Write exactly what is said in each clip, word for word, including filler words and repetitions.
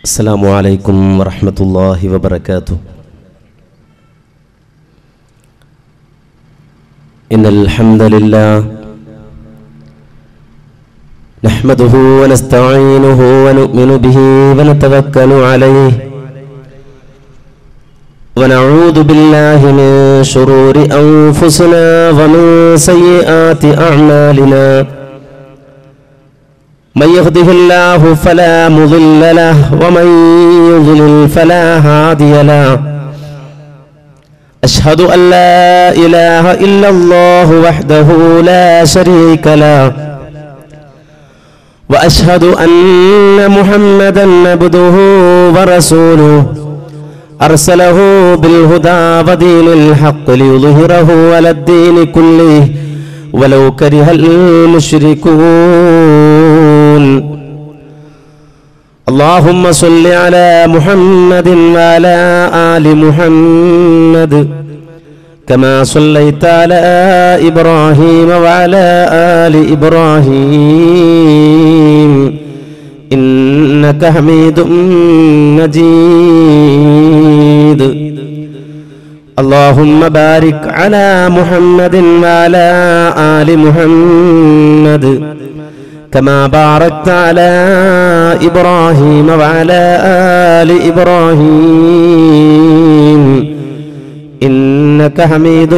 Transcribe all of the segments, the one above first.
السلام عليكم ورحمة الله وبركاته. إن الحمد لله نحمده ونستعينه ونؤمن به ونتوكل عليه ونعوذ بالله من شرور أنفسنا ومن سيئات أعمالنا. من يهده الله فلا مضل له ومن يضلل فلا هادي له. أشهد أن لا إله إلا الله وحده لا شريك له وأشهد أن محمدا عبده ورسوله أرسله بالهدى ودين الحق ليظهره على الدين كله ولو كره المشركون. اللهم صل على محمد وعلى آل محمد كما صليت على إبراهيم وعلى آل إبراهيم إنك حميد مجيد. اللهم بارك على محمد وعلى آل محمد كما باركت على إبراهيم وعلى آل إبراهيم إنك حميد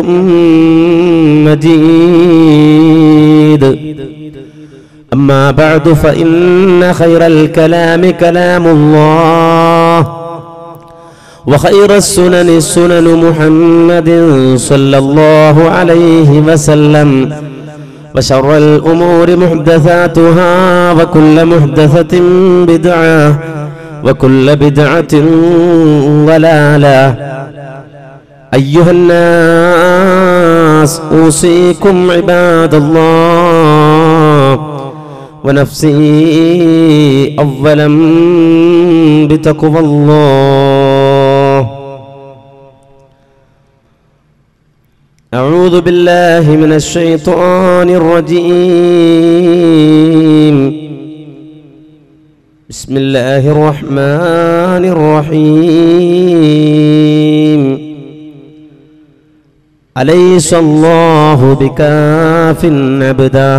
مجيد. أما بعد فإن خير الكلام كلام الله وخير السنن سنن محمد صلى الله عليه وسلم وشر الأمور محدثاتها وكل محدثة بدعة وكل بدعة ضلالة. أيها الناس أوصيكم عباد الله ونفسي أولا بتقوى الله. أعوذ بالله من الشيطان الرجيم. بسم الله الرحمن الرحيم. أليس الله بكاف عبده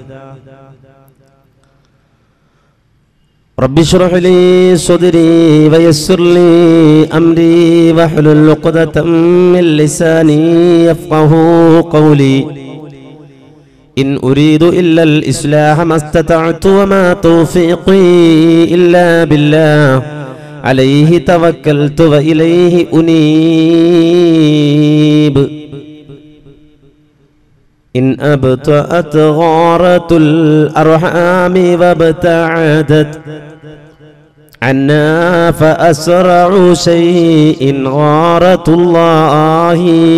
رب اشرح لي صدري ويسر لي أمري واحلل عقدة من لساني يفقهوا قولي. إن أريد إلا الإصلاح ما استطعت وما توفيقي إلا بالله عليه توكلت وإليه أنيب. إن أبطأت غارة الأرحام وابتعدت عنا فأسرع شيء غارة الله.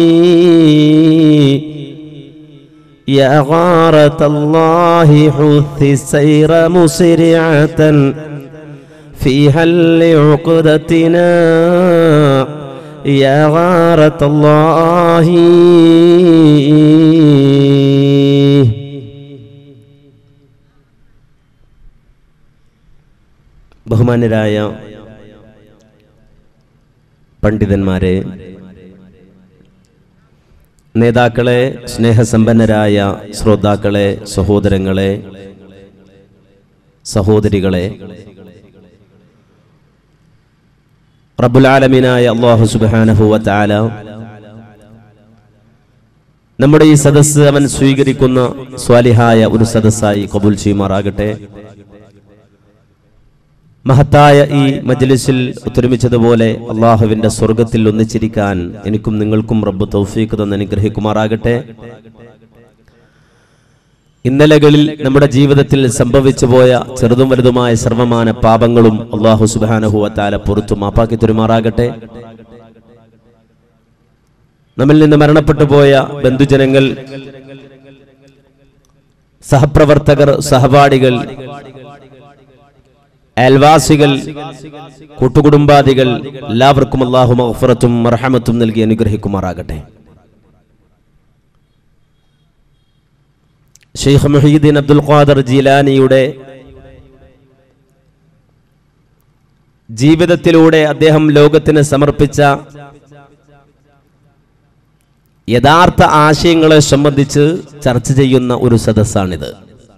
يا غارة الله حث السير مسرعة في حل عقدتنا. يا غارة الله. ബഹുമാന്യരായ പണ്ഡിതന്മാരെ, നേതാക്കളെ, സ്നേഹസമ്പന്നരായ ശ്രോതാക്കളെ, സഹോദരങ്ങളെ, സഹോദരികളെ, റബ്ബുൽ ആലമീനായ അല്ലാഹു സുബ്ഹാനഹു വ തആല നമ്മുടെ ഈ സദസ്സ് അവൻ സ്വീകരിക്കുന്ന സ്വാലിഹായ ഒരു സദസ്സായി കബൂൽ ചെയ്യുമാറാകട്ടെ. മഹത്തായ ഈ മജ്ലിസിൽ ഒത്തൊരുമിച്ചതുപോലെ അള്ളാഹുവിന്റെ സ്വർഗത്തിൽ ഒന്നിച്ചിരിക്കാൻ എനിക്കും നിങ്ങൾക്കും റബ്ബ് തൗഫീഖ് തന്ന് അനുഗ്രഹിക്കുമാറാകട്ടെ. ഇന്നലകളിൽ നമ്മുടെ ജീവിതത്തിൽ സംഭവിച്ചു പോയ ചെറുതും വലുതുമായ സർവമാന പാപങ്ങളും അല്ലാഹു സുബ്ഹാനഹു വ തആല പുറത്തു മാപ്പാക്കി തരുമാറാകട്ടെ. നമ്മിൽ നിന്ന് മരണപ്പെട്ടു പോയ ബന്ധുജനങ്ങൾ, സഹപ്രവർത്തകർ, സഹപാഠികൾ, അയൽവാസികൾ, കൂട്ടുകുടുംബാദികൾ എല്ലാവർക്കും അല്ലാഹു മഗ്ഫിറത്തും റഹ്മത്തും നൽകി അനുഗ്രഹിക്കുമാറാകട്ടെ. ശൈഖ് മുഹീദ്ദീൻ അബ്ദുൽ ഖാദിർ ജീലാനിയുടെ ജീവിതത്തിലൂടെ അദ്ദേഹം ലോകത്തിന് സമർപ്പിച്ച യഥാർത്ഥ ആശയങ്ങളെ സംബന്ധിച്ച് ചർച്ച ചെയ്യുന്ന ഒരു സദസ്സാണിത്.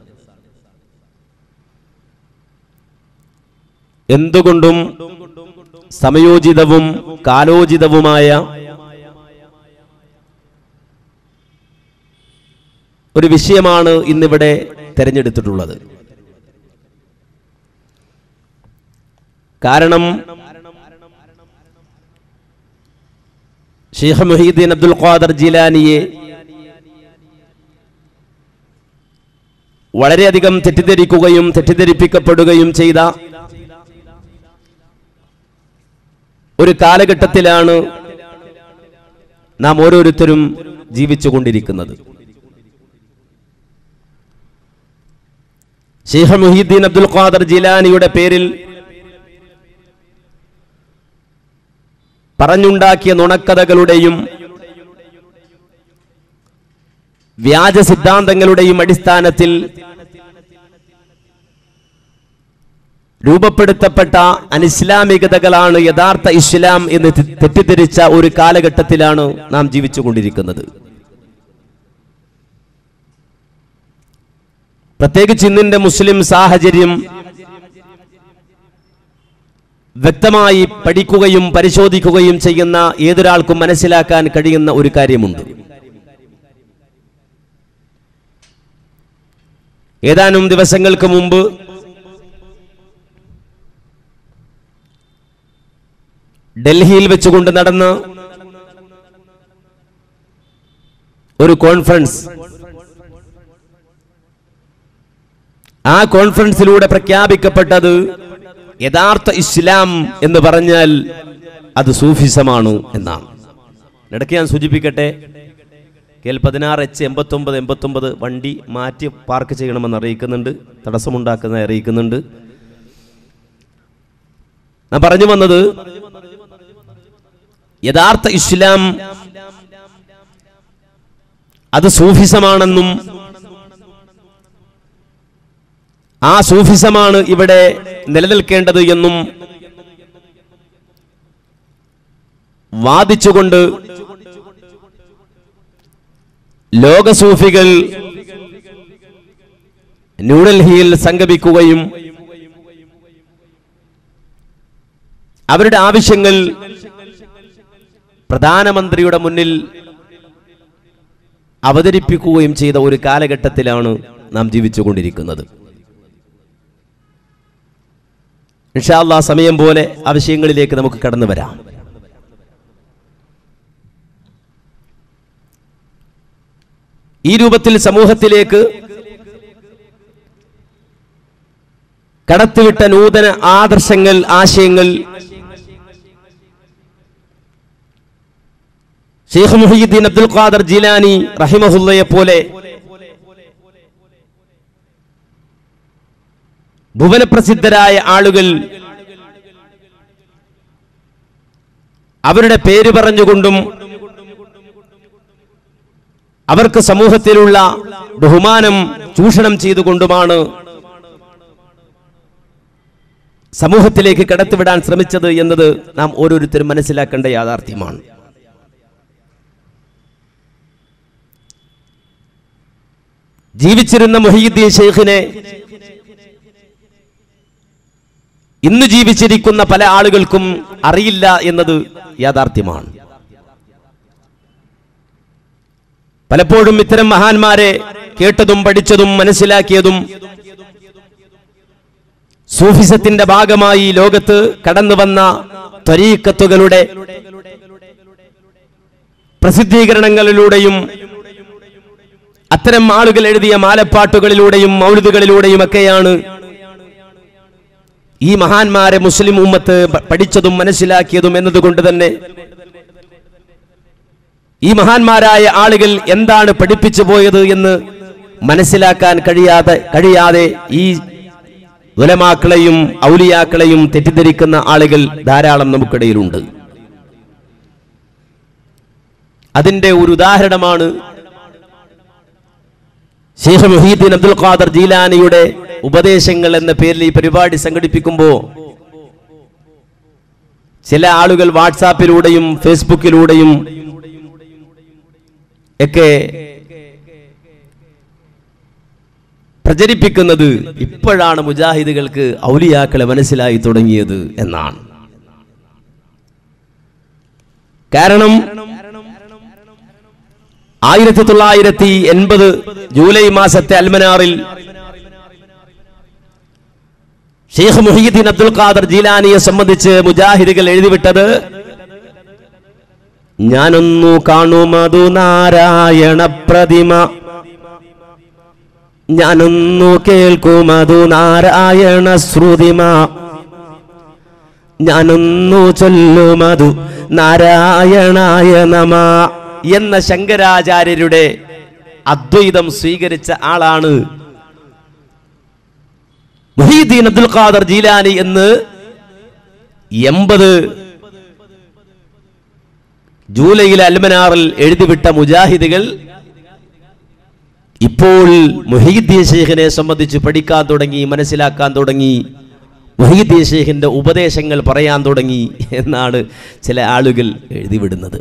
എന്തുകൊണ്ടും സമയോചിതവും കാലോചിതവുമായ ഒരു വിഷയമാണ് ഇന്നിവിടെ തെരഞ്ഞെടുത്തിട്ടുള്ളത്. കാരണം ശൈഖ് മുഹീദ്ദീൻ അബ്ദുൽ ഖാദിർ ജീലാനിയെ വളരെയധികം തെറ്റിദ്ധരിക്കുകയും തെറ്റിദ്ധരിപ്പിക്കപ്പെടുകയും ചെയ്ത ഒരു കാലഘട്ടത്തിലാണ് നാം ഓരോരുത്തരും ജീവിച്ചുകൊണ്ടിരിക്കുന്നത്. ശൈഖ് മുഹീദ്ദീൻ അബ്ദുൽ ഖാദിർ ജീലാനിയുടെ പേരിൽ പറഞ്ഞുണ്ടാക്കിയ നുണക്കഥകളുടെയും വ്യാജ സിദ്ധാന്തങ്ങളുടെയും അടിസ്ഥാനത്തിൽ രൂപപ്പെടുത്തപ്പെട്ട അനിസ്ലാമികതകളാണ് യഥാർത്ഥ ഇസ്ലാം എന്ന് തെറ്റിദ്ധരിച്ച ഒരു കാലഘട്ടത്തിലാണ് നാം ജീവിച്ചുകൊണ്ടിരിക്കുന്നത്. പ്രത്യേകിച്ച് ഇന്നിന്റെ മുസ്ലിം സാഹചര്യം വ്യക്തമായി പഠിക്കുകയും പരിശോധിക്കുകയും ചെയ്യുന്ന ഏതൊരാൾക്കും മനസ്സിലാക്കാൻ കഴിയുന്ന ഒരു കാര്യമുണ്ട്. ഏതാനും ദിവസങ്ങൾക്ക് മുമ്പ് ഡൽഹിയിൽ വെച്ചുകൊണ്ട് നടന്ന ഒരു കോൺഫറൻസ്, ആ കോൺഫറൻസിലൂടെ പ്രഖ്യാപിക്കപ്പെട്ടത് യഥാർത്ഥ ഇസ്ലാം എന്ന് പറഞ്ഞാൽ അത് സൂഫിസമാണ് എന്നാണ്. ഇടയ്ക്ക് ഞാൻ സൂചിപ്പിക്കട്ടെ, കെ എൽ പതിനാറ് എച്ച് എൺപത്തി ഒമ്പത് എൺപത്തി ഒമ്പത് വണ്ടി മാറ്റി പാർക്ക് ചെയ്യണമെന്ന് അറിയിക്കുന്നുണ്ട്, തടസ്സമുണ്ടാക്കുന്നതായി അറിയിക്കുന്നുണ്ട്. ഞാൻ പറഞ്ഞു വന്നത്, യഥാർത്ഥ ഇസ്ലാം അത് സൂഫിസമാണെന്നും ആ സൂഫിസമാണ് ഇവിടെ നിലനിൽക്കേണ്ടത് എന്നും വാദിച്ചുകൊണ്ട് ലോക സൂഫികൾ ന്യൂഡൽഹിയിൽ സംഗമിക്കുകയും അവരുടെ ആവശ്യങ്ങൾ പ്രധാനമന്ത്രിയുടെ മുന്നിൽ അവതരിപ്പിക്കുകയും ചെയ്ത ഒരു കാലഘട്ടത്തിലാണ് നാം ജീവിച്ചുകൊണ്ടിരിക്കുന്നത്. ഇൻഷാ അല്ലാഹ് സമയം പോലെ ആ വിഷയങ്ങളിലേക്ക് നമുക്ക് കടന്നു വരാം. ഈ രൂപത്തിൽ സമൂഹത്തിലേക്ക് കടത്തിവിട്ട നൂതന ആദർശങ്ങൾ, ആശയങ്ങൾ Shaikh Muhiyuddin Abdul Qadir Jilani റഹിമഹുല്ലയെ പോലെ ഭുവനപ്രസിദ്ധരായ ആളുകൾ അവരുടെ പേര് പറഞ്ഞുകൊണ്ടും അവർക്ക് സമൂഹത്തിലുള്ള ബഹുമാനം ചൂഷണം ചെയ്തുകൊണ്ടുമാണ് സമൂഹത്തിലേക്ക് കടത്തിവിടാൻ ശ്രമിച്ചത് എന്നത് നാം ഓരോരുത്തരും മനസ്സിലാക്കേണ്ട യാഥാർത്ഥ്യമാണ്. ജീവിച്ചിരുന്ന മുഹീദ്ദീൻ ശൈഖിനെ ഇന്ന് ജീവിച്ചിരിക്കുന്ന പല ആളുകൾക്കും അറിയില്ല എന്നത് യാഥാർത്ഥ്യമാണ്. പലപ്പോഴും ഇത്തരം മഹാന്മാരെ കേട്ടതും പഠിച്ചതും മനസ്സിലാക്കിയതും സൂഫിസത്തിന്റെ ഭാഗമായി ലോകത്ത് കടന്നു വന്ന ത്വരീഖത്തുകളുടെ പ്രസിദ്ധീകരണങ്ങളിലൂടെയും അത്തരം ആളുകൾ എഴുതിയ മാലപ്പാട്ടുകളിലൂടെയും മൗലിദുകളിലൂടെയും ഒക്കെയാണ് ഈ മഹാന്മാരെ മുസ്ലിം ഉമ്മത്ത് പഠിച്ചതും മനസ്സിലാക്കിയതും എന്നതുകൊണ്ട് തന്നെ ഈ മഹാന്മാരായ ആളുകൾ എന്താണ് പഠിപ്പിച്ചു പോയത് എന്ന് മനസ്സിലാക്കാൻ കഴിയാതെ കഴിയാതെ ഈ ഉലമാക്കളെയും ഔലിയാക്കളെയും തെറ്റിദ്ധരിക്കുന്ന ആളുകൾ ധാരാളം നമുക്കിടയിലുണ്ട്. അതിന്റെ ഒരു ഉദാഹരണമാണ് ശൈഖ് മുഹീദ്ദീൻ അബ്ദുൽ ഖാദിർ ജീലാനിയുടെ ഉപദേശങ്ങൾ എന്ന പേരിൽ ഈ പരിപാടി സംഘടിപ്പിക്കുമ്പോൾ ചില ആളുകൾ വാട്സാപ്പിലൂടെയും ഫേസ്ബുക്കിലൂടെയും ഒക്കെ പ്രചരിപ്പിക്കുന്നത് ഇപ്പോഴാണ് മുജാഹിദുകൾക്ക് ഔലിയാക്കളെ മനസ്സിലായി തുടങ്ങിയത് എന്നാണ്. കാരണം ആയിരത്തി തൊള്ളായിരത്തി എൺപത് ജൂലൈ മാസത്തെ അൽമനാറിൽ ഷെയ്ഖ് മുഹീദ്ദീൻ അബ്ദുൽ ഖാദർ ജീലാനിയെ സംബന്ധിച്ച് മുജാഹിദുകൾ എഴുതിവിട്ടത്, ഞാനൊന്നു കാണുമതു നാരായണ പ്രതിമ, ഞാനൊന്നു കേൾക്കുമതു നാരായണ ശ്രുതിമ, ഞാനൊന്നു ചൊല്ലുമതു നാരായണായ നമ എന്ന ശങ്കരാചാര്യരുടെ അദ്വൈതം സ്വീകരിച്ച ആളാണ് മുഹീദ്ദീൻ അബ്ദുൽ ഖാദർ ജീലാനി എന്ന് എൺപത് ജൂലൈയിലെ അൽമനാറിൽ എഴുതിവിട്ട മുജാഹിദുകൾ ഇപ്പോൾ മുഹീദ്ദീൻ ശൈഖിനെ സംബന്ധിച്ച് പഠിക്കാൻ തുടങ്ങി, മനസ്സിലാക്കാൻ തുടങ്ങി, മുഹീദ്ദീൻ ശൈഖിന്റെ ഉപദേശങ്ങൾ പറയാൻ തുടങ്ങി എന്നാണ് ചില ആളുകൾ എഴുതിവിടുന്നത്.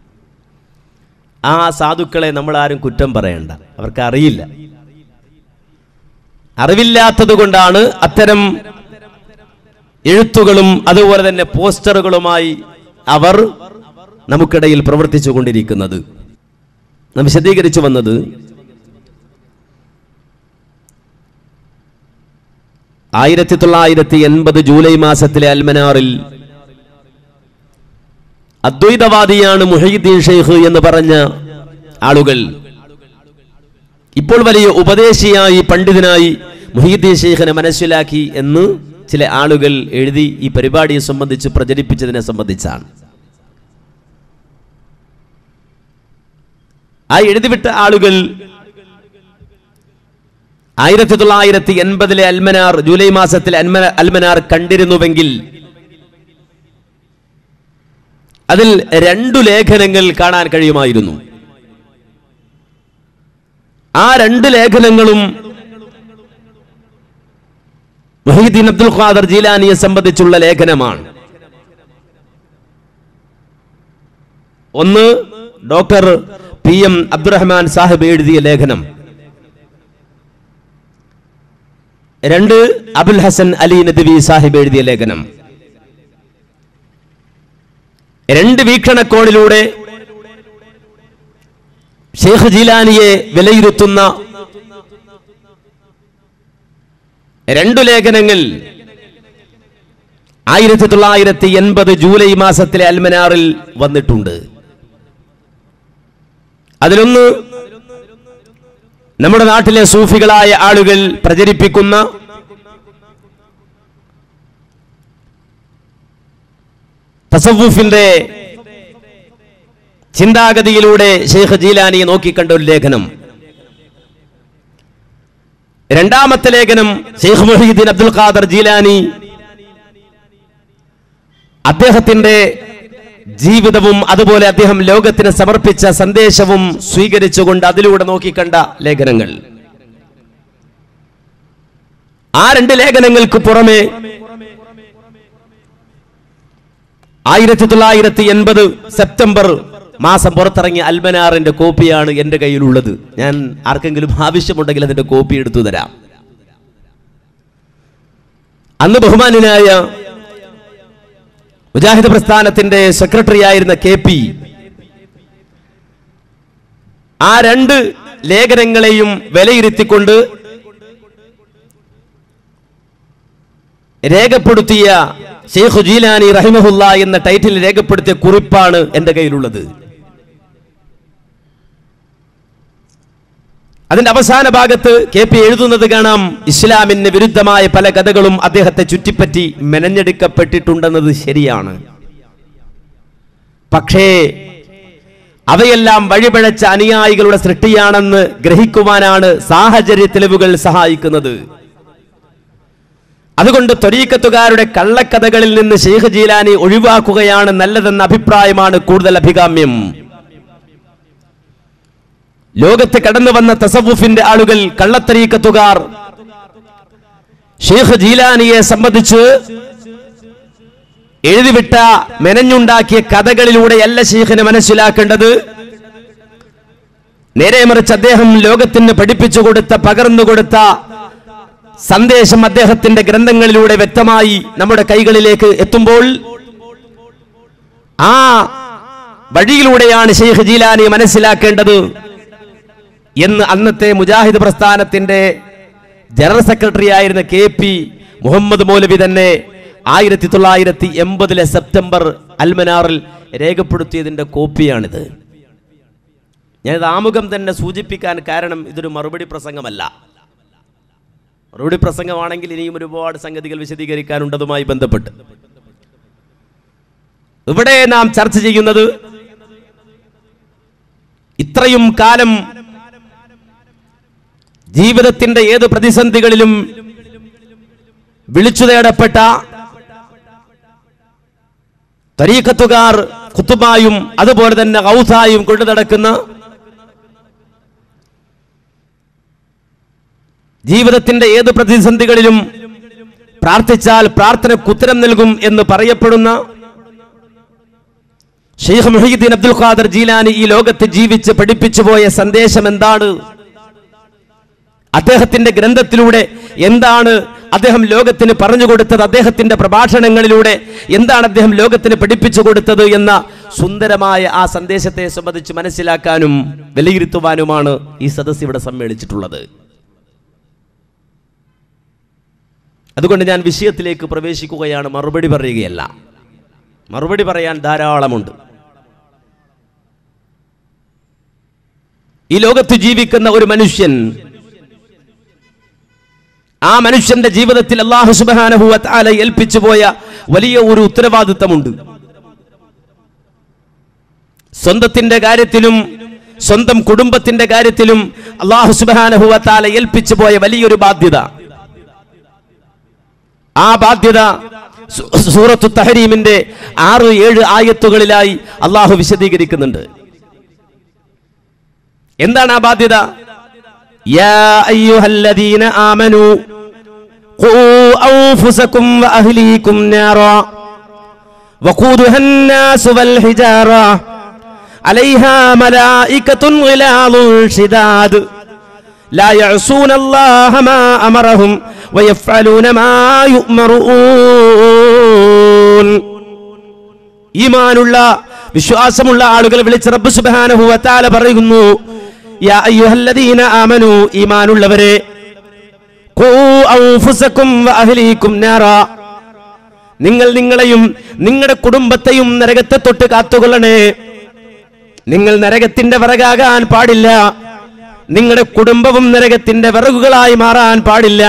ആ സാധുക്കളെ നമ്മൾ ആരും കുറ്റം പറയണ്ട, അവർക്ക് അറിയില്ല. അറിവില്ലാത്തത് കൊണ്ടാണ് അത്തരം എഴുത്തുകളും അതുപോലെ തന്നെ പോസ്റ്ററുകളുമായി അവർ നമുക്കിടയിൽ പ്രവർത്തിച്ചു കൊണ്ടിരിക്കുന്നത്. നാം വിശദീകരിച്ചു വന്നത് ആയിരത്തി തൊള്ളായിരത്തി എൺപത് ജൂലൈ മാസത്തിലെ അൽമനാറിൽ അദ്വൈതവാദിയാണ് മുഹീദ്ദീൻ ഷെയ്ഖ് എന്ന് പറഞ്ഞ ആളുകൾ ഇപ്പോൾ വലിയ ഉപദേശിയായി പണ്ഡിതനായി മുഹീദ്ദീൻ ഷെയ്ഖിനെ മനസ്സിലാക്കി എന്ന് ചില ആളുകൾ എഴുതി ഈ പരിപാടിയെ സംബന്ധിച്ച് പ്രചരിപ്പിച്ചതിനെ സംബന്ധിച്ചാണ്. ആ എഴുതിവിട്ട ആളുകൾ ആയിരത്തി തൊള്ളായിരത്തി എൺപതിലെ അൽമനാർ ജൂലൈ മാസത്തിലെ അൽമനാർ കണ്ടിരുന്നുവെങ്കിൽ അതിൽ രണ്ടു ലേഖനങ്ങൾ കാണാൻ കഴിയുമായിരുന്നു. ആ രണ്ട് ലേഖനങ്ങളും മുഹീദ്ദീൻ അബ്ദുൽ ഖാദർ ജീലാനിയെ സംബന്ധിച്ചുള്ള ലേഖനമാണ്. ഒന്ന് doctor P M Abdurahman Sahib എഴുതിയ ലേഖനം, രണ്ട് അബുൽ ഹസൻ അലി നദ്വി സാഹിബ് എഴുതിയ ലേഖനം. രണ്ട് വീക്ഷണക്കോണിലൂടെ ഷെയ്ഖ് ജീലാനിയെ വിലയിരുത്തുന്ന രണ്ടു ലേഖനങ്ങൾ ആയിരത്തി തൊള്ളായിരത്തി എൺപത് ജൂലൈ മാസത്തിലെ അൽമനാറിൽ വന്നിട്ടുണ്ട്. അതിലൊന്ന് നമ്മുടെ നാട്ടിലെ സൂഫികളായ ആളുകൾ പ്രചരിപ്പിക്കുന്ന തസവ്വുഫിന്റെ ചിന്താഗതിയിലൂടെ ഷെയ്ഖ് ജീലാനിയെ നോക്കിക്കണ്ട ഒരു ലേഖനം. രണ്ടാമത്തെ ലേഖനം ഷെയ്ഖ് മുഹീദ്ദീൻ അബ്ദുൽ ഖാദർ ജീലാനി അദ്ദേഹത്തിന്റെ ജീവിതവും അതുപോലെ അദ്ദേഹം ലോകത്തിന് സമർപ്പിച്ച സന്ദേശവും സ്വീകരിച്ചുകൊണ്ട് അതിലൂടെ നോക്കിക്കണ്ട ലേഖനങ്ങൾ. ആ രണ്ട് ലേഖനങ്ങൾക്ക് പുറമെ ആയിരത്തി തൊള്ളായിരത്തി എൺപത് സെപ്റ്റംബർ മാസം പുറത്തിറങ്ങിയ അൽമനാറിന്റെ കോപ്പിയാണ് എന്റെ കയ്യിലുള്ളത്. ഞാൻ ആർക്കെങ്കിലും ആവശ്യമുണ്ടെങ്കിൽ അതിന്റെ കോപ്പി എടുത്തു തരാം. അന്ന് ബഹുമാന്യനായ മുജാഹിദ് പ്രസ്ഥാനത്തിന്റെ സെക്രട്ടറി ആയിരുന്ന കെ പി ആ രണ്ട് ലേഖനങ്ങളെയും വിലയിരുത്തിക്കൊണ്ട് രേഖപ്പെടുത്തിയ ഷെയ്ഖ് ജീലാനി റഹിമഹുല്ല എന്ന ടൈറ്റിൽ രേഖപ്പെടുത്തിയ കുറിപ്പാണ് എന്റെ കയ്യിലുള്ളത്. അതിന്റെ അവസാന ഭാഗത്ത് കെ പി എഴുതുന്നത് കാണാം, ഇസ്ലാമിന് വിരുദ്ധമായ പല കഥകളും അദ്ദേഹത്തെ ചുറ്റിപ്പറ്റി മെനഞ്ഞെടുക്കപ്പെട്ടിട്ടുണ്ടെന്നത് ശരിയാണ്. പക്ഷേ അവയെല്ലാം വഴിപിഴച്ച അനുയായികളുടെ സൃഷ്ടിയാണെന്ന് ഗ്രഹിക്കുവാനാണ് സാഹചര്യ തെളിവുകൾ സഹായിക്കുന്നത്. അതുകൊണ്ട് ത്വരീഖത്തുകാരുടെ കള്ളക്കഥകളിൽ നിന്ന് ഷെയ്ഖ് ജീലാനി ഒഴിവാക്കുകയാണ് നല്ലതെന്ന അഭിപ്രായമാണ് കൂടുതൽ അഭികാമ്യം. ലോകത്ത് കടന്നു വന്ന തസവുഫിന്റെ ആളുകൾ, കള്ളത്തരീഖത്തുകാർ ഷെയ്ഖ് ജീലാനിയെ സംബന്ധിച്ച് എഴുതിവിട്ട മെനഞ്ഞുണ്ടാക്കിയ കഥകളിലൂടെയല്ല ശൈഖിനെ മനസ്സിലാക്കേണ്ടത്. നേരെ മറിച്ച് അദ്ദേഹം ലോകത്തിന് പഠിപ്പിച്ചു കൊടുത്ത, പകർന്നു കൊടുത്ത സന്ദേശം അദ്ദേഹത്തിന്റെ ഗ്രന്ഥങ്ങളിലൂടെ വ്യക്തമായി നമ്മുടെ കൈകളിലേക്ക് എത്തുമ്പോൾ ആ വഴിയിലൂടെയാണ് ശൈഖ് ജീലാനി മനസ്സിലാക്കേണ്ടത് എന്ന് അന്നത്തെ മുജാഹിദ് പ്രസ്ഥാനത്തിന്റെ ജനറൽ സെക്രട്ടറി ആയിരുന്ന കെ പി മുഹമ്മദ് മൗലവി തന്നെ ആയിരത്തി തൊള്ളായിരത്തി എൺപതിലെ സെപ്റ്റംബർ അൽമനാറിൽ രേഖപ്പെടുത്തിയതിന്റെ കോപ്പിയാണിത്. ഞാനിത് ആമുഖം തന്നെ സൂചിപ്പിക്കാൻ കാരണം ഇതൊരു മറുപടി പ്രസംഗമല്ല. മറുപടി പ്രസംഗമാണെങ്കിൽ ഇനിയും ഒരുപാട് സംഗതികൾ വിശദീകരിക്കാനുണ്ടതുമായി ബന്ധപ്പെട്ട്. ഇവിടെ നാം ചർച്ച ചെയ്യുന്നത് ഇത്രയും കാലം ജീവിതത്തിന്റെ ഏത് പ്രതിസന്ധികളിലും വിളിച്ചു തേടപ്പെട്ട തരീഖത്തുകാർ ഖുതുബായും അതുപോലെ തന്നെ ഗൗസായും കൊണ്ടു നടക്കുന്ന, ജീവിതത്തിന്റെ ഏത് പ്രതിസന്ധികളിലും പ്രാർത്ഥിച്ചാൽ പ്രാർത്ഥനയ്ക്ക് ഉത്തരം നൽകും എന്ന് പറയപ്പെടുന്ന Shaikh Muhayyiddin Abdul Qadar Jilani ഈ ലോകത്ത് ജീവിച്ച് പഠിപ്പിച്ചു പോയ സന്ദേശം എന്താണ്? അദ്ദേഹത്തിന്റെ ഗ്രന്ഥത്തിലൂടെ എന്താണ് അദ്ദേഹം ലോകത്തിന് പറഞ്ഞു കൊടുത്തത്? അദ്ദേഹത്തിന്റെ പ്രഭാഷണങ്ങളിലൂടെ എന്താണ് അദ്ദേഹം ലോകത്തിന് പഠിപ്പിച്ചു കൊടുത്തത് എന്ന സുന്ദരമായ ആ സന്ദേശത്തെ സംബന്ധിച്ച് മനസ്സിലാക്കാനും വിലയിരുത്തുവാനുമാണ് ഈ സദസ്സ് ഇവിടെ സമ്മേളിച്ചിട്ടുള്ളത്. അതുകൊണ്ട് ഞാൻ വിഷയത്തിലേക്ക് പ്രവേശിക്കുകയാണ്, മറുപടി പറയുകയല്ല. മറുപടി പറയാൻ ധാരാളമുണ്ട്. ഈ ലോകത്ത് ജീവിക്കുന്ന ഒരു മനുഷ്യൻ, ആ മനുഷ്യന്റെ ജീവിതത്തിൽ അല്ലാഹു സുബ്ഹാനഹു വ തആല ഏൽപ്പിച്ചു പോയ വലിയ ഒരു ഉത്തരവാദിത്തമുണ്ട്. സ്വന്തത്തിന്റെ കാര്യത്തിലും സ്വന്തം കുടുംബത്തിന്റെ കാര്യത്തിലും അല്ലാഹു സുബ്ഹാനഹു വ തആല ഏൽപ്പിച്ചു പോയ വലിയൊരു ബാധ്യത. ആ ബാധ്യത സൂറത്തു തഹരീമിന്റെ ആറ് ഏഴ് ആയത്തുകളിലായി അല്ലാഹു വിശദീകരിക്കുന്നുണ്ട്. എന്താണ് ആ ബാധ്യത? യാ അയ്യുഹല്ലദീന ആമനൂ ഖൂ അൻഫുസകും വഅഹ്ലീകും നാറാ വഖൂദുഹൻ നാസു വൽ ഹിജാറ അലൈഹാ മലായികത്തുൻ ഗിലാദുൻ ശിദാദ് ലാ യഅസൂനല്ലാഹ മാ അമറഹും വയഫ്അലൂന മാ യുഅ്മറൂൻ. ഈമാനുള്ള വിശ്വാസമുള്ള ആളുകൾ വിളിച്ച് റബ്ബ് സുബ്ഹാനഹു വ തആല പറയുന്നു, യാ അയ്യുഹല്ലദീന ആമനൂ, ഈമാനുള്ളവരെ, ഖൂ അൻഫുസകും വഅഹ്ലീകും നാറാ, നിങ്ങൾ നിങ്ങളെയും നിങ്ങളുടെ കുടുംബത്തെയും നരകത്തെ തൊട്ട് കാത്തുകൊള്ളണേ. നിങ്ങൾ നരകത്തിന്റെ വിറകാകാൻ പാടില്ല. നിങ്ങളുടെ കുടുംബവും നരകത്തിന്റെ വിറകുകളായി മാറാൻ പാടില്ല.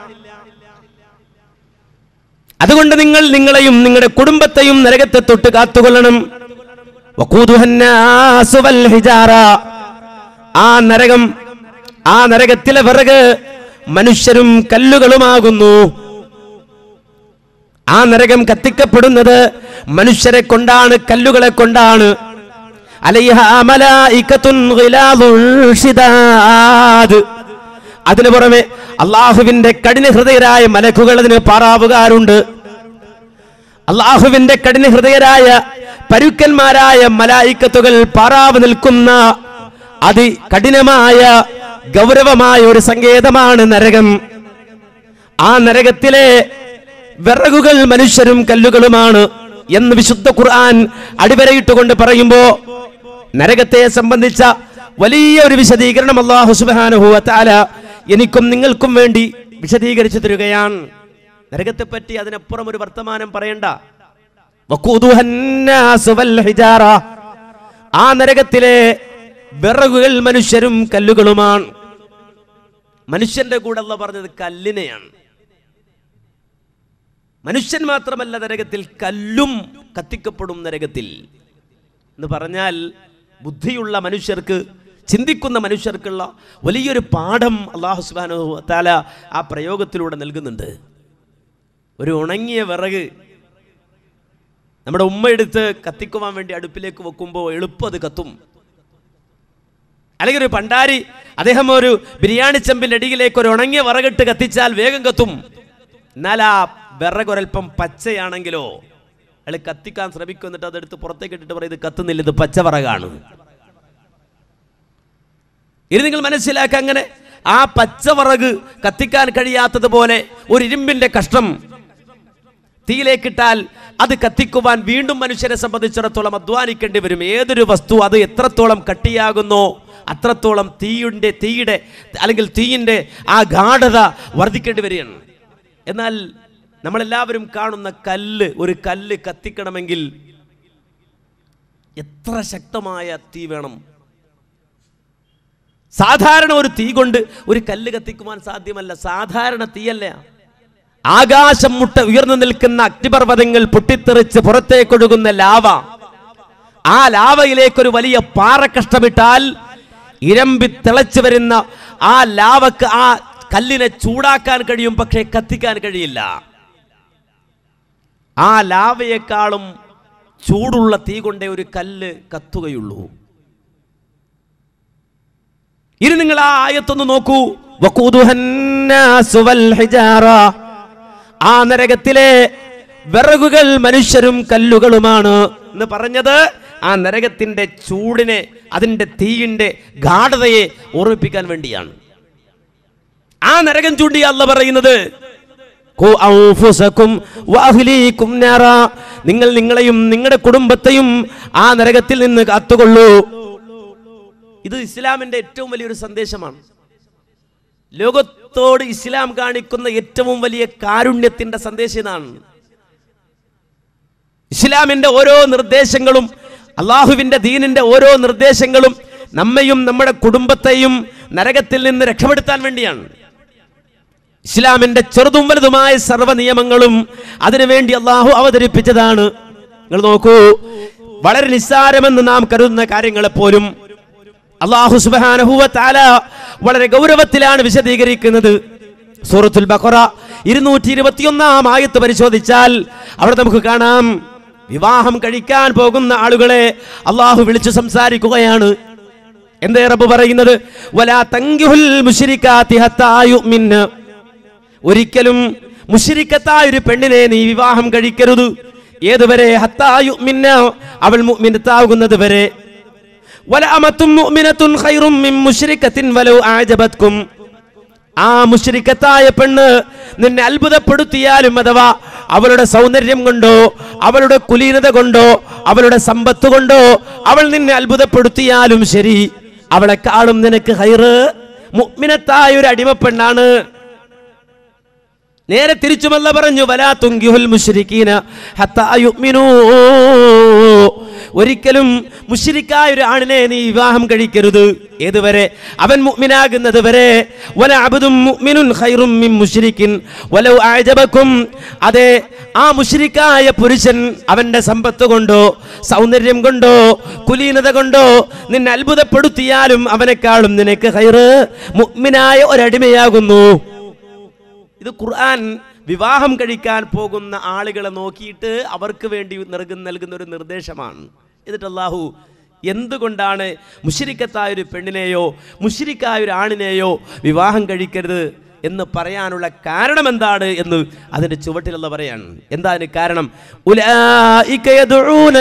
അതുകൊണ്ട് നിങ്ങൾ നിങ്ങളെയും നിങ്ങളുടെ കുടുംബത്തെയും നരകത്തെ തൊട്ട് കാത്തുകൊള്ളണം. വഖൂദുഹൻ നാസു വൽ ഹിജാറ, ആ നരകം, ആ നരകത്തിലെ വിറക് മനുഷ്യരും കല്ലുകളുമാകുന്നു. ആ നരകം കത്തിക്കപ്പെടുന്നത് മനുഷ്യരെ കൊണ്ടാണ്, കല്ലുകളെ കൊണ്ടാണ്. അലൈഹാ മലായികത്തുൻ ഗിലാദുൻ ശിദാദ്, അതിനു പുറമെ അള്ളാഹുവിന്റെ കഠിന ഹൃദയരായ മലക്കുകൾ അതിന് പാറാവുകാരുണ്ട്. അള്ളാഹുവിന്റെ കഠിന ഹൃദയരായ പരുക്കന്മാരായ മലായിക്കത്തുകൾ പാറാവ് നിൽക്കുന്ന അതി കഠിനമായ ഗൗരവമായ ഒരു സങ്കേതമാണ് നരകം. ആ നരകത്തിലെ വിറകുകൾ മനുഷ്യരും കല്ലുകളുമാണ് എന്ന് വിശുദ്ധ ഖുർആൻ അടിവരയിട്ടുകൊണ്ട് പറയുമ്പോ നരകത്തെ സംബന്ധിച്ച വലിയ ഒരു വിശദീകരണം അല്ലാഹു സുബ്ഹാനഹു വ തആല എനിക്കും നിങ്ങൾക്കും വേണ്ടി വിശദീകരിച്ചു തരികയാണ്. നരകത്തെ പറ്റി അതിനപ്പുറം ഒരു വർത്തമാനം പറയണ്ട. വഖൂദുഹൻ നാസു വൽ ഹിജാറ, ആ നരകത്തിലെ വിറകുകൾ മനുഷ്യരും കല്ലുകളുമാണ്. മനുഷ്യന്റെ കൂടെ അല്ലാഹു പറഞ്ഞത് കല്ലിനെയാണ്. മനുഷ്യൻ മാത്രമല്ല, നരകത്തിൽ കല്ലും കത്തിക്കപ്പെടും. നരകത്തിൽ എന്ന് പറഞ്ഞാൽ ബുദ്ധിയുള്ള മനുഷ്യർക്ക്, ചിന്തിക്കുന്ന മനുഷ്യർക്കുള്ള വലിയൊരു പാഠം അല്ലാഹു സുബ്ഹാനഹു വ തആല ആ പ്രയോഗത്തിലൂടെ നൽകുന്നുണ്ട്. ഒരു ഉണങ്ങിയ വിറക് നമ്മുടെ ഉമ്മ എടുത്ത് കത്തിക്കുവാൻ വേണ്ടി അടുപ്പിലേക്ക് വെക്കുമ്പോൾ എളുപ്പം അത് കത്തും. അല്ലെങ്കിൽ ഒരു പണ്ടാരി അദ്ദേഹം ഒരു ബിരിയാണി ചെമ്പിന്റെ അടിയിലേക്ക് ഒരു ഉണങ്ങിയ വിറകിട്ട് കത്തിച്ചാൽ വേഗം കത്തും. എന്നാൽ ആ വിറകൊരൽപ്പം പച്ചയാണെങ്കിലോ അയാൾ കത്തിക്കാൻ ശ്രമിക്കും, എന്നിട്ട് അതെടുത്ത് പുറത്തേക്ക് ഇട്ടിട്ട് പറയും ഇത് കത്തുന്നില്ല, ഇത് പച്ചവറകാണ്. ഇത് നിങ്ങൾ മനസ്സിലാക്കുക. അങ്ങനെ ആ പച്ചവറക് കത്തിക്കാൻ കഴിയാത്തതുപോലെ ഒരു ഇരുമ്പിന്റെ കഷ്ണം തീയിലേക്കിട്ടാൽ അത് കത്തിക്കുവാൻ വീണ്ടും മനുഷ്യരെ സംബന്ധിച്ചിടത്തോളം അധ്വാനിക്കേണ്ടി വരും. ഏതൊരു വസ്തു അത് എത്രത്തോളം കട്ടിയാകുന്നോ അത്രത്തോളം തീയുടെ തീയുടെ അല്ലെങ്കിൽ തീയിൻ്റെ ആ ഗാഢത വർദ്ധിക്കേണ്ടി വരികയാണ്. എന്നാൽ നമ്മളെല്ലാവരും കാണുന്ന കല്ല്, ഒരു കല്ല് കത്തിക്കണമെങ്കിൽ എത്ര ശക്തമായ തീ വേണം. സാധാരണ ഒരു തീ കൊണ്ട് ഒരു കല്ല് കത്തിക്കുവാൻ സാധ്യമല്ല. സാധാരണ തീയല്ല, ആകാശം മുട്ട ഉയർന്നു നിൽക്കുന്ന അഗ്നിപർവ്വതങ്ങൾ പൊട്ടിത്തെറിച്ച് പുറത്തേക്കൊഴുകുന്ന ലാവ. ആ ലാവയിലേക്കൊരു വലിയ പാറക്കഷ്ടമിട്ടാൽ ഇരമ്പി തിളച്ചു വരുന്ന ആ ലാവക്ക് ആ കല്ലിനെ ചൂടാക്കാൻ കഴിയും, പക്ഷേ കത്തിക്കാൻ കഴിയില്ല. ആ ലാവയെക്കാളും ചൂടുള്ള തീ കൊണ്ടേ ഒരു കല്ല് കത്തുകയുള്ളൂ. ഇനി നിങ്ങൾ ആ ആയത്തൊന്ന് നോക്കൂ. ആ നരകത്തിലെ വിറകുകൾ മനുഷ്യരും കല്ലുകളുമാണ് എന്ന് പറഞ്ഞത് ആ നരകത്തിന്റെ ചൂടിനെ, അതിന്റെ തീയിന്റെ ഗാഢതയെ ഓർമ്മിപ്പിക്കാൻ വേണ്ടിയാണ്. ആ നരകം ചൂണ്ടി അല്ലാഹു പറയുന്നത് നിങ്ങൾ നിങ്ങളെയും നിങ്ങളുടെ കുടുംബത്തെയും ആ നരകത്തിൽ നിന്ന് കാത്തുകൊള്ളൂ. ഇത് ഇസ്ലാമിന്റെ ഏറ്റവും വലിയൊരു സന്ദേശമാണ്. ലോകത്തോട് ഇസ്ലാം കാണിക്കുന്ന ഏറ്റവും വലിയ കാരുണ്യത്തിന്റെ സന്ദേശം ഇതാണ്. ഇസ്ലാമിന്റെ ഓരോ നിർദ്ദേശങ്ങളും, അള്ളാഹുവിന്റെ ദീനിന്റെ ഓരോ നിർദ്ദേശങ്ങളും നമ്മയും നമ്മുടെ കുടുംബത്തെയും നരകത്തിൽ നിന്ന് രക്ഷപ്പെടുത്താൻ വേണ്ടിയാണ്. ഇസ്ലാമിന്റെ ചെറുതും വലുതുമായ സർവ്വ നിയമങ്ങളും അതിനുവേണ്ടി അള്ളാഹു അവതരിപ്പിച്ചതാണ്. നിങ്ങൾ നോക്കൂ, വളരെ നിസ്സാരമെന്ന് നാം കരുതുന്ന കാര്യങ്ങളെപ്പോലും അല്ലാഹു സുബ്ഹാനഹു വ തആല വളരെ ഗൗരവത്തിലാണ് വിശദീകരിക്കുന്നത്. സൂറത്തുൽ ബഖറ ഇരുന്നൂറ്റി ഇരുപത്തിയൊന്നാം ആയത്ത് പരിശോധിച്ചാൽ അവിടെ നമുക്ക് കാണാം, വിവാഹം കഴിക്കാൻ പോകുന്ന ആളുകളെ അല്ലാഹു വിളിച്ചു സംസാരിക്കുകയാണ്. എന്തേ റബ്ബ് പറയുന്നത്? വലാ തൻകിഹുൽ മുശ്രികാതി ഹത്താ യുഅ്മിന. ഒരിക്കലും മുശ്രിക്കത്തായ ഒരു പെണ്ണിനെ നീ വിവാഹം കഴിക്കരുത്. ഏതുവരെ? ഹത്താ യുഅ്മിന, അവൾ മുഅ്മിനത്താകുന്നത് വരെ. വലഅമത്തും മുഅ്മിനത്തുൻ ഖൈറും മിൻ മുശ്രികത്തിൻ വലൗ അഅജബത്കും. ആ മുശ്രിക്കത്തായ പെണ്ണ് നിന്നെ അത്ഭുതപ്പെടുത്തിയാലും, അഥവാ അവളുടെ സൗന്ദര്യം കൊണ്ടോ അവളുടെ കുലീനത കൊണ്ടോ അവളുടെ സമ്പത്ത് കൊണ്ടോ അവൾ നിന്നെ അത്ഭുതപ്പെടുത്തിയാലും ശരി, അവളെക്കാളും നിനക്ക് ഖൈറ് മുഅ്മിനത്തായ ഒരു അടിമപ്പെണ്ണാണ്. നേരെ തിരിച്ചുമല്ല പറഞ്ഞു, വലാ തുൻകിഹുൽ മുശ്രികീന ഹത്താ യുഅ്മിനൂ. ഒരിക്കലും മുശ്രിക്കായ ഒരു ആണിനെ നീ വിവാഹം കഴിക്കരുത്. ഏതുവരെ? അവൻ മുഅ്മിനാകുന്നത് വരെ. വല അബ്ദും മുഅ്മിനുൻ ഖൈറും മിൻ മുശ്രികിൻ വലൗ അഅജബകും. അതെ, ആ മുശ്രിക്കായ പുരുഷൻ അവന്റെ സമ്പത്ത് കൊണ്ടോ സൗന്ദര്യം കൊണ്ടോ കുലീനത കൊണ്ടോ നിന്നെ അത്ഭുതപ്പെടുത്തിയാലും അവനെക്കാളും നിനക്ക് ഖൈറ് മുഅ്മിനായ ഒരടിമയാകുന്നു. ഇത് ഖുർആൻ വിവാഹം കഴിക്കാൻ പോകുന്ന ആളുകളെ നോക്കിയിട്ട് അവർക്ക് വേണ്ടി നൽകുന്ന ഒരു നിർദ്ദേശമാണ്. എന്നിട്ട് അല്ലാഹു എന്തുകൊണ്ടാണ് മുശ്രിക്കത്തായ ഒരു പെണ്ണിനെയോ മുശ്രിക്കായ ഒരു ആണിനെയോ വിവാഹം കഴിക്കരുത് എന്ന് പറയാനുള്ള കാരണം എന്താണ് എന്ന് അതിന്റെ ചുവട്ടിൽ അല്ലാഹു പറയാണ്. എന്താ അതിന് കാരണം? ഉലൈക യദ്ഊന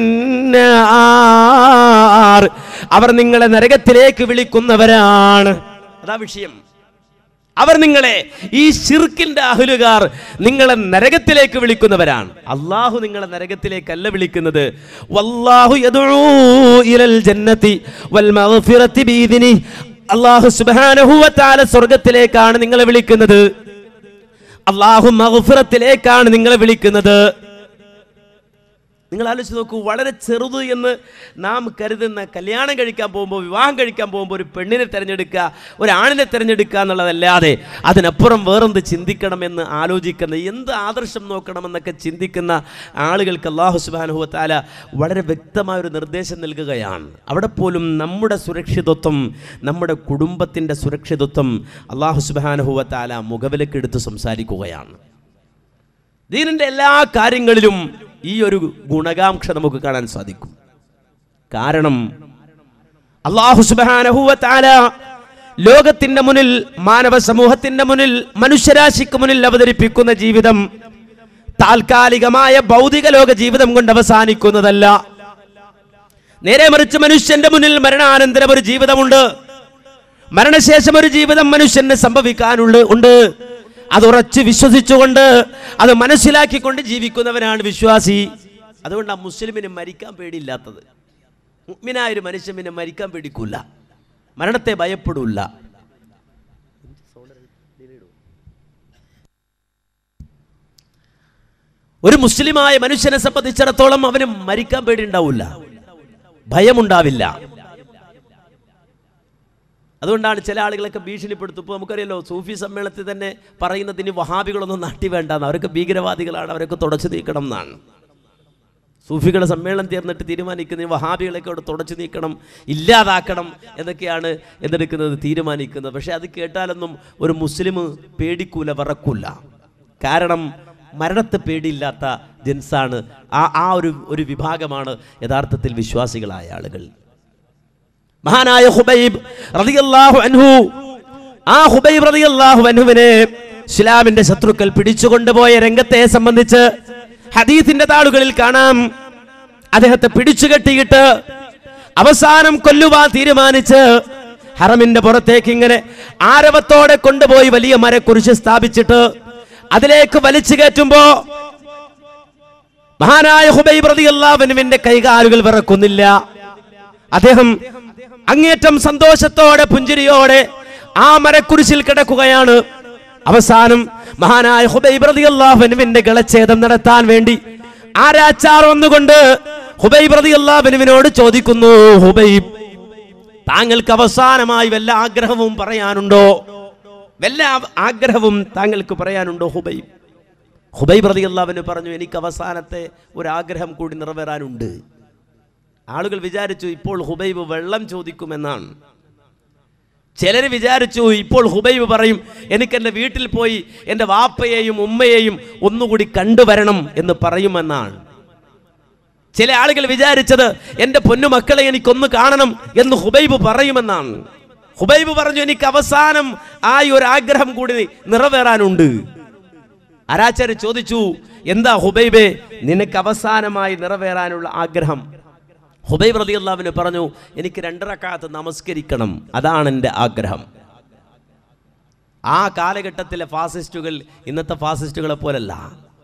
ഇലന്നാർ. അവർ നിങ്ങളെ നരകത്തിലേക്ക് വിളിക്കുന്നവരാണ്. അതാ വിഷയം. അവർ നിങ്ങളെ, ഈ ശിർക്കിന്റെ അഹ്ലുകാർ നിങ്ങളെ നരകത്തിലേക്ക് വിളിക്കുന്നവരാണ്. അല്ലാഹു നിങ്ങളെ നരകത്തിലേക്കല്ല വിളിക്കുന്നത്. വല്ലാഹു യദ്ഉ ഇലൽ ജന്നതി വൽ മഗ്ഫിറതി ബിഇദ്നി. അല്ലാഹു സുബ്ഹാനഹു വ തആല സ്വർഗ്ഗത്തിലേക്കാണ് നിങ്ങളെ വിളിക്കുന്നത്. അല്ലാഹു മഗ്ഫിറത്തിലേക്കാണ് നിങ്ങളെ വിളിക്കുന്നത്. നിങ്ങൾ ആലോചിച്ച് നോക്കൂ, വളരെ ചെറുത് എന്ന് നാം കരുതുന്ന കല്യാണം കഴിക്കാൻ പോകുമ്പോൾ, വിവാഹം കഴിക്കാൻ പോകുമ്പോൾ ഒരു പെണ്ണിനെ തിരഞ്ഞെടുക്കുക, ഒരാണിനെ തിരഞ്ഞെടുക്കുക എന്നുള്ളതല്ലാതെ അതിനപ്പുറം വേറെന്ത് ചിന്തിക്കണമെന്ന് ആലോചിക്കുന്ന, എന്ത് ആദർശം നോക്കണമെന്നൊക്കെ ചിന്തിക്കുന്ന ആളുകൾക്ക് അല്ലാഹു സുബ്ഹാനഹു വ തആല വളരെ വ്യക്തമായൊരു നിർദ്ദേശം നൽകുകയാണ്. അവിടെ പോലും നമ്മുടെ സുരക്ഷിതത്വം, നമ്മുടെ കുടുംബത്തിൻ്റെ സുരക്ഷിതത്വം അല്ലാഹു സുബ്ഹാനഹു വ തആല മുഖവിലക്കെടുത്ത് സംസാരിക്കുകയാണ്. ദീനിൻ്റെ എല്ലാ കാര്യങ്ങളിലും ഈ ഒരു ഗുണകാംക്ഷ നമുക്ക് കാണാൻ സാധിക്കും. കാരണം അല്ലാഹു സുബ്ഹാനഹു വ തആല ലോകത്തിന്റെ മുന്നിൽ, മാനവ സമൂഹത്തിന്റെ മുന്നിൽ, മനുഷ്യരാശിക്ക് മുന്നിൽ അവതരിപ്പിക്കുന്ന ജീവിതം താൽക്കാലികമായ ഭൗതിക ലോക ജീവിതം കൊണ്ട് അവസാനിക്കുന്നതല്ല. നേരെ മറിച്ച് മനുഷ്യന്റെ മുന്നിൽ മരണാനന്തരം ഒരു ജീവിതമുണ്ട്. മരണശേഷം ഒരു ജീവിതം മനുഷ്യന് സംഭവിക്കാനുള്ള ഉണ്ട്. അത് ഉറച്ച് വിശ്വസിച്ചുകൊണ്ട് അത് മനസ്സിലാക്കിക്കൊണ്ട് ജീവിക്കുന്നവനാണ് വിശ്വാസി. അതുകൊണ്ടാണ് മുസ്ലിമിന് മരിക്കാൻ പേടിയില്ലാത്തത്. മുഅ്മിനായൊരു മനുഷ്യൻ പിന്നെ മരിക്കാൻ പേടിക്കൂല, മരണത്തെ ഭയപ്പെടില്ല. ഒരു മുസ്ലിമായ മനുഷ്യനെ സംബന്ധിച്ചിടത്തോളം അവന് മരിക്കാൻ പേടി ഉണ്ടാവില്ല, ഭയമുണ്ടാവില്ല. അതുകൊണ്ടാണ് ചില ആളുകളൊക്കെ ഭീഷണിപ്പെടുത്തും. ഇപ്പോൾ നമുക്കറിയാലോ, സൂഫി സമ്മേളനത്തിൽ തന്നെ പറയുന്നതിന് വഹാബികളൊന്നും നാട്ടി വേണ്ടെന്ന്, അവരൊക്കെ ഭീകരവാദികളാണ്, അവരൊക്കെ തുടച്ചു നീക്കണം എന്നാണ്. സൂഫികളുടെ സമ്മേളനം തീർന്നിട്ട് തീരുമാനിക്കുന്നത് വഹാബികളൊക്കെ അവിടെ തുടച്ചു നീക്കണം, ഇല്ലാതാക്കണം എന്നൊക്കെയാണ് എന്തെടുക്കുന്നത് തീരുമാനിക്കുന്നത്. പക്ഷേ അത് കേട്ടാലൊന്നും ഒരു മുസ്ലിം പേടിക്കൂല, വിറക്കൂല. കാരണം മരണത്തെ പേടിയില്ലാത്ത ജിൻസാണ് ആ ആ ഒരു ഒരു വിഭാഗമാണ് യഥാർത്ഥത്തിൽ വിശ്വാസികളായ ആളുകൾ. മഹാനായ ഹുബൈബ് റളിയല്ലാഹു അൻഹു, ആ ഹുബൈബ് റളിയല്ലാഹു അൻഹുവിനെ ഇസ്ലാമിന്റെ ശത്രുക്കൾ പിടിച്ചുകൊണ്ടുപോയ രംഗത്തെ സംബന്ധിച്ച് ഹദീസിന്റെ താളുകളിൽ കാണാം. അദ്ദേഹത്തെ പിടിച്ചു കെട്ടിയിട്ട് അവസാനം കൊല്ലുവാൻ തീരുമാനിച്ച് ഹറമിന്റെ പുറത്തേക്ക് ഇങ്ങനെ ആരവത്തോടെ കൊണ്ടുപോയി വലിയ മരക്കുരിശ് സ്ഥാപിച്ചിട്ട് അതിലേക്ക് വലിച്ചു കയറ്റുമ്പോ മഹാനായ ഹുബൈബ് റളിയല്ലാഹു അൻഹുവിന്റെ കൈകാലുകൾ വിറക്കുന്നില്ല. അദ്ദേഹം അങ്ങേറ്റം സന്തോഷത്തോടെ പുഞ്ചിരിയോടെ ആ മരക്കുരിശിൽ കിടക്കുകയാണ്. അവസാനം മഹാനായ ഹുബൈബ് റളിയല്ലാഹു അൻഹുവിന്റെ ഗളച്ഛേദം നടത്താൻ വേണ്ടി ആരാച്ചാർ വന്നുകൊണ്ട് ഹുബൈബ് റളിയല്ലാഹു അൻഹുവിനോട് ചോദിക്കുന്നു, ഹുബൈബ്, താങ്കൾക്ക് അവസാനമായി വല്ല ആഗ്രഹവും പറയാനുണ്ടോ? വല്ല ആഗ്രഹവും താങ്കൾക്ക് പറയാനുണ്ടോ ഹുബൈബ്? ഹുബൈബ് റളിയല്ലാഹു അൻഹു പറഞ്ഞു, എനിക്ക് അവസാനത്തെ ഒരു ആഗ്രഹം കൂടി നിറവേറാനുണ്ട്. ആളുകൾ വിചാരിച്ചു ഇപ്പോൾ ഹുബൈബ് വെള്ളം ചോദിക്കുമെന്നാണ്. ചിലർ വിചാരിച്ചു ഇപ്പോൾ ഹുബൈബ് പറയും എനിക്ക് എൻ്റെ വീട്ടിൽ പോയി എൻ്റെ വാപ്പയെയും ഉമ്മയെയും ഒന്നുകൂടി കണ്ടുവരണം എന്ന് പറയുമെന്നാണ്. ചില ആളുകൾ വിചാരിച്ചത് എൻ്റെ പൊന്നുമക്കളെ എനിക്കൊന്ന് കാണണം എന്ന് ഹുബൈബ് പറയുമെന്നാണ്. ഹുബൈബ് പറഞ്ഞു, എനിക്ക് അവസാനം ആ ഒരു ആഗ്രഹം കൂടി നിറവേറാനുണ്ട്. ആരാച്ചാര് ചോദിച്ചു, എന്താ ഹുബൈബേ നിനക്ക് അവസാനമായി നിറവേറാനുള്ള ആഗ്രഹം? ഹുബൈബ് റളിയല്ലാഹു അൻഹു പറഞ്ഞു, എനിക്ക് രണ്ട് റക്അത്ത് നമസ്കരിക്കണം, അതാണ് എൻ്റെ ആഗ്രഹം. ആ കാലഘട്ടത്തിലെ ഫാസിസ്റ്റുകൾ ഇന്നത്തെ ഫാസിസ്റ്റുകളെ പോലല്ല.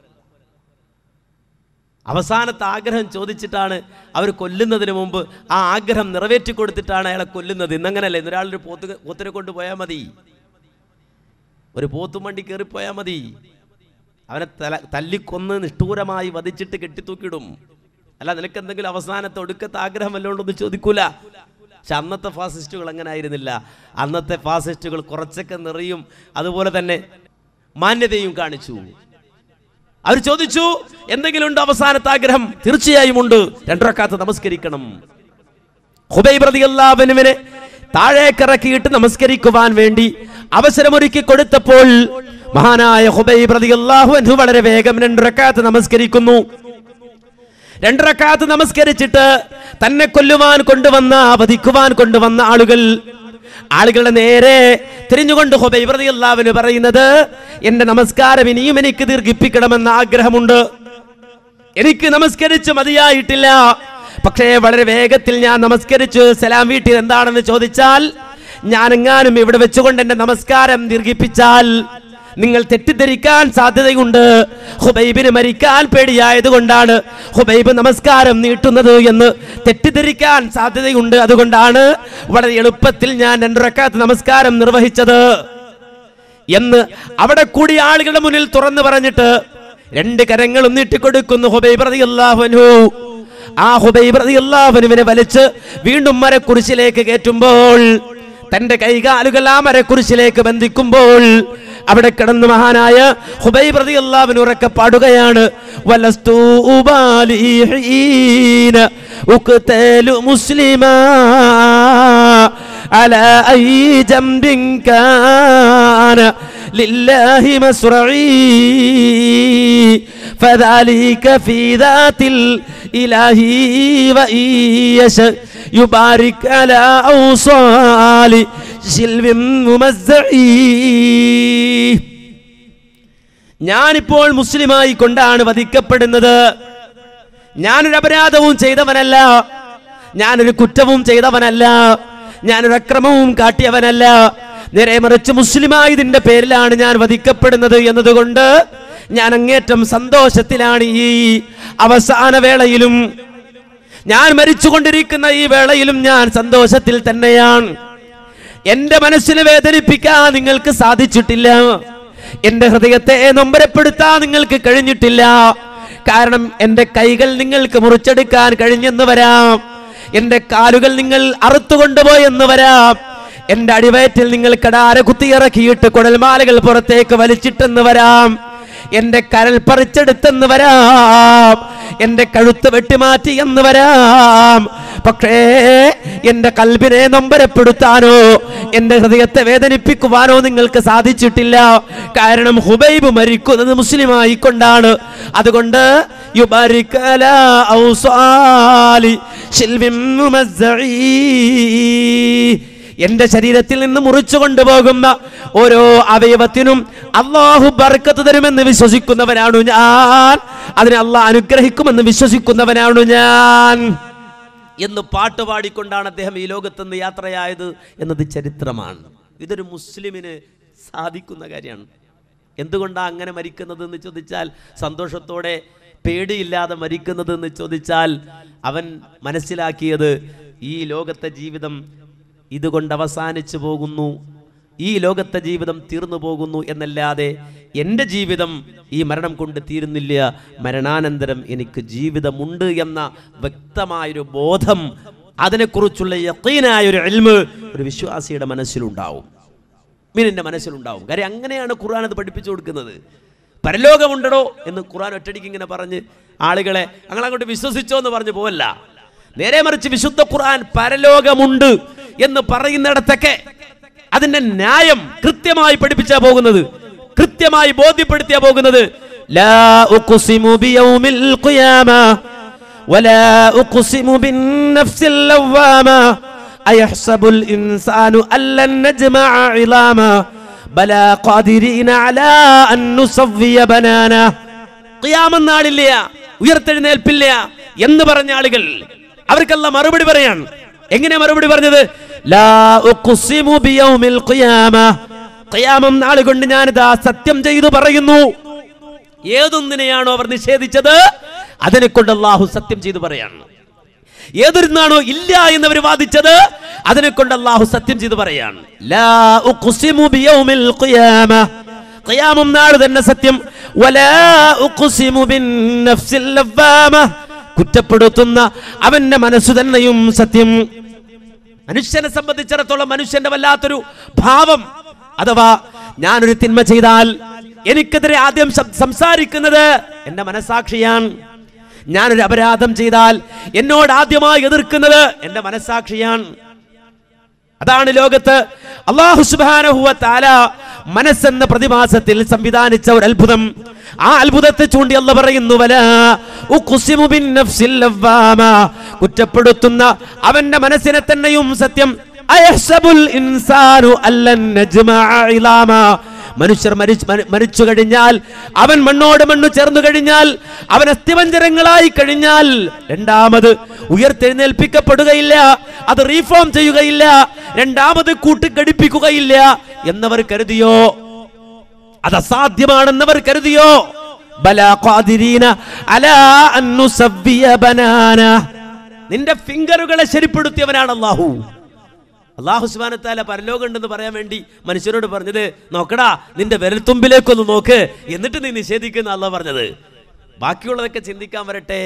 അവസാനത്തെ ആഗ്രഹം ചോദിച്ചിട്ടാണ് അവർ കൊല്ലുന്നതിന് മുമ്പ് ആ ആഗ്രഹം നിറവേറ്റി കൊടുത്തിട്ടാണ് അയാളെ കൊല്ലുന്നത്. ഇന്നങ്ങനല്ലേ, ഇന്നൊരാളൊരു പോത്ത് പോത്തിനെ കൊണ്ട് പോയാൽ മതി, ഒരു പോത്തുമണ്ടി കയറിപ്പോയാൽ മതി, അവനെ തല തല്ലിക്കൊന്ന് നിഷ്ഠൂരമായി വധിച്ചിട്ട് കെട്ടിത്തൂക്കിടും. അല്ല, നിനക്ക് എന്തെങ്കിലും അവസാനത്തെ ഒടുക്കത്തെ ആഗ്രഹം വല്ലോണ്ടൊന്നും ചോദിക്കൂല. പക്ഷെ അന്നത്തെ ഫാസിസ്റ്റുകൾ അങ്ങനെ ആയിരുന്നില്ല. അന്നത്തെ ഫാസിസ്റ്റുകൾ കുറച്ചൊക്കെ നിറയും, അതുപോലെ തന്നെ മാന്യതയും കാണിച്ചു. അവർ ചോദിച്ചു, എന്തെങ്കിലും ഉണ്ടോ അവസാനത്തെ ആഗ്രഹം? തീർച്ചയായും ഉണ്ട്, രണ്ട് റക്അത്ത് നമസ്കരിക്കണം. ഹുബൈബ് റളിയല്ലാഹു അൻഹുവിനെ താഴേക്കിറക്കിയിട്ട് നമസ്കരിക്കുവാൻ വേണ്ടി അവസരമൊരുക്കി കൊടുത്തപ്പോൾ മഹാനായ ഹുബൈബ് റളിയല്ലാഹു അൻഹു വളരെ വേഗം രണ്ട് റക്അത്ത് നമസ്കരിക്കുന്നു. രണ്ട് റക്അത്ത് നമസ്കരിച്ചിട്ട് തന്നെ കൊല്ലുവാൻ കൊണ്ടുവന്ന വധിക്കുവാൻ കൊണ്ടുവന്ന ആളുകൾ ആളുകളുടെ നേരെ തിരിഞ്ഞുകൊണ്ട് ഹുബൈബ് റളിയല്ലാഹു അൻഹു പറയുന്നത്, എന്റെ നമസ്കാരം ഇനിയും എനിക്ക് ദീർഘിപ്പിക്കണമെന്ന ആഗ്രഹമുണ്ട്, എനിക്ക് നമസ്കരിച്ച് മതിയായിട്ടില്ല, പക്ഷേ വളരെ വേഗത്തിൽ ഞാൻ നമസ്കരിച്ചു സലാം വീട്ടിൽ എന്താണെന്ന് ചോദിച്ചാൽ ഞാൻ എങ്ങാനും ഇവിടെ വെച്ചുകൊണ്ട് എന്റെ നമസ്കാരം ദീർഘിപ്പിച്ചാൽ നിങ്ങൾ തെറ്റിദ്ധരിക്കാൻ സാധ്യതയുണ്ട്, ഹുബൈബിന് മരിക്കാൻ പേടിയായതുകൊണ്ടാണ് ഹുബൈബ് നമസ്കാരം നീട്ടുന്നത് എന്ന് തെറ്റിദ്ധരിക്കാൻ സാധ്യതയുണ്ട്, അതുകൊണ്ടാണ് വളരെ എളുപ്പത്തിൽ ഞാൻ രണ്ട് റക്അത്ത് നമസ്കാരം നിർവഹിച്ചത് എന്ന് അവിടെ കൂടി ആളുകളുടെ മുന്നിൽ തുറന്നു പറഞ്ഞിട്ട് രണ്ട് കരങ്ങളും നീട്ടിക്കൊടുക്കുന്നു ഹുബൈബ് റളിയല്ലാഹു അൻഹു. ആ ഹുബൈബ് റളിയല്ലാഹു അൻഹുവിനെ വലിച്ച് വീണ്ടും മരക്കുരിശിലേക്ക് കയറ്റുമ്പോൾ, തന്റെ കൈകാലുകൾ ആ മരക്കുരിശിലേക്ക് ബന്ധിക്കുമ്പോൾ അവിടെ കിടന്ന് മഹാനായ ഹുബൈബ് റളിയല്ലാഹു അൻഹു ഉറക്കെ പാടുകയാണ്, വലസ്തു ഉബാലിഹീന ഉഖ്തലു മുസ്ലിമാ അലാ അയ് ജംബിൻ കാന ലില്ലാഹി മസ്റഈ ഫദാലിക ഫീ ദാതിൽ ഇലാഹി വഇയശ യുബാരിക് അലാ ഔസാലി ശിൽവിൻ മുമസ്സഈ. ഞാനിപ്പോൾ മുസ്ലിമായി കൊണ്ടാണ് വധിക്കപ്പെടുന്നത്. ഞാനൊരു അപരാധവും ചെയ്തവനല്ല, ഞാനൊരു കുറ്റവും ചെയ്തവനല്ല, ഞാനൊരു അക്രമവും കാട്ടിയവനല്ല. നേരെ മറിച്ച് മുസ്ലിമായതിന്റെ പേരിലാണ് ഞാൻ വധിക്കപ്പെടുന്നത് എന്നതുകൊണ്ട് ഞാൻ അങ്ങേറ്റം സന്തോഷത്തിലാണ്. ഈ അവസാന വേളയിലും, ഞാൻ മരിച്ചുകൊണ്ടിരിക്കുന്ന ഈ വേളയിലും ഞാൻ സന്തോഷത്തിൽ തന്നെയാണ്. എന്റെ മനസ്സിനെ വേദനിപ്പിക്കാൻ നിങ്ങൾക്ക് സാധിച്ചിട്ടില്ല, എന്റെ ഹൃദയത്തെ നൊമ്പരപ്പെടുത്താൻ നിങ്ങൾക്ക് കഴിഞ്ഞിട്ടില്ല. കാരണം എന്റെ കൈകൾ നിങ്ങൾക്ക് മുറിച്ചെടുക്കാൻ കഴിഞ്ഞെന്ന് വരാം, എന്റെ കാലുകൾ നിങ്ങൾ അറുത്തുകൊണ്ടുപോയെന്ന് വരാം, എന്റെ അടിവയറ്റിൽ നിങ്ങൾ കടാര കുത്തിയിറക്കിയിട്ട് കുടൽമാലകൾ പുറത്തേക്ക് വലിച്ചിട്ടെന്ന് വരാം, എന്റെ കരൽ പറിച്ചെടുത്തെന്ന് വരാം, എന്റെ കഴുത്ത് വെട്ടിമാറ്റി എന്ന് വരാം. പക്ഷേ എന്റെ കൽബിനെ നൊമ്പരപ്പെടുത്താനോ എന്റെ ഹൃദയത്തെ വേദനിപ്പിക്കുവാനോ നിങ്ങൾക്ക് സാധിച്ചിട്ടില്ല. കാരണം ഹുബൈബ് മരിക്കുന്നത് മുസ്ലിമായി കൊണ്ടാണ്. അതുകൊണ്ട് എന്റെ ശരീരത്തിൽ നിന്ന് മുറിച്ചു കൊണ്ടുപോകുന്ന ഓരോ അവയവത്തിനും അള്ളാഹു ബർക്കത്ത് തരുമെന്ന് വിശ്വസിക്കുന്നവനാണു ഞാൻ, അതിനെ അള്ളാഹ് അനുഗ്രഹിക്കുമെന്ന് വിശ്വസിക്കുന്നവനാണു ഞാൻ എന്ന് പാട്ടുപാടിക്കൊണ്ടാണ് അദ്ദേഹം ഈ ലോകത്ത് നിന്ന് യാത്രയായത് എന്നത് ചരിത്രമാണ്. ഇതൊരു മുസ്ലിമിന് സാധിക്കുന്ന കാര്യമാണ്. എന്തുകൊണ്ടാണ് അങ്ങനെ മരിക്കുന്നത് എന്ന് ചോദിച്ചാൽ, സന്തോഷത്തോടെ പേടിയില്ലാതെ മരിക്കുന്നത് എന്ന് ചോദിച്ചാൽ, അവൻ മനസ്സിലാക്കിയത് ഈ ലോകത്തെ ജീവിതം ഇതുകൊണ്ട് അവസാനിച്ചു പോകുന്നു, ഈ ലോകത്തെ ജീവിതം തീർന്നു പോകുന്നു എന്നല്ലാതെ എൻ്റെ ജീവിതം ഈ മരണം കൊണ്ട് തീരുന്നില്ല, മരണാനന്തരം എനിക്ക് ജീവിതമുണ്ട് എന്ന വ്യക്തമായൊരു ബോധം, അതിനെക്കുറിച്ചുള്ള യഖീനായൊരു ഇൽമ് ഒരു വിശ്വാസിയുടെ മനസ്സിലുണ്ടാവും, മീനിൻ്റെ മനസ്സിലുണ്ടാവും. കാര്യം അങ്ങനെയാണ് ഖുർആൻ അത് പഠിപ്പിച്ചു കൊടുക്കുന്നത്. പരലോകമുണ്ടോ എന്ന് ഖുർആൻ ഒറ്റടിക്ക് ഇങ്ങനെ പറഞ്ഞ് ആളുകളെ ഞങ്ങളങ്ങോട്ട് വിശ്വസിച്ചോ എന്ന് പറഞ്ഞ് പോവല്ല. നേരെ മറിച്ച് വിശുദ്ധ ഖുർആൻ പരലോകമുണ്ട് എന്ന് പറയുന്നിടത്തൊക്കെ അതിന്റെ ന്യായം കൃത്യമായി പഠിപ്പിച്ചാ പോകുന്നത്, കൃത്യമായി ബോധ്യപ്പെടുത്തിയാ പോകുന്നത്. ലാ ഉഖ്സിമു ബിയൗമിൽ ഖിയാമ വലാ ഉഖ്സിമു ബിന്നഫ്സിൽ ലവ്വാമ അയഹ്സബുൽ ഇൻസാനു അല്ലൻ നജ്മഅ ഇളാമ ബലാ ഖാദിരീന അലാ അൻ നുസവ്വിയ ബനാന. ഖിയാമത്ത് നാളില്ല, ഉയർത്തെഴുന്നേൽപ്പില്ല എന്ന് പറഞ്ഞ ആളുകൾ അവർക്കെല്ലാം മറുപടി പറയാൻ. എങ്ങനെ മറുപടി പറഞ്ഞത്? ലാ ഉഖ്സിമു ബിയൗമിൽ ഖിയാമ, ഖിയാമത്ത് നാൾ കൊണ്ട് ഞാനിതാ സത്യം ചെയ്തു പറയുന്നു. ഏതൊന്നിനെയാണോ അവർ നിഷേധിച്ചത് അതിനെ കൊണ്ട് അല്ലാഹു സത്യം ചെയ്തു പറയാണ്. ഏതൊരുന്നാണോ ഇല്ല എന്നവർ വാദിച്ചത് അതിനെ കൊണ്ട് അല്ലാഹു സത്യം ചെയ്തു പറയാണ്. ലാ ഉഖ്സിമു ബിയൗമിൽ ഖിയാമ, ഖിയാമത്ത് നാൾ തന്നെ സത്യം. വലാ ഉഖ്സിമു ബിന്നഫ്സിൽ ലവ്വാമ, കുറ്റപ്പെടുത്തുന്ന അവന്റെ മനസ്സു തന്നെയും സത്യം. മനുഷ്യനെ സംബന്ധിച്ചിടത്തോളം മനുഷ്യന്റെ വല്ലാത്തൊരു ഭാവം, അഥവാ ഞാനൊരു തിന്മ ചെയ്താൽ എനിക്കെതിരെ ആദ്യം സംസാരിക്കുന്നത് എന്റെ മനസാക്ഷിയാണ്. ഞാനൊരു അപരാധം ചെയ്താൽ എന്നോട് ആദ്യമായി എതിർക്കുന്നത് എന്റെ മനസാക്ഷിയാണ്. അതാണ് ലോകത്ത് അല്ലാഹു സുബ്ഹാനഹു വ തആല മനസ്സെന്ന പ്രതിമാസത്തിൽ സംവിധാനിച്ച ഒരു അത്ഭുതം. ആ അത്ഭുതത്തെ ചൂണ്ടി അല്ലാഹു പറയുന്നു, വലാ ഉഖ്സിമു ബിന്നഫ്സിൽ ലവ്വാമ, കുറ്റപ്പെടുത്തുന്ന അവന്റെ മനസ്സിനെ തന്നെയും സത്യം. അയഹ്സബുൽ ഇൻസാനു അല്ലൻ നജ്മഅ ഇളാമ, മനുഷ്യർ മരിച്ചു കഴിഞ്ഞാൽ, അവൻ മണ്ണോട് മണ്ണ് ചേർന്നു കഴിഞ്ഞാൽ, അവൻ അസ്ഥിപഞ്ജരങ്ങളായി കഴിഞ്ഞാൽ രണ്ടാമത് ഉയർത്തെഴുന്നേൽപ്പിക്കപ്പെടുകയില്ല, അത് റീഫോം ചെയ്യുകയില്ല, രണ്ടാമത് കൂട്ടിക്കടിപ്പിക്കുകയില്ല എന്നവർ കരുതിയോ? അത് അസാധ്യമാണെന്നവർ കരുതിയോ? ബലാ ഖാദിരീന അലാ അൻ നുസവ്വിയ ബനാന, നിന്റെ ഫിംഗറുകളെ ശരിപ്പെടുത്തിയവനാണ് അല്ലാഹു. അല്ലാഹു സുബ്ഹാനഹു വ തആല പരലോകം ഉണ്ടെന്ന് പറയാൻ വേണ്ടി മനുഷ്യരോട് പറഞ്ഞത്, നോക്കടാ നിന്റെ വിരൽത്തുമ്പിലേക്കൊന്ന് നോക്ക്, എന്നിട്ട് നീ നിഷേധിക്കുന്ന അല്ലാഹു പറഞ്ഞത്. ബാക്കിയുള്ളതൊക്കെ ചിന്തിക്കാൻ വരട്ടെ.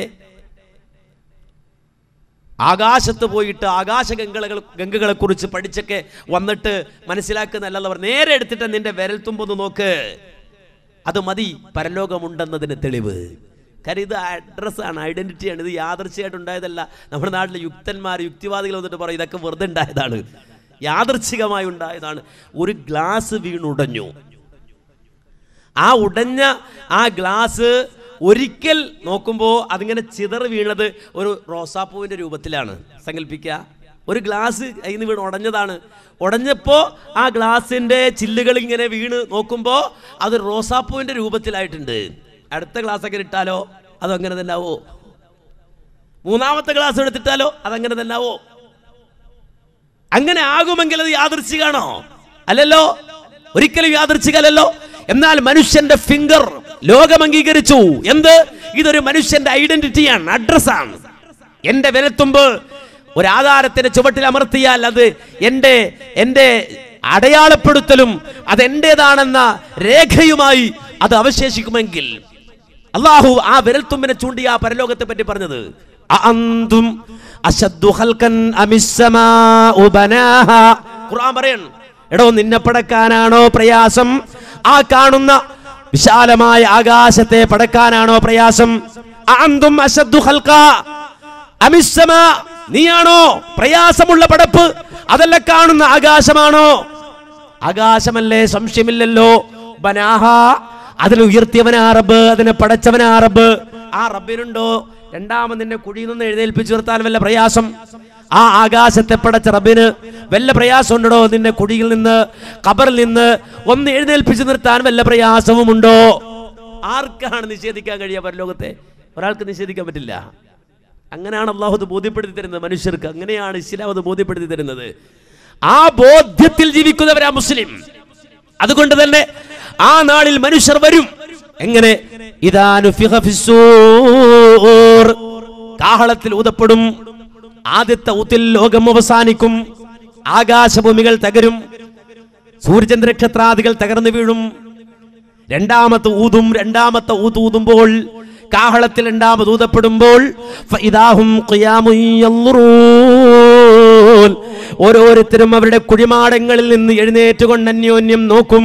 ആകാശത്ത് പോയിട്ട് ആകാശ ഗംഗകളെ ഗംഗകളെ കുറിച്ച് പഠിച്ചൊക്കെ വന്നിട്ട് മനസ്സിലാക്കുന്നല്ല പറഞ്ഞു. നേരെ എടുത്തിട്ട് നിന്റെ വിരൽത്തുമ്പൊന്ന് നോക്ക്, അത് മതി പരലോകമുണ്ടെന്നതിന് തെളിവ്. കാര്യം ഇത് അഡ്രസ്സാണ്, ഐഡന്റിറ്റിയാണ്. ഇത് യാദൃച്ഛികമായിട്ട് ഉണ്ടായതല്ല. നമ്മുടെ നാട്ടിലെ യുക്തന്മാർ യുക്തിവാദികൾ വന്നിട്ട് പറയും ഇതൊക്കെ വെറുതെ ഉണ്ടായതാണ്, യാദൃച്ഛികമായി ഉണ്ടായതാണ്. ഒരു ഗ്ലാസ് വീണുടഞ്ഞു. ആ ഉടഞ്ഞ ആ ഗ്ലാസ് ഒരിക്കൽ നോക്കുമ്പോൾ അതിങ്ങനെ ചിതറി വീണത് ഒരു റോസാപ്പൂവിൻ്റെ രൂപത്തിലാണ്. സങ്കല്പിക്കുക, ഒരു ഗ്ലാസ് അതിൽ നിന്ന് വീണ് ഉടഞ്ഞതാണ്. ഉടഞ്ഞപ്പോൾ ആ ഗ്ലാസിൻ്റെ ചില്ലുകൾ ഇങ്ങനെ വീണ് നോക്കുമ്പോൾ അത് റോസാപ്പൂവിൻ്റെ രൂപത്തിലായിട്ടുണ്ട്. അടുത്ത ഗ്ലാസ്സൊക്കെ ഇട്ടാലോ അതങ്ങനെ തന്നെ ആവോ? മൂന്നാമത്തെ ഗ്ലാസ് എടുത്തിട്ടാലോ അതങ്ങനെ തന്നെ ആവോ? അങ്ങനെ ആകുമെങ്കിൽ അത് യാദൃച്ഛികമാണോ? അല്ലല്ലോ, ഒരിക്കലും യാദൃച്ഛികമല്ലല്ലോ. എന്നാൽ മനുഷ്യന്റെ ഫിംഗർ ലോകം അംഗീകരിച്ചു. എന്ത്? ഇതൊരു മനുഷ്യന്റെ ഐഡന്റിറ്റിയാണ്, അഡ്രസ്സാണ്. എന്റെ വിരൽത്തുമ്പ് ഒരു ആധാരത്തിന്റെ ചുവട്ടിൽ അമർത്തിയാൽ അത് എൻ്റെ എൻ്റെ അടയാളപ്പെടുത്തലും അതെന്റേതാണെന്ന രേഖയുമായി അത് അവശേഷിക്കുമെങ്കിൽ അള്ളാഹു ആ വിരൽത്തുമ്പിനെ ചൂണ്ടി ആ പരലോകത്തെ പറ്റി പറഞ്ഞത് അഅന്തും അശദ്ദു ഖൽഖൻ അമിസ്സമാഉ ബനാഹാ. ഖുർആൻ പറയാണ്, എടോ നിന്നെ പടക്കാനാണോ പ്രയാസം? ആ കാണുന്ന വിശാലമായ ആകാശത്തെ പടക്കാനാണോ പ്രയാസം? അഅന്തും അശദ്ദു ഖൽഖ അമിസ്സമാ, നീയാണോ പ്രയാസമുള്ള പടപ്പ്? അതല്ല കാണുന്ന ആകാശമാണോ? ആകാശമല്ലേ, സംശയമില്ലല്ലോ. ബനാഹ, അതിനെ ഉയർത്തിയവനാ റബ്ബ്, അതിനെ പടച്ചവനാ റബ്ബ്. ആ റബ്ബിനുണ്ടോ രണ്ടാമത് നിന്നെ കുഴിയിൽ നിന്ന് എഴുന്നേൽപ്പിച്ചു നിർത്താൻ വല്ല പ്രയാസം? ആ ആകാശത്തെ പടച്ച റബ്ബിന് വല്ല പ്രയാസം ഉണ്ടോ? നിന്നെ കുഴിയിൽ നിന്ന് ഖബറിൽ നിന്ന് ഒന്ന് എഴുന്നേൽപ്പിച്ചു നിർത്താൻ വല്ല പ്രയാസവും ഉണ്ടോ? ആർക്കാണ് നിഷേധിക്കാൻ കഴിയുക? പരലോകത്തെ ഒരാൾക്ക് നിഷേധിക്കാൻ പറ്റില്ല. അങ്ങനെയാണ് അള്ളാഹു അത് ബോധ്യപ്പെടുത്തി തരുന്നത് മനുഷ്യർക്ക്. അങ്ങനെയാണ് ഇസ്ലാം അത് ബോധ്യപ്പെടുത്തി തരുന്നത്. ആ ബോധ്യത്തിൽ ജീവിക്കുന്നവരാ മുസ്ലിം. അതുകൊണ്ട് തന്നെ ആ നാളിൽ മനുഷ്യർ വരും. എങ്ങനെ? ഇദാ നുഫിഖ ഫിസ്സൂർ, കാഹളത്തിൽ ഊതപ്പെടും. ആദ്യത്തെ ഊത്തിൽ ലോകം അവസാനിക്കും. ആകാശഭൂമികൾ തകരും, സൂര്യചന്ദ്രനക്ഷത്രാദികൾ തകർന്നു വീഴും. രണ്ടാമത്തെ ഊതും. രണ്ടാമത്തെ ഊത്ത് ഊതുമ്പോൾ, കാഹളത്തിൽ രണ്ടാമത് ഊതപ്പെടുമ്പോൾ ഓരോരുത്തരും അവരുടെ കുഴിമാടങ്ങളിൽ നിന്ന് എഴുന്നേറ്റുകൊണ്ട് അന്യോന്യം നോക്കും.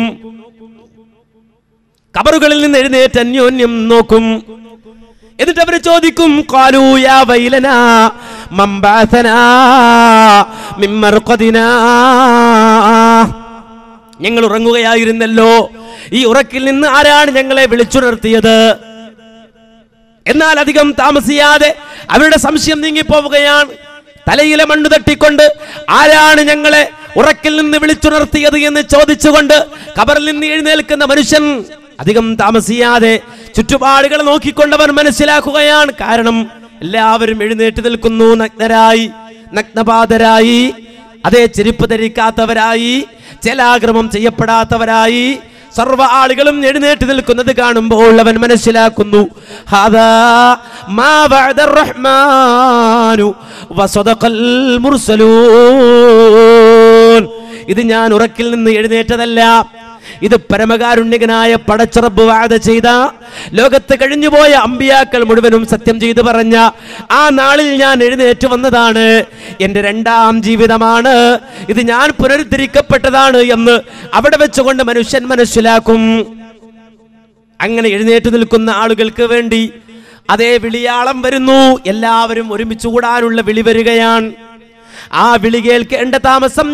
ഖബറുകളിൽ നിന്ന് എഴുന്നേറ്റ് അന്യോന്യം നോക്കും. എന്നിട്ട് അവർ ചോദിക്കും, ഖാലൂ യാ വൈലനാ മൻ ബഅസനാ മിൻ മർഖദിനാ, ഞങ്ങൾ ഉറങ്ങുകയായിരുന്നല്ലോ, ഈ ഉറക്കിൽ നിന്ന് ആരാണ് ഞങ്ങളെ വിളിച്ചുണർത്തിയത്? എന്നാൽ അധികം താമസിയാതെ അവരുടെ സംശയം നീങ്ങിപ്പോവുകയാണ്. തലയിലെ മണ്ണ് തട്ടിക്കൊണ്ട് ആരാണ് ഞങ്ങളെ ഉറക്കിൽ നിന്ന് വിളിച്ചുണർത്തിയത് എന്ന് ചോദിച്ചുകൊണ്ട് ഖബറിൽ നിന്ന് എഴുന്നേൽക്കുന്ന മനുഷ്യൻ അധികം താമസിയാതെ ചുറ്റുപാടുകൾ നോക്കിക്കൊണ്ടവർ മനസ്സിലാക്കുകയാണ്. കാരണം എല്ലാവരും എഴുന്നേറ്റ് നിൽക്കുന്നു, നഗ്നരായി, നഗ്നപാതരായി, അതേ ചെരുപ്പ് ധരിക്കാത്തവരായി, ജലാക്രമം ചെയ്യപ്പെടാത്തവരായി സർവ്വ ആളുകളും എഴുന്നേറ്റ് നിൽക്കുന്നത് കാണുമ്പോൾ അവൻ മനസ്സിലാക്കുന്നു, ഹാദാ മാ വഅദർ റഹ്മാനു വസദഖൽ മുർസലൂൻ. ഇത് ഞാൻ ഉറക്കിൽ നിന്ന് എഴുന്നേറ്റതല്ല, ഇത് പരമകാരുണ്യകനായ പടച്ചറബ് വാദ ചെയ്ത, ലോകത്ത് കഴിഞ്ഞുപോയ അമ്പിയാക്കൾ മുഴുവനും സത്യം ചെയ്തു പറഞ്ഞ ആ നാളിൽ ഞാൻ എഴുന്നേറ്റ് വന്നതാണ്. എന്റെ രണ്ടാം ജീവിതമാണ് ഇത്, ഞാൻ പുനരുദ്ധരിക്കപ്പെട്ടതാണ് എന്ന് അവിടെ വെച്ചുകൊണ്ട് മനുഷ്യൻ മനസ്സിലാക്കും. അങ്ങനെ എഴുന്നേറ്റ് നിൽക്കുന്ന ആളുകൾക്ക് വേണ്ടി അതേ വിളിയാളം വരുന്നു. എല്ലാവരും ഒരുമിച്ച് കൂടാനുള്ള വിളി വരികയാണ്. ആ വിളി കേൾക്കേണ്ട താമസം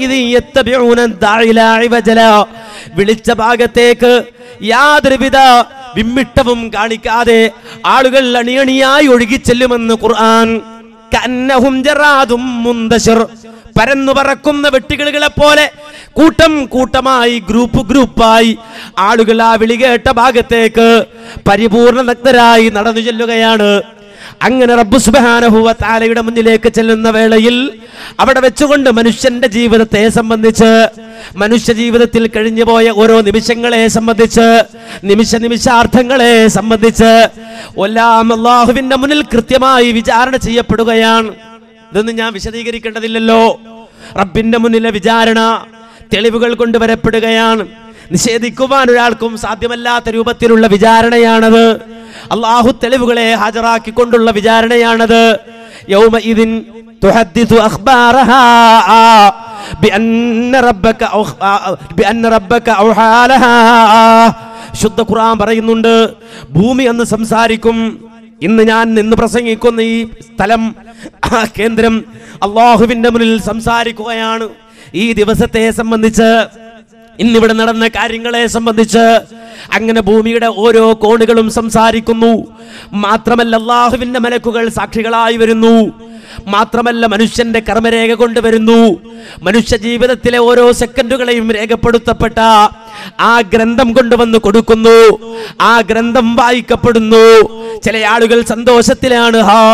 വിളിച്ച ഭാഗത്തേക്ക് യാതൊരുവിധ വിമ്മിട്ടവും കാണിക്കാതെ ആളുകൾ അണിയണിയായി ഒഴുകിച്ചെല്ലുമെന്ന് ഖുർആൻ. കന്നഹും ജറാദും മുന്തശിർ, പരന്നു പറക്കുന്ന വെട്ടുകിളികളെ പോലെ കൂട്ടം കൂട്ടമായി, ഗ്രൂപ്പ് ഗ്രൂപ്പായി ആളുകൾ ആ വിളി കേട്ട ഭാഗത്തേക്ക് പരിപൂർണ നഗ്നരായി നടന്നു ചെല്ലുകയാണ്. അങ്ങനെ റബ്ബ് സുബ്ഹാനഹു വ തആലയുടെ മുന്നിലേക്ക് ചെല്ലുന്ന വേളയിൽ അവിടെ വെച്ചുകൊണ്ട് മനുഷ്യന്റെ ജീവിതത്തെ സംബന്ധിച്ച്, മനുഷ്യ ജീവിതത്തിൽ കഴിഞ്ഞുപോയ ഓരോ നിമിഷങ്ങളെ സംബന്ധിച്ച്, നിമിഷ നിമിഷാർത്ഥങ്ങളെ സംബന്ധിച്ച് എല്ലാം അല്ലാഹുവിന്റെ മുന്നിൽ കൃത്യമായി വിചാരണ ചെയ്യപ്പെടുകയാണ്. ഇതൊന്നും ഞാൻ വിശദീകരിക്കേണ്ടതില്ലല്ലോ. റബ്ബിന്റെ മുന്നിലെ വിചാരണ തെളിവുകൾ കൊണ്ടുവരപ്പെടുകയാണ്. നിഷേധിക്കുവാൻ ഒരാൾക്കും സാധ്യമല്ലാത്ത രൂപത്തിലുള്ള വിചാരണയാണത്. അള്ളാഹു തെളിവുകളെ ഹാജരാക്കിക്കൊണ്ടുള്ള വിചാരണയാണത്. യൗമഇദിൻ തുഹദ്ദിസു അഖ്ബാറഹാ ബിഅന്ന റബ്ബക ബിഅന്ന റബ്ബക ഔഹാ ലഹാ. ശുദ്ധ ഖുർആൻ പറയുന്നുണ്ട്, ഭൂമി എന്ന് സംസാരിക്കും. ഇന്ന് ഞാൻ നിന്ന് പ്രസംഗിക്കുന്ന ഈ സ്ഥലം, ആ കേന്ദ്രം അള്ളാഹുവിന്റെ മുന്നിൽ സംസാരിക്കുകയാണ്. ഈ ദിവസത്തെ സംബന്ധിച്ച്, ഇന്നിവിടെ നടന്ന കാര്യങ്ങളെ സംബന്ധിച്ച് അങ്ങനെ ഭൂമിയുടെ ഓരോ കോണുകളും സംസാരിക്കുന്നു. മാത്രമല്ല അല്ലാഹുവിന്റെ മലക്കുകൾ സാക്ഷികളായി വരുന്നു. മാത്രമല്ല മനുഷ്യന്റെ കർമ്മരേഖ കൊണ്ടുവരുന്നു. മനുഷ്യ ജീവിതത്തിലെ ഓരോ സെക്കൻഡുകളെയും രേഖപ്പെടുത്തപ്പെട്ട ആ ഗ്രന്ഥം കൊണ്ടുവന്ന് കൊടുക്കുന്നു. ആ ഗ്രന്ഥം വായിക്കപ്പെടുന്നു. ചില ആളുകൾ സന്തോഷത്തിലാണ്,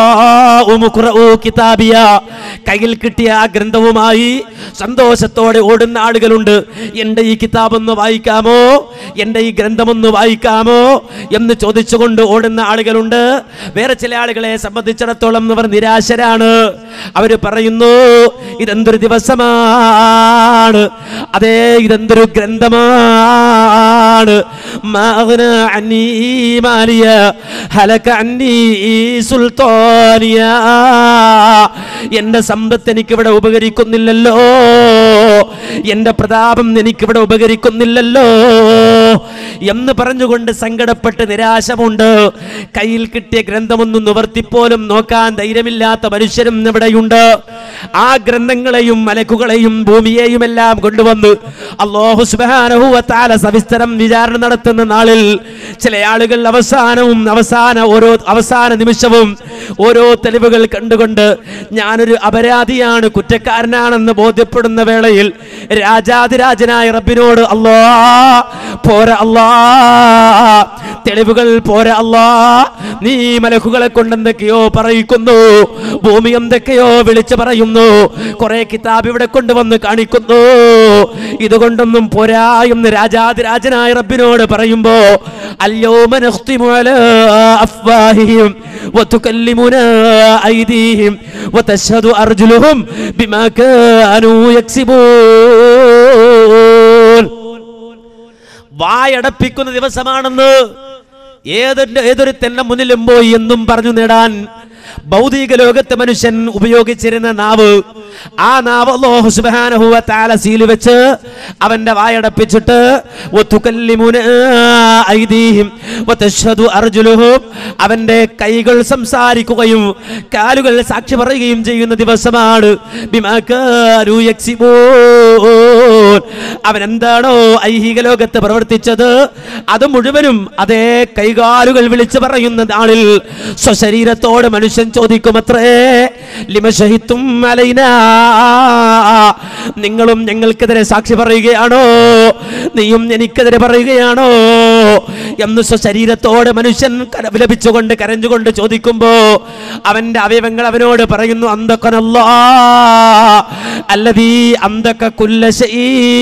കയ്യിൽ കിട്ടിയ ആ ഗ്രന്ഥവുമായി സന്തോഷത്തോടെ ഓടുന്ന ആളുകളുണ്ട്. എന്റെ ഈ കിതാബ് ഒന്ന് വായിക്കാമോ, എന്റെ ഈ ഗ്രന്ഥമൊന്ന് വായിക്കാമോ എന്ന് ചോദിച്ചുകൊണ്ട് ഓടുന്ന ആളുകളുണ്ട്. വേറെ ചില ആളുകളെ സംബന്ധിച്ചിടത്തോളം അവർ നിരാശരാണ്. അവര് പറയുന്നു, ഇതെന്തൊരു ദിവസമാണ്, അതേ ഇതെന്തൊരു ഗ്രന്ഥമാണ്. എന്റെ സമ്പത്ത് എനിക്കിവിടെ ഉപകരിക്കുന്നില്ലല്ലോ, എന്റെ പ്രതാപം എനിക്കിവിടെ ഉപകരിക്കുന്നില്ലല്ലോ എന്ന് പറഞ്ഞുകൊണ്ട് സങ്കടപ്പെട്ട് നിരാശമുണ്ട്. കയ്യിൽ കിട്ടിയ ഗ്രന്ഥമൊന്നും നിവർത്തിപ്പോലും നോക്കാൻ ധൈര്യമില്ലാത്ത മനുഷ്യരും ഇവിടെയുണ്ട്. ആ ഗ്രന്ഥങ്ങളെയും മലക്കുകളെയും ഭൂമിയെയും എല്ലാം കൊണ്ടുവന്ന് അല്ലാഹു സുബ്ഹാനഹു വ തആല സവിസ്തരം വിചാരണ നടത്തുന്ന നാളിൽ ചില ആളുകൾ അവസാനവും അവസാന ഓരോ അവസാന നിമിഷവും ഓരോ തെളിവുകൾ കണ്ടുകൊണ്ട് ഞാനൊരു അപരാധിയാണ്, കുറ്റക്കാരനാണെന്ന് ബോധ്യപ്പെടുന്ന വേളയിൽ രാജാതിരാജനായ റബ്ബിനോട്, അല്ലാ പോരാ അല്ലാ, തെളിവുകൾ പോരാ അല്ലാ, നീ മലക്കുകളെ കൊണ്ട് എന്തൊക്കെയോ പറയിക്കുന്നു, ഭൂമി എന്തൊക്കെയോ വിളിച്ചു പറയുന്നു, കുറെ കിതാബ് ഇവിടെ കൊണ്ടുവന്ന് കാണിക്കുന്നു, ഇതുകൊണ്ടൊന്നും പോരാ എന്ന് രാജാതിരാജനായ റബ്ബിനോട് പറയുമ്പോ അൽയൗമ നഖ്തിമു അലാ അഫ്വാഹിഹിം വതുകല്ലിമുനാ ഐദീഹിം വതശ്ഹദു അർജുലുഹും ബിമാ കാനൂ യക്സിബൂൻ. വായടപ്പിക്കുന്ന ദിവസമാണെന്ന് ഏതൊരു ഏതൊരു തെന്ന മുന്നിലും പോയി എന്നും പറഞ്ഞു നേടാൻ ഭൗതിക ലോകത്തെ മനുഷ്യൻ ഉപയോഗിച്ചിരുന്ന നാവ്, ആ നാവ് അല്ലാഹു സുബ്ഹാനഹു വ തആല സീൽ വെച്ച് അവന്റെ വായടപ്പിച്ചിട്ട് വതുകല്ലിമുനാ ഐദീഹിം വതശ്ഹദു അർജുലുഹും, അവന്റെ കൈകൾ സംസാരിക്കുകയും കാലുകൾ സാക്ഷി പറയുകയും ചെയ്യുന്ന ദിവസമാണ്. ബിമാ കാനൂ യക്സിബൂൻ, അവൻ എന്താണോ ഐഹിക ലോകത്ത് പ്രവർത്തിച്ചത് അത് മുഴുവനും അതേ കൈകാലുകൾ വിളിച്ചു പറയുന്ന നാളിൽ സ്വശരീരത്തോട് മനുഷ്യൻ ചോദിക്കുമത്രേ, ലിമ ശഹിത്തും അലൈനാ, നിങ്ങളും ഞങ്ങൾക്കെതിരെ സാക്ഷി പറയുകയാണോ, നീയും എനിക്കെതിരെ പറയുകയാണോ എന്ന് സ്വശരീരത്തോട് മനുഷ്യൻ വിലപിച്ചുകൊണ്ട് കരഞ്ഞുകൊണ്ട് ചോദിക്കുമ്പോ അവന്റെ അവയവങ്ങൾ അവനോട് പറയുന്നു, അന്തക്കനല്ലാ അല്ലദീ അന്തക കുല്ല ശൈ,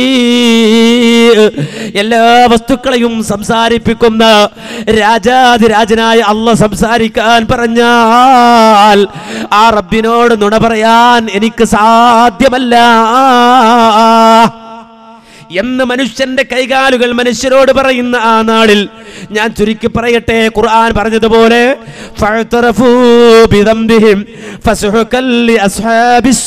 എല്ലാ വസ്തുക്കളെയും സംസാരിപ്പിക്കുന്ന രാജാതിരാജനായ അല്ലാഹ് സംസാരിക്കാൻ പറഞ്ഞാൽ ആ റബ്ബിനോട് നുണ പറയാൻ എനിക്ക് സാധ്യമല്ല എന്ന് മനുഷ്യന്റെ കൈകാലുകൾ മനുഷ്യരോട് പറയുന്ന ആ നാളിൽ ഞാൻ ചുരുക്കി പറയട്ടെ, ഖുർആൻ പറഞ്ഞതുപോലെ ഫഅതറഫൂ ബിദംബിഹിം ഫസ്ഹുകൽ ലിഅസ്ഹാബിസ്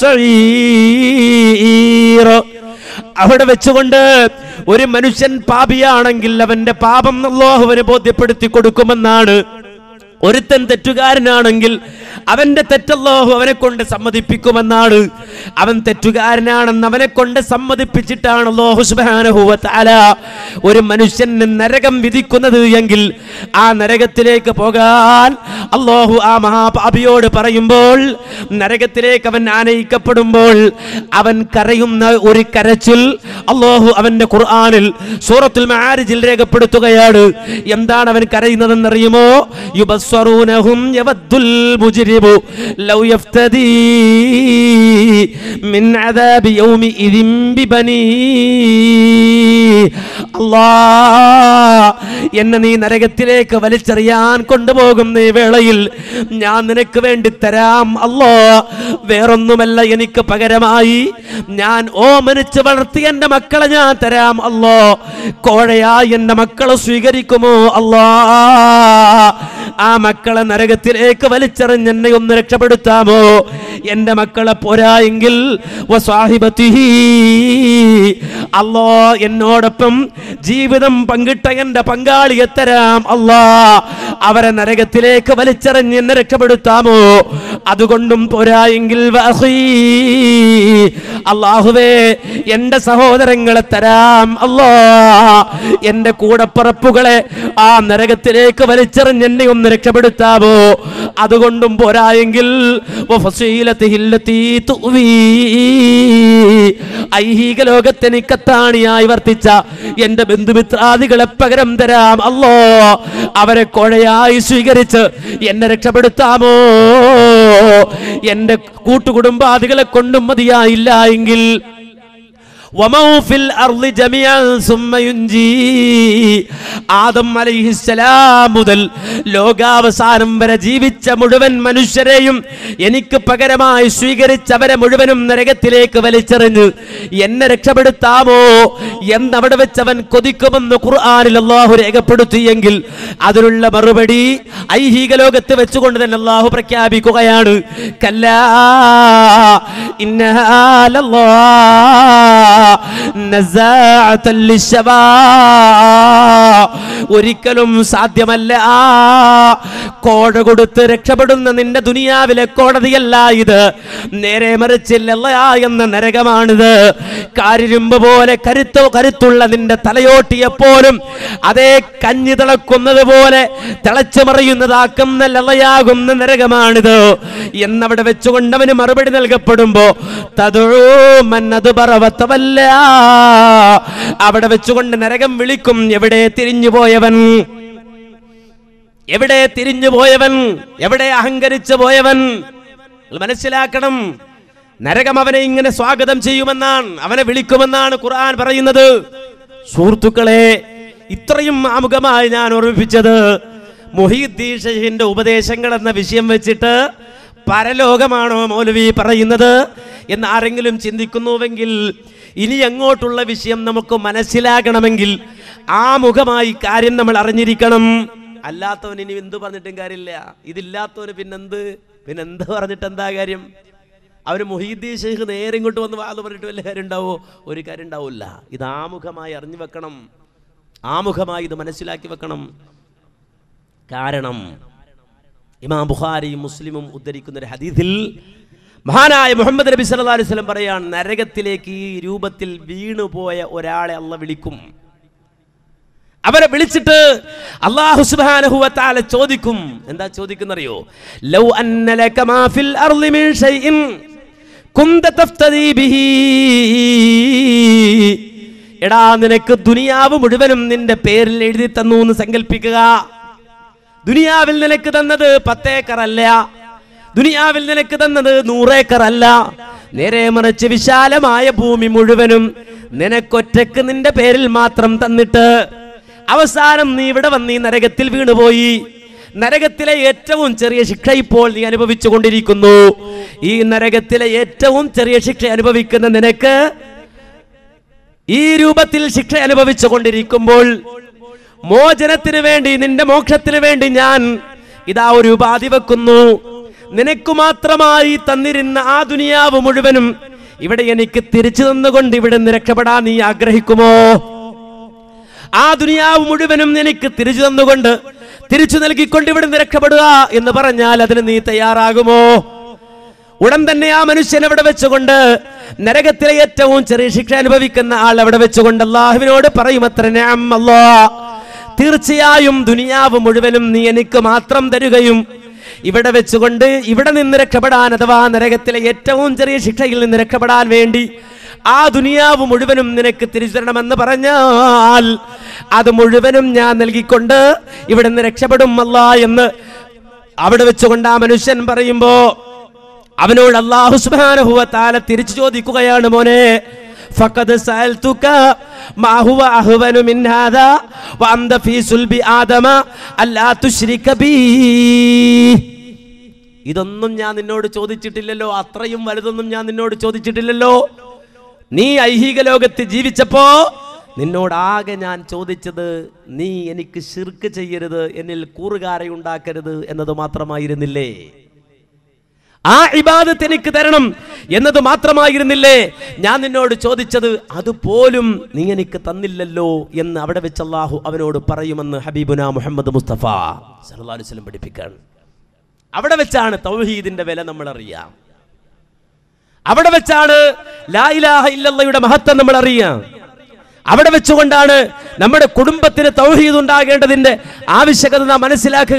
സഈർ, അവിടെ വെച്ചുകൊണ്ട് ഒരു മനുഷ്യൻ പാപിയാണെങ്കിൽ അവന്റെ പാപം അല്ലാഹുവിനെ ബോധ്യപ്പെടുത്തി കൊടുക്കുമെന്നാണ്. ഒരുത്തൻ തെറ്റുകാരനാണെങ്കിൽ അവന്റെ തെറ്റല്ലാഹു അവനെ കൊണ്ട് സമ്മതിപ്പിക്കുമെന്നാണ്. അവൻ തെറ്റുകാരനാണെന്ന് അവനെ കൊണ്ട് സമ്മതിപ്പിച്ചിട്ടാണ് അല്ലാഹു സുബ്ഹാനഹു വ തആല ഒരു മനുഷ്യന് നരകം വിധിക്കുന്നത് എങ്കിൽ ആ നരകത്തിലേക്ക് പോകാൻ അല്ലാഹു ആ മഹാപാപിയോട് പറയുമ്പോൾ, നരകത്തിലേക്ക് അവൻ ആനയിക്കപ്പെടുമ്പോൾ അവൻ കരയുന്ന ഒരു കരച്ചിൽ അല്ലാഹു അവന്റെ ഖുർആനിൽ സൂറത്തുൽ മആരിജിൽ രേഖപ്പെടുത്തുകയാണ്. എന്താണ് അവൻ കരയുന്നതെന്നറിയുമോ? യുബസ്വറൂനഹും യവദ്ദുൽ മുജ്രിമു ലൗ യഫ്തദീ മിൻ അദാബി യൗമി ഇദിൻ ബിബനീ. അല്ലാഹ്, എന്നെ നീ നരകത്തിലേക്ക് വലിച്ചെറിയാൻ കൊണ്ടുപോകുന്ന ഈ വേളയിൽ ഞാൻ നിനക്ക് വേണ്ടി തരാം അല്ലാഹ്, വേറൊന്നുമല്ല എനിക്ക് പകരമായി ഞാൻ ഓമനിച്ച് വളർത്തി എന്റെ മക്കളെ ഞാൻ തരാം അല്ലാഹ്. കോഴയായി എന്റെ മക്കളെ സ്വീകരിക്കുമോ അല്ലാഹ്? ആ മക്കളെ നരകത്തിലേക്ക് വലിച്ചെറിഞ്ഞ് എന്നെ ഒന്ന് രക്ഷപ്പെടുത്താമോ? എന്റെ മക്കളെ പോരായെങ്കിൽ വസാഹിബതിഹി, അല്ലാ എന്നോടൊപ്പം ജീവിതം പങ്കിട്ട എന്റെ പങ്കാളിയെ തരാം അല്ലാ, അവരെ നരകത്തിലേക്ക് വലിച്ചെറിഞ്ഞ് എന്നെ രക്ഷപ്പെടുത്താമോ? അതുകൊണ്ടും പോരായെങ്കിൽ അല്ലാഹുവേ എന്റെ സഹോദരങ്ങളെ തരാം അല്ലാ, എന്റെ കൂടപ്പറപ്പുകളെ ആ നരകത്തിലേക്ക് വലിച്ചെറിഞ്ഞ് എന്നെ ഒന്ന് രക്ഷപ്പെടുത്താമോ? അതുകൊണ്ടും പോരായെങ്കിൽ ഐഹിക ലോകത്തെ നിക്കത്താണിയായി വർത്തിച്ച എന്റെ ബന്ധുമിത്രാദികളെ പകരം തരാം അല്ലാ, അവരെ കൊഴയായി സ്വീകരിച്ച് എന്നെ രക്ഷപ്പെടുത്താമോ? എന്റെ കൂട്ടുകുടുംബാദികളെ കൊണ്ടും മതിയായില്ല എങ്കിൽ ആദം അലൈഹിസ്സലാം മുതൽ ലോകാവസാനം വരെ ജീവിച്ച മുഴുവൻ മനുഷ്യരെയും എനിക്ക് പകരമായി സ്വീകരിച്ചവരെ മുഴുവനും നരകത്തിലേക്ക് വലിച്ചെറിഞ്ഞ് എന്നെ രക്ഷപ്പെടുത്താമോ എന്നവിടെ വെച്ചവൻ കൊതിക്കുമെന്ന് ഖുർആനിൽ അല്ലാഹു രേഖപ്പെടുത്തിയെങ്കിൽ അതിനുള്ള മറുപടി ഐഹിക ലോകത്ത് വെച്ചുകൊണ്ട് തന്നെ അല്ലാഹു പ്രഖ്യാപിക്കുകയാണ്, കല്ലാ ഇന്നഹാ ലല്ലാഹ് നസാഅതൻ ലിശവാ. ഒരിക്കലും സാധ്യമല്ല, കോട കൊടുത്ത് രക്ഷപ്പെടുന്ന നിന്റെ ദുനിയാവിലെ കോടതിയല്ല ഇത്, നേരെ മറിച്ചില്ല എന്ന നരകമാണിത്. കാരിരുമ്പ് പോലെ കരുത്തോ കരുത്തുള്ള നിന്റെ തലയോട്ടിയെപ്പോലും അതേ കഞ്ഞി തിളക്കുന്നത് പോലെ തിളച്ചു മറിയുന്നതാക്കുന്ന ലളയാകുന്ന നരകമാണിത് എന്നവിടെ വെച്ചുകൊണ്ടവന് മറുപടി നൽകപ്പെടുമ്പോ തദുമന്നതുപറവത്തവല്ല, അവിടെ വെച്ചുകൊണ്ട് നരകം വിളിക്കും, എവിടെ തിരിഞ്ഞു പോയവൻ, എവിടെ തിരിഞ്ഞു പോയവൻ, എവിടെ അഹങ്കരിച്ചു പോയവൻ. മനസ്സിലാക്കണം, നരകം അവനെ ഇങ്ങനെ സ്വാഗതം ചെയ്യുമെന്നാണ്, അവനെ വിളിക്കുമെന്നാണ് ഖുർആൻ പറയുന്നത്. സുഹൃത്തുക്കളെ, ഇത്രയും ആമുഖമായി ഞാൻ ഓർമ്മിപ്പിച്ചത് മുഹീദ്ദീൻ ശൈഖിന്റെ ഉപദേശങ്ങൾ എന്ന വിഷയം വെച്ചിട്ട് പരലോകമാണോ മൗലവി പറയുന്നത് എന്ന് ആരെങ്കിലും ചിന്തിക്കുന്നുവെങ്കിൽ, ഇനി അങ്ങോട്ടുള്ള വിഷയം നമുക്ക് മനസ്സിലാകണമെങ്കിൽ ആമുഖമായി കാര്യം നമ്മൾ അറിഞ്ഞിരിക്കണം. അല്ലാത്തവൻ ഇനി എന്ത് പറഞ്ഞിട്ടും കാര്യമില്ല, ഇതില്ലാത്തവന് പിന്നെന്ത് പിന്നെന്ത് പറഞ്ഞിട്ട് എന്താ കാര്യം? അവർ മുഹീദ്ദീൻ ശൈഖ് നേരെ ഇങ്ങോട്ട് വന്ന് വാത് പറഞ്ഞിട്ട് വല്ല കാര്യം ഉണ്ടാവോ? ഒരു കാര്യം ഉണ്ടാവില്ല. ഇത് ആമുഖമായി അറിഞ്ഞു വെക്കണം, ആമുഖമായി ഇത് മനസ്സിലാക്കി വെക്കണം. കാരണം ഇമാം ബുഖാരിയും മുസ്ലിമും ഉദ്ധരിക്കുന്ന ഒരു ഹദീസിൽ മഹാനായ മുഹമ്മദ് നബി സല്ലല്ലാഹു അലൈഹി വസല്ലം പറയാണ്, നരകത്തിലേക്ക് ഈ രൂപത്തിൽ വീണുപോയ ഒരാളെ അല്ലാഹു വിളിക്കും. അവരെ വിളിച്ചിട്ട് അല്ലാഹു സുബ്ഹാനഹു വ തആല ചോദിക്കും. എന്താ ചോദിക്കുന്നറിയോ? ലൗ അന്ന ലക മാ ഫിൽ അർളി മിൻ ഷൈഇൻ കുന്ത തഫ്തദി ബിഹി. എടാ, നിനക്ക് ദുനിയാവ് മുഴുവനും നിന്റെ പേരിൽ എഴുതി തന്നു എന്ന് സങ്കല്പിക്കുക. ദുനിയാവിൽ നിനക്ക് തന്നത് പത്തേക്കർ അല്ല, ദുനിയാവിൽ നിനക്ക് തന്നത് നൂറേക്കർ അല്ല, നേരെ മറിച്ച് വിശാലമായ ഭൂമി മുഴുവനും നിനക്കൊറ്റക്ക് നിന്റെ പേരിൽ മാത്രം തന്നിട്ട് അവസാനം നീ ഇവിടെ വന്ന് ഈ നരകത്തിൽ വീണുപോയി. നരകത്തിലെ ഏറ്റവും ചെറിയ ശിക്ഷ ഇപ്പോൾ നീ അനുഭവിച്ചു കൊണ്ടിരിക്കുന്നു. ഈ നരകത്തിലെ ഏറ്റവും ചെറിയ ശിക്ഷ അനുഭവിക്കുന്ന നിനക്ക് ഈ രൂപത്തിൽ ശിക്ഷ അനുഭവിച്ചു കൊണ്ടിരിക്കുമ്പോൾ മോചനത്തിന് വേണ്ടി, നിന്റെ മോക്ഷത്തിന് വേണ്ടി ഞാൻ ഇതാ ഒരു ഉപാധി വെക്കുന്നു. നിനക്ക് മാത്രമായി തന്നിരുന്ന ആ ദുനിയാവ് മുഴുവനും ഇവിടെ എനിക്ക് തിരിച്ചു തന്നുകൊണ്ട് ഇവിടെ നിന്ന് രക്ഷപ്പെടാൻ നീ ആഗ്രഹിക്കുമോ? ആ ദുനിയാവ് മുഴുവനും എനിക്ക് തിരിച്ചു തന്നുകൊണ്ട് തിരിച്ചു നൽകിക്കൊണ്ട് ഇവിടെ നിന്ന് രക്ഷപ്പെടുക എന്ന് പറഞ്ഞാൽ അതിന് നീ തയ്യാറാകുമോ? ഉടൻ തന്നെ ആ മനുഷ്യൻ അവിടെ വെച്ചുകൊണ്ട്, നരകത്തിലെ ഏറ്റവും ചെറിയ ശിക്ഷ അനുഭവിക്കുന്ന ആൾ അവിടെ വെച്ചുകൊണ്ട് അല്ലാഹുവിനോട് പറയുമത്ര, നഅം അല്ലാഹ്, തീർച്ചയായും ദുനിയാവ് മുഴുവനും നീ എനിക്ക് മാത്രം തരുകയും ഇവിടെ വെച്ചുകൊണ്ട് ഇവിടെ നിന്ന് രക്ഷപ്പെടാൻ, അഥവാ നരകത്തിലെ ഏറ്റവും ചെറിയ ശിക്ഷയിൽ നിന്ന് രക്ഷപ്പെടാൻ വേണ്ടി ആ ദുനിയാവ് മുഴുവനും നിനക്ക് തിരിച്ചു തരണമെന്ന് പറഞ്ഞാൽ അത് മുഴുവനും ഞാൻ നൽകിക്കൊണ്ട് ഇവിടെ നിന്ന് രക്ഷപ്പെടും അല്ലാഹ് എന്ന് അവിടെ വെച്ചുകൊണ്ട് ആ മനുഷ്യൻ പറയുമ്പോ അവനോട് അല്ലാഹു സുബ്ഹാനഹു വ തആല തിരിച്ചു ചോദിക്കുകയാണ്, മോനെ, ഫഖദ് സഅൽതുക മാ ഹുവ അഹ്വനു മിൻ ഹാദാ വ അൻത ഫീ സുൽബി ആദമ അല്ലാ തുശ്രിക ബി. ഇതൊന്നും ഞാൻ നിന്നോട് ചോദിച്ചിട്ടില്ലല്ലോ, അത്രയും വലുതൊന്നും ഞാൻ നിന്നോട് ചോദിച്ചിട്ടില്ലല്ലോ. നീ ഐഹിക ലോകത്ത് ജീവിച്ചപ്പോ നിന്നോടാകെ ഞാൻ ചോദിച്ചത് നീ എനിക്ക് ശിർക്ക് ചെയ്യരുത്, എന്നിൽ കൂറുകാരെ ഉണ്ടാക്കരുത് എന്നത് മാത്രമായിരുന്നില്ലേ? ആ ഇബാദത്ത് എനിക്ക് തരണം എന്നത് മാത്രമായിരുന്നില്ലേ ഞാൻ നിന്നോട് ചോദിച്ചത്, അതുപോലും നീ എനിക്ക് തന്നില്ലല്ലോ എന്ന് അവിടെ വെച്ച് അല്ലാഹു അവനോട് പറയുമെന്ന് ഹബീബുന മുഹമ്മദ് മുസ്തഫ സല്ലല്ലാഹു അലൈഹി വസല്ലം പഠിപ്പിക്കുകയാണ്. അവിടെ വെച്ചാണ് തൗഹീദിന്റെ വില നമ്മൾ അറിയാം. അവിടെ വെച്ചാണ് ലാ ഇലാഹ ഇല്ലല്ലാഹയുടെ മഹത്വം നമ്മൾ അറിയാം. അവിടെ വെച്ചുകൊണ്ടാണ് നമ്മുടെ കുടുംബത്തിന് തൗഹീദ് ഉണ്ടാകേണ്ടതിന്റെ ആവശ്യകത നാം മനസ്സിലാക്കുക.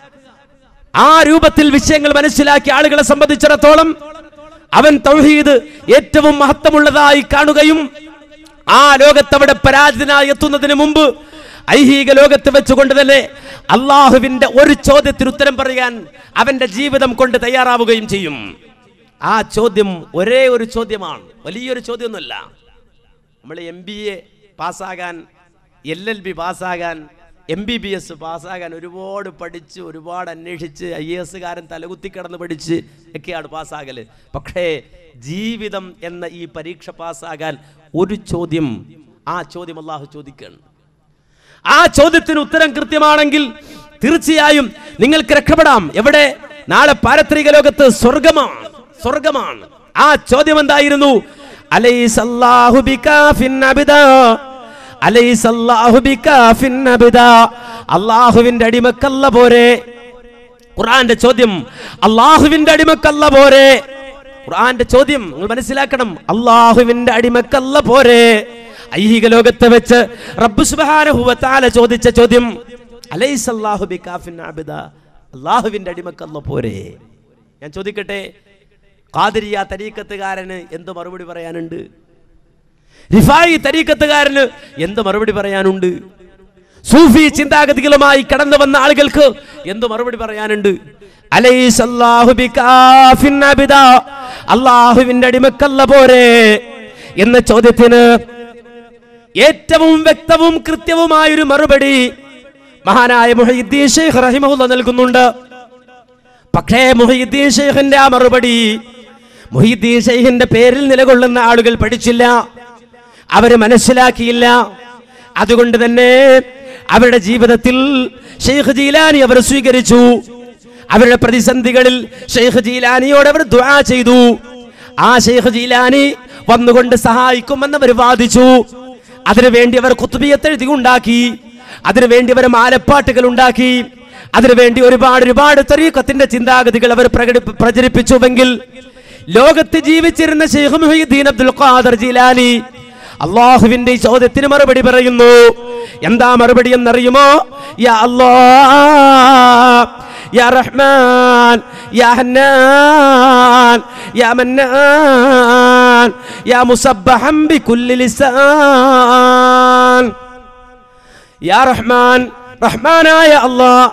ആ രൂപത്തിൽ വിഷയങ്ങൾ മനസ്സിലാക്കിയ ആളുകളെ സംബന്ധിച്ചിടത്തോളം അവൻ തൗഹീദ് ഏറ്റവും മഹത്വമുള്ളതായി കാണുകയും ആ ലോകത്തവിടെ പരാജിതനായി എത്തുന്നതിന് മുമ്പ് ഐഹിക ലോകത്ത് വെച്ചുകൊണ്ട് തന്നെ അള്ളാഹുവിന്റെ ഒരു ചോദ്യത്തിന് ഉത്തരം പറയാൻ അവന്റെ ജീവിതം കൊണ്ട് തയ്യാറാവുകയും ചെയ്യും. ആ ചോദ്യം ഒരേ ഒരു ചോദ്യമാണ്, വലിയൊരു ചോദ്യമൊന്നുമല്ല. നമ്മൾ എം ബി എ പാസ്സാകാൻ, എൽ എൽ ബി പാസ്സാകാൻ, എം ബി ബി എസ് പാസ്സാകാൻ ഒരുപാട് പഠിച്ച് ഒരുപാട് അന്വേഷിച്ച് ഐ എ എസുകാരൻ തലകുത്തി കിടന്ന് പഠിച്ച് ഒക്കെയാണ് പാസ്സാകല്. പക്ഷേ ജീവിതം എന്ന ഈ പരീക്ഷ പാസ്സാകാൻ ഒരു ചോദ്യം, ആ ചോദ്യം അല്ലാഹു ചോദിക്കുകയാണ്. ആ ചോദ്യത്തിന് ഉത്തരം കൃത്യമാണെങ്കിൽ തീർച്ചയായും നിങ്ങൾക്ക് രക്ഷപ്പെടാം. എവിടെ? നാളെ പാരത്രിക ലോകത്ത് സ്വർഗമാണ്, സ്വർഗമാണ്. ആ ചോദ്യം എന്തായിരുന്നു? അലൈസല്ലാഹു ബികാഫിൻ അബ്ദാ, അലൈസല്ലാഹു ബികാഫിൻ അബ്ദാ, അല്ലാഹുവിന്റെ അടിമക്കല്ല പോരെ. ഖുർആന്റെ ചോദ്യം അല്ലാഹുവിന്റെ അടിമക്കല്ല പോരെ. ഖുർആന്റെ ചോദ്യം നിങ്ങൾ മനസ്സിലാക്കണം, അല്ലാഹുവിന്റെ അടിമക്കല്ല പോരെ. ഐഹിക ലോകത്തെ വെച്ച് റബ്ബ് സുബ്ഹാനഹു വ തആല ചോദിച്ച ചോദ്യം അലൈസല്ലാഹു ബികാഫിൻ അബ്ദാ, അല്ലാഹുവിന്റെ അടിമക്കല്ല പോരെ. ഞാൻ ചോദിക്കട്ടെ, ഖാദിരിയ തരീഖത്തുകാരന് എന്ത് മറുപടി പറയാനുണ്ട്? റിഫായി തരീഖത്തുകാരന് എന്ത് മറുപടി പറയാനുണ്ട്? സൂഫി ചിന്താഗതികളുമായി കടന്നു വന്ന ആളുകൾക്ക് എന്ത് മറുപടി പറയാനുണ്ട്? അലൈസല്ലാഹു ബികാഫിൻ അബ്ദാ, അല്ലാഹുവിന്റെ അടിമക്കല്ല പോരെ എന്ന ചോദ്യത്തിന് ഏറ്റവും വ്യക്തവും കൃത്യവുമായൊരു മറുപടി മഹാനായ മുഹയ്യിദ്ദീൻ ശൈഖ് റഹിമഹുല്ലാഹ് നൽകുന്നുണ്ട്. പക്ഷേ മുഹയ്യിദ്ദീൻ ശൈഖിന്റെ ആ മറുപടി മുഹയ്യിദ്ദീൻ ശൈഖിന്റെ പേരിൽ നിലകൊള്ളുന്ന ആളുകൾ പഠിച്ചില്ല, അവര് മനസ്സിലാക്കിയില്ല. അതുകൊണ്ട് തന്നെ അവരുടെ ജീവിതത്തിൽ ശൈഖ് ജീലാനി അവർ സ്വീകരിച്ചു. അവരുടെ പ്രതിസന്ധികളിൽ ശൈഖ് ജീലാനിയോട് അവർ ദുആ ചെയ്തു. ആ ശൈഖ് ജീലാനി വന്നുകൊണ്ട് സഹായിക്കുമെന്ന് അവർ വാദിച്ചു. അതിനുവേണ്ടി അവർ ഖുത്ബിയത്ത് എഴുതി ഉണ്ടാക്കി, അതിനുവേണ്ടി അവർ മാലപ്പാട്ടുകൾ ഉണ്ടാക്കി, അതിനുവേണ്ടി ഒരുപാട് ഒരുപാട് തരീഖത്തിന്റെ ചിന്താഗതികൾ അവർ പ്രചരിപ്പിച്ചുവെങ്കിൽ ലോകത്ത് ജീവിച്ചിരുന്ന Shaikh Muhayyiddin Abdul Qadir Jilani അല്ലാഹുവിന്റെ ഈ ചോദ്യത്തിന് മറുപടി പറയുന്നു. എന്താ മറുപടി എന്നറിയുമോ? യാ അല്ലാഹ്, യാ റഹ്മാൻ, യാ ഹന്നാൻ, യാ മന്നാൻ, യാ മുസബ്ബഹൻ ബികുല്ലി ലിസാൻ. യാ റഹ്മാൻ, റഹ്മാനായ അല്ലാഹ്,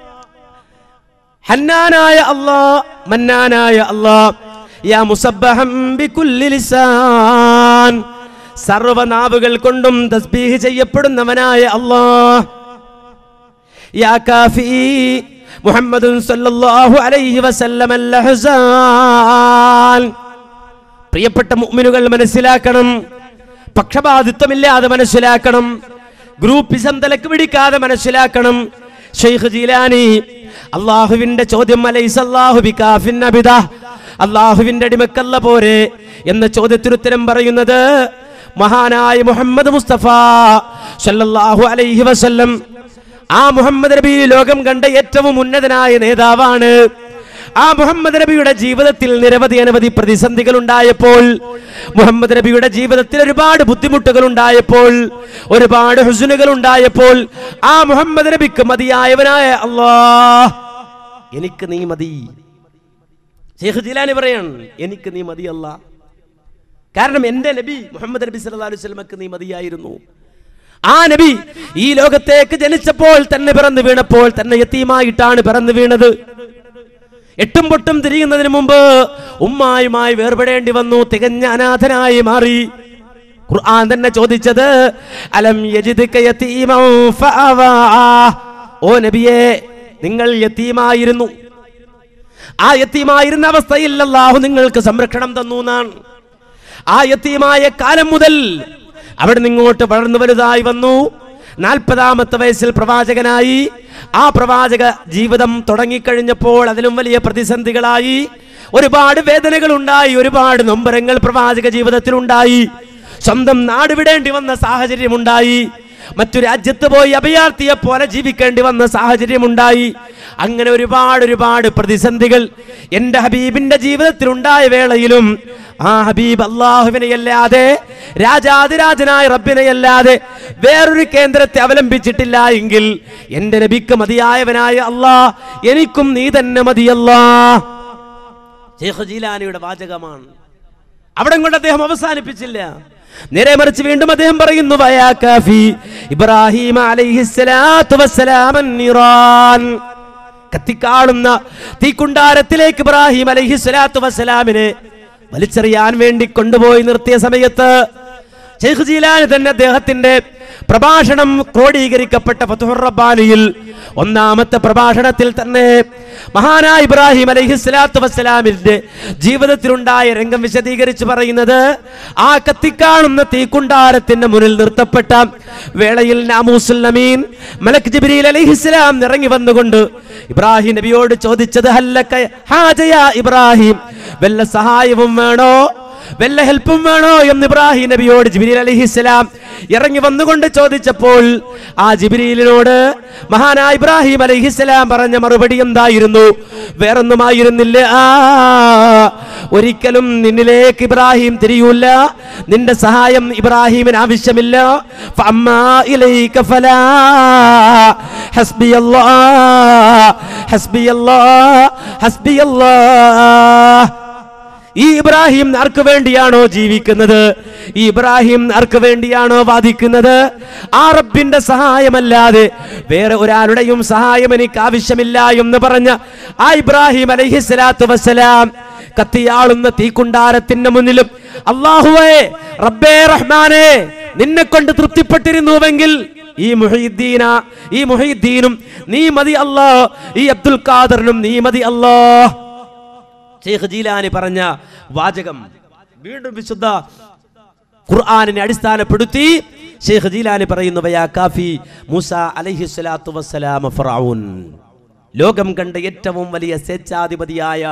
ഹന്നാനായ അല്ലാഹ്, മന്നാനായ അല്ലാഹ്, യാ മുസബ്ബഹൻ ബികുല്ലി ലിസാൻ, സർവനാവുകൾ കൊണ്ടും തസ്ബീഹ് ചെയ്യപ്പെടുന്നവനായ അല്ലാഹ്. യാ കാഫി മുഹമ്മദുൻ സല്ലല്ലാഹു അലൈഹി വസല്ലം അൽ-അഹ്സാൻ. പ്രിയപ്പെട്ട മുഅ്മിനുകൾ മനസ്സിലാക്കണം, പക്ഷപാതിത്വമില്ലാതെ മനസ്സിലാക്കണം, ഗ്രൂപ്പിസം തലക്ക് പിടിക്കാതെ മനസ്സിലാക്കണം. ശൈഖ് ജീലാനി അല്ലാഹുവിന്റെ ചോദ്യം അലൈസല്ലാഹു ബികാഫിൻ അബ്ദാ, അല്ലാഹുവിന്റെ അടിമക്കല്ല പോരെ എന്ന ചോദ്യത്തിന് ഉത്തരം പറയുന്നത് മഹാനായ മുഹമ്മദ് മുസ്തഫ സല്ലല്ലാഹു അലൈഹി വസല്ലം. ആ മുഹമ്മദ് നബി ലോകം കണ്ട ഏറ്റവും ഉന്നതനായ നേതാവാണ്. ആ മുഹമ്മദ് നബിയുടെ ജീവിതത്തിൽ നിരവധി അനവധി പ്രതിസന്ധികൾ ഉണ്ടായപ്പോൾ, മുഹമ്മദ് നബിയുടെ ജീവിതത്തിൽ ഒരുപാട് ബുദ്ധിമുട്ടുകൾ ഉണ്ടായപ്പോൾ, ഒരുപാട് ഹുസ്നുകൾ ഉണ്ടായപ്പോൾ ആ മുഹമ്മദ് നബിക്ക് മതിയായവനായ അല്ലാഹ്, എനിക്ക് നീ മതി. ശൈഖ് ജീലാനി പറയാണ്, എനിക്ക് നീ മതി അല്ലാഹ്. കാരണം എന്റെ നബി മുഹമ്മദ് നബി സല്ലല്ലാഹു അലൈഹി വസല്ലമക്ക് നീ മതിയായിരുന്നു. ആ നബി ഈ ലോകത്തേക്ക് ജനിച്ചപ്പോൾ തന്നെ പിറന്നു വീണപ്പോൾ തന്നെ യതീമായിട്ടാണ് പിറന്നു വീണത്. എട്ടും പൊട്ടും തിരിയുന്നതിന് മുമ്പ് ഉമ്മായുമായി വേർപെടേണ്ടി വന്നു, തികഞ്ഞ അനാഥനായി മാറി. ഖുർആൻ തന്നെ ചോദിച്ചത് അലം യജിദ്ക യതീമൻ ഫഅവാ, ഓ നബിയേ നിങ്ങൾ യതീമായിരുന്നു, ആ യതീമായിരുന്ന അവസ്ഥയിൽ അല്ലാഹു നിങ്ങൾക്ക് സംരക്ഷണം തന്നു എന്നാണ്. ആ യതീമായ കാലം മുതൽ അവിടെ നിങ്ങോട്ട് വളർന്നു വലുതായി വന്നു. നാൽപ്പതാമത്തെ വയസ്സിൽ പ്രവാചകനായി. ആ പ്രവാചക ജീവിതം തുടങ്ങിക്കഴിഞ്ഞപ്പോൾ അതിലും വലിയ പ്രതിസന്ധികളായി, ഒരുപാട് വേദനകൾ ഉണ്ടായി, ഒരുപാട് നൊമ്പരങ്ങൾ പ്രവാചക ജീവിതത്തിൽ ഉണ്ടായി. സ്വന്തം നാട് വിടേണ്ടി വന്ന സാഹചര്യമുണ്ടായി, മറ്റു രാജ്യത്ത് പോയി അഭയാർത്ഥിയെ പോലെ ജീവിക്കേണ്ടി വന്ന സാഹചര്യമുണ്ടായി. അങ്ങനെ ഒരുപാട് ഒരുപാട് പ്രതിസന്ധികൾ എൻ്റെ ഹബീബിന്റെ ജീവിതത്തിൽ ഉണ്ടായ വേളയിലും ആ ഹബീബ് അല്ലാഹുവിനെയല്ലാതെ, രാജാതിരാജനായ റബ്ബിനെയല്ലാതെ വേറൊരു കേന്ദ്രത്തെ അവലംബിച്ചിട്ടില്ല എങ്കിൽ എൻ്റെ നബിക്ക് മതിയായവനായ അല്ലാഹ് എനിക്കും നീ തന്നെ മതിയല്ലാ. ശൈഖ് ജീലാനിയുടെ വാചകമാണ്. അവിടെ കൊണ്ട് അദ്ദേഹം അവസാനിപ്പിച്ചില്ല. നേരെ മറിച്ച് വീണ്ടും അദ്ദേഹം പറയുന്നു, വയാ കാഫി ഇബ്രാഹിം അലൈഹിസ്സലാത്തു വസ്സലാമൻ നിറാൻ. കത്തിക്കാളുന്ന തീക്കുണ്ടാരത്തിലേക്ക് ഇബ്രാഹിം അലൈഹിസ്സലാത്തു വസ്സലാമിനെ വലിച്ചെറിയാൻ വേണ്ടി കൊണ്ടുപോയി നിർത്തിയ സമയത്ത് ശൈഖ് ജീലാനി തന്നെ അദ്ദേഹത്തിന്റെ പ്രഭാഷണം ക്രോഡീകരിക്കപ്പെട്ട ഫത്ഹുർ റബ്ബാനിയിൽ ഒന്നാമത്തെ പ്രഭാഷണത്തിൽ തന്നെ മഹാനായ ഇബ്രാഹിം അലൈഹിസ്സലാത്തു വസ്സലാമിന്റെ ജീവിതത്തിലുണ്ടായ രംഗം വിശദീകരിച്ച് പറയുന്നത്, ആ കത്തിക്കാണുന്ന തീക്കുണ്ടാരത്തിന്റെ മുന്നിൽ നിർത്തപ്പെട്ട വേളയിൽ നാമൂസുൽ അമീൻ മലക്ക് ജിബ്രീൽ അലൈഹിസ്സലാം ഇറങ്ങി വന്നുകൊണ്ട് ഇബ്രാഹിം നബിയോട് ചോദിച്ചത്, ഹല്ലക ഹാജയ ഇബ്രാഹിം, വല്ല സഹായവും വേണോ, വല്ല ഹെൽപ്പും വേണോ എന്ന് ഇബ്രാഹിം നബിയോട് ജിബ്രീൽ അലൈഹിസ്സലാം ഇറങ്ങി വന്നുകൊണ്ട് ചോദിച്ചപ്പോൾ ആ ജിബ്രീലിനോട് മഹാനായ ഇബ്രാഹിം അലൈഹിസ്സലാം പറഞ്ഞ മറുപടി എന്തായിരുന്നു? വേറൊന്നുമായിരുന്നില്ല, ആ ഒരിക്കലും നിന്നിലേക്ക് ഇബ്രാഹിം തിരിയൂല, നിന്റെ സഹായം ഇബ്രാഹിമിന് ആവശ്യമില്ല. ഫഅമ്മാ ഇലൈക ഫലാ ഹസ്ബിയല്ലാഹ് ഹസ്ബിയല്ലാഹ് ഹസ്ബിയല്ലാഹ്. ഈ ഇബ്രാഹിം ആർക്ക് വേണ്ടിയാണോ ജീവിക്കുന്നത്, ഈ ഇബ്രാഹിം ആർക്ക് വേണ്ടിയാണോ വാദിക്കുന്നത്, ആ റബ്ബിന്റെ സഹായമല്ലാതെ വേറെ ഒരാളുടെയും സഹായം എനിക്ക് ആവശ്യമില്ല എന്ന് പറഞ്ഞ ആ ഇബ്രാഹിം അലൈഹിസ്സലാത്തു വസ്സലാം കത്തിയാളുന്ന തീക്കുണ്ടാരത്തിന്റെ മുന്നിലും അല്ലാഹുവേ റബ്ബേ റഹ്മാനേ നിന്നെ കൊണ്ട് തൃപ്തിപ്പെട്ടിരുന്നുവെങ്കിൽ ഈ മുഹീദ്ദീന ഈ മുഹീദ്ദീനും നീ മതി അല്ലാഹ്, ഈ അബ്ദുൽ ഖാദറിനും നീ മതി അല്ലാഹ്. ശൈഖ് ജീലാനി പറഞ്ഞ വാചകം വീണ്ടും വിശുദ്ധ ഖുർആനിനെ അടിസ്ഥാനപ്പെടുത്തി ശൈഖ് ജീലാനി പറയുന്നു, വയാ കാഫി മൂസ അലൈഹിസ്സലാത്തു വസ്സലാം ഫറഔൻ. ലോകം കണ്ട ഏറ്റവും വലിയ സ്വേച്ഛാധിപതിയായ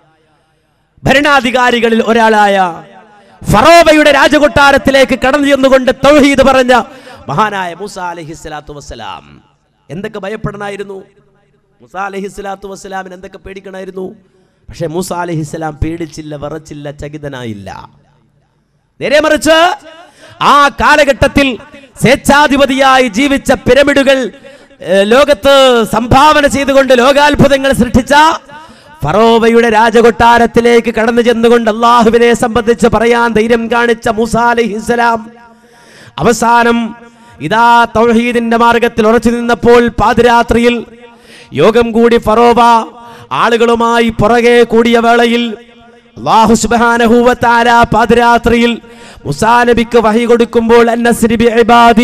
ഭരണാധികാരികളിൽ ഒരാളായ ഫറോവയുടെ രാജകൊട്ടാരത്തിലേക്ക് കടന്നു ചെന്നുകൊണ്ട് തൗഹീദ് പറഞ്ഞ മഹാനായ മൂസ അലൈഹിസ്സലാത്തു വസ്സലാം എന്തൊക്കെ ഭയപ്പെടണമായിരുന്നു, മൂസ അലൈഹിസ്സലാത്തു വസ്സലാമിന് എന്തൊക്കെ പേടിക്കണമായിരുന്നു. പക്ഷെ മൂസ അലൈഹിസ്സലാം പേടിച്ചില്ല, വിറച്ചില്ല, ചകിതനായില്ല. നേരെ മറിച്ച് ആ കാലഘട്ടത്തിൽ സ്വേച്ഛാധിപതിയായി ജീവിച്ച പിരമിഡുകൾ ലോകത്ത് സംഭാവന ചെയ്തുകൊണ്ട് ലോകാത്ഭുതങ്ങൾ സൃഷ്ടിച്ച ഫറോവയുടെ രാജകൊട്ടാരത്തിലേക്ക് കടന്നു ചെന്നുകൊണ്ട് അള്ളാഹുവിനെ സംബന്ധിച്ച് പറയാൻ ധൈര്യം കാണിച്ച മൂസ അലൈഹിസ്സലാം അവസാനം ഇതാ തൗഹീദിന്റെ മാർഗത്തിൽ ഉറച്ചു നിന്നപ്പോൾ പാതിരാത്രിയിൽ യോഗം കൂടി ഫറോവ ആളുകളുമായി പുറകെ കൂടിയ വേളയിൽ അല്ലാഹു സുബ്ഹാനഹു വ തആല പാതിരാത്രിയിൽ മൂസാ നബിക്ക് വഹി കൊടുക്കുമ്പോൾ അന്നസ്രി ബി ഇബാദി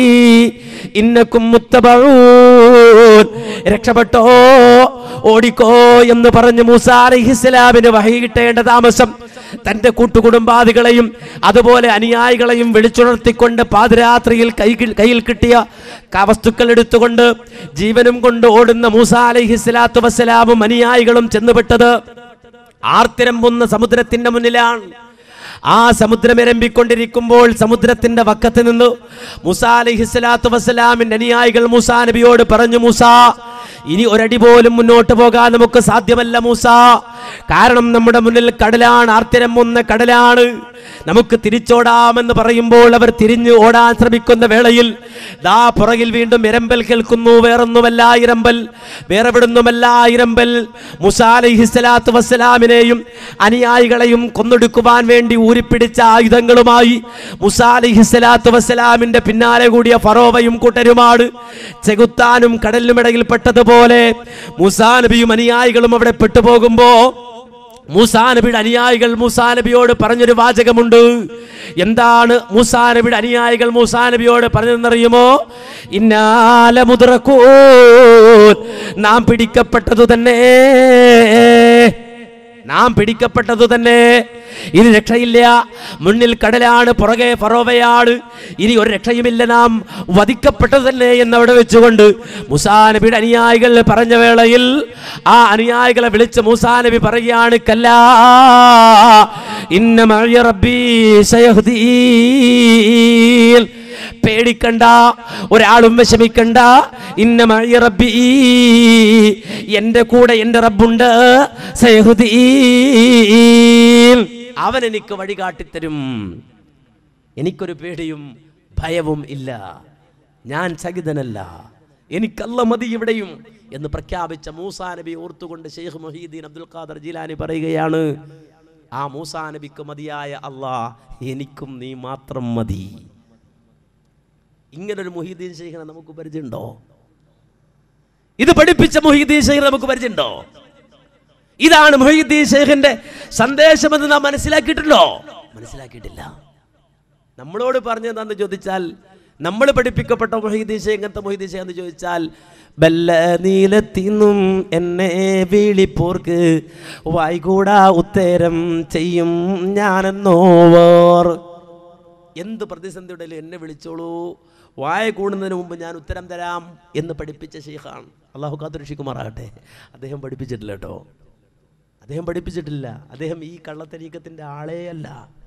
ഇന്നകും മുത്തബഊൻ, രക്ഷപ്പെട്ടോ ഓടിക്കോ എന്ന് പറഞ്ഞ് മൂസാ അലൈഹിസ്സലാമിന് വഹി കിട്ടേണ്ട താമസം തന്റെ കൂട്ടുകുടുംബാദികളെയും അതുപോലെ അനുയായികളെയും വിളിച്ചുണർത്തിക്കൊണ്ട് പാതിരാത്രിയിൽ കൈ കയ്യിൽ കിട്ടിയ വസ്തുക്കൾ എടുത്തുകൊണ്ട് ജീവനും കൊണ്ട് ഓടുന്ന മൂസാ അലൈഹിസ്സലാത്തു വസ്സലാമും അനുയായികളും ചെന്നുപെട്ടത് ആർത്തിരമ്പുന്ന സമുദ്രത്തിന്റെ മുന്നിലാണ്. ആ സമുദ്രം ഇരമ്പിക്കൊണ്ടിരിക്കുമ്പോൾ സമുദ്രത്തിന്റെ വക്കത്ത് നിന്ന് മൂസാ അലൈഹിസ്സലാത്തു വസ്സലാമിന്റെ അനുയായികൾ മൂസാ നബിയോട് പറഞ്ഞു, മൂസാ ഇനി ഒരടി പോലും മുന്നോട്ട് പോകാൻ നമുക്ക് സാധ്യമല്ല മൂസാ, കാരണം നമ്മുടെ മുന്നിൽ കടലാണ്, ആർത്തിരമ്പുന്ന കടലാണ്, നമുക്ക് തിരിച്ചോടാമെന്ന് പറയുമ്പോൾ അവർ തിരിഞ്ഞു ഓടാൻ ശ്രമിക്കുന്ന വേളയിൽ ദാ പുറകിൽ വീണ്ടും ഇരമ്പൽ കേൾക്കുന്നു. വേറൊന്നുമല്ല ഇരമ്പൽ, വേറെ വിടുന്നുമല്ല ഇരമ്പൽ. മൂസാ അലൈഹിസ്സലാത്തു വസ്സലാമിനെയും അനുയായികളെയും കൊന്നൊടുക്കുവാൻ വേണ്ടി ഊരിപ്പിടിച്ച ആയുധങ്ങളുമായി മൂസാ അലൈഹിസ്സലാത്തു വസ്സലാമിന്റെ പിന്നാലെ കൂടിയ ഫറോവയും കൂട്ടരുമാണ്. ചെകുത്താനും കടലിനുമിടയിൽ പെട്ടതുപോലെ മൂസാ നബിയും അനുയായികളും അവിടെ പെട്ടുപോകുമ്പോ മൂസാ നബിയുടെ അനുയായികൾ മൂസാ നബിയോട് പറഞ്ഞൊരു വാചകമുണ്ട്. എന്താണ് മൂസാ നബിയുടെ അനുയായികൾ മൂസാ നബിയോട് പറഞ്ഞതെന്നറിയുമോ? ഇന്നാല മുദ്റകൂൻ, നാം പിടിക്കപ്പെട്ടതു തന്നെ, നാം പിടിക്കപ്പെട്ടതു തന്നെ. ഇനി രക്ഷയില്ല. മുന്നിൽ കടലാണ്, പുറകെ ഫറോവയാണ്. ഇനി ഒരു രക്ഷയുമില്ല, നാം വധിക്കപ്പെട്ടത് തന്നെ എന്നവിടെ വെച്ചുകൊണ്ട് മൂസാ നബിയുടെ അനുയായികൾ പറഞ്ഞ വേളയിൽ ആ അനുയായികളെ വിളിച്ച് മൂസാ നബി പറയുകയാണ്, കല്ലാ ഇന്ന മഅയ റബ്ബീ സയഹ്ദീൻ. പേടിക്കണ്ട, ഒരാളും വിഷമിക്കണ്ട. ഇന്ന മഅയ റബ്ബീ, എന്റെ കൂടെ എന്റെ റബ്ബുണ്ട്. സയഹ്ദീൻ, അവൻ എനിക്ക് വഴി കാട്ടിത്തരും. എനിക്കൊരു പേടിയും ഭയവും ഇല്ല. ഞാൻ സഹിതനല്ല, എനിക്കല്ല മതി ഇവിടെയും എന്ന് പ്രഖ്യാപിച്ച മൂസാ നബി ഓർത്തുകൊണ്ട് Shaikh Muhiyuddin Abdul Qadar Jilani പറയുകയാണ്, ആ മൂസാ നബിക്ക് മതിയായ അല്ലാഹ് എനിക്കും നീ മാത്രം മതി. ഇങ്ങനൊരു മുഹീദ്ദീൻ ശൈഖിനെ നമുക്ക് പരിചയമുണ്ടോ? ഇത് പഠിപ്പിച്ച മുഹീദ്ദീൻ ശൈഖിനെ നമുക്ക് പരിചയമുണ്ടോ? ഇതാണ് മുഹീദ്ദീൻ ശൈഖിന്റെ സന്ദേശമെന്ന് നാം മനസ്സിലാക്കിയിട്ടുണ്ടോ? മനസ്സിലാക്കിയിട്ടില്ല. നമ്മളോട് പറഞ്ഞതെന്ന് ചോദിച്ചാൽ, നമ്മൾ പഠിപ്പിക്കപ്പെട്ട മുഹീദ്ദീൻ ശൈഖ് എങ്ങനത്തെ മുഹീദ്ദീൻ ശൈഖ് എന്ന് ചോദിച്ചാൽ, ബല്ല നീലത്തിന്നും എന്നെ വിളിപ്പോർക്ക് വായിക്കൂടാ ഉത്തരം ചെയ്യും ഞാനെന്നോവർ. എന്ത് പ്രതിസന്ധിയുടെ എന്നെ വിളിച്ചോളൂ, വായ കൂടുന്നതിന് മുമ്പ് ഞാൻ ഉത്തരം തരാം എന്ന് പഠിപ്പിച്ച ശൈഖാണ്. അള്ളാഹു കാത്തുരക്ഷിക്കുമാറാകട്ടെ. അദ്ദേഹം പഠിപ്പിച്ചിട്ടില്ല കേട്ടോ, അദ്ദേഹം പഠിപ്പിച്ചിട്ടില്ല. അദ്ദേഹം ഈ കള്ളത്തരീക്കത്തിൻ്റെ ആളേ അല്ല,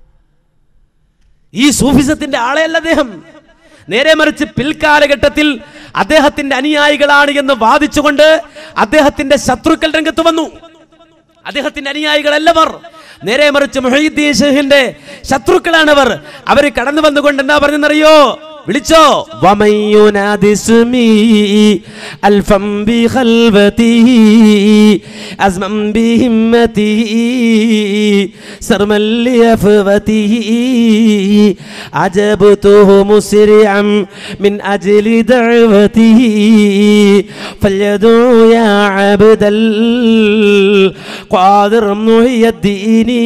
ഈ സൂഫിസത്തിന്റെ ആളേ അല്ല അദ്ദേഹം. നേരെ മറിച്ച് പിൽക്കാലഘട്ടത്തിൽ അദ്ദേഹത്തിന്റെ അനുയായികളാണ് എന്ന് വാദിച്ചുകൊണ്ട് അദ്ദേഹത്തിന്റെ ശത്രുക്കൾ രംഗത്ത് വന്നു. അദ്ദേഹത്തിന്റെ അനുയായികളല്ലവർ, നേരെ മറിച്ച് മുഹീദ്ദീൻ ശൈഖിന്റെ ശത്രുക്കളാണവർ. അവർ കടന്നു വന്നുകൊണ്ട് എന്താ പറഞ്ഞെന്നറിയോ? വിളിച്ചോ, വമയുനാദിസ്മി അൽഫം ബി ഖൽവതിഹി അസ്മം ബി ഹിമ്മതിഹി സർമൽ ലിയഫവതിഹി അജബതുഹു മുസ്രിഅൻ മിൻ അജ്ലി ദഅവതിഹി ഫൽയദു യാ അബ്ദൽ ഖാദിർ മുഹയ്യദ്ദീനി.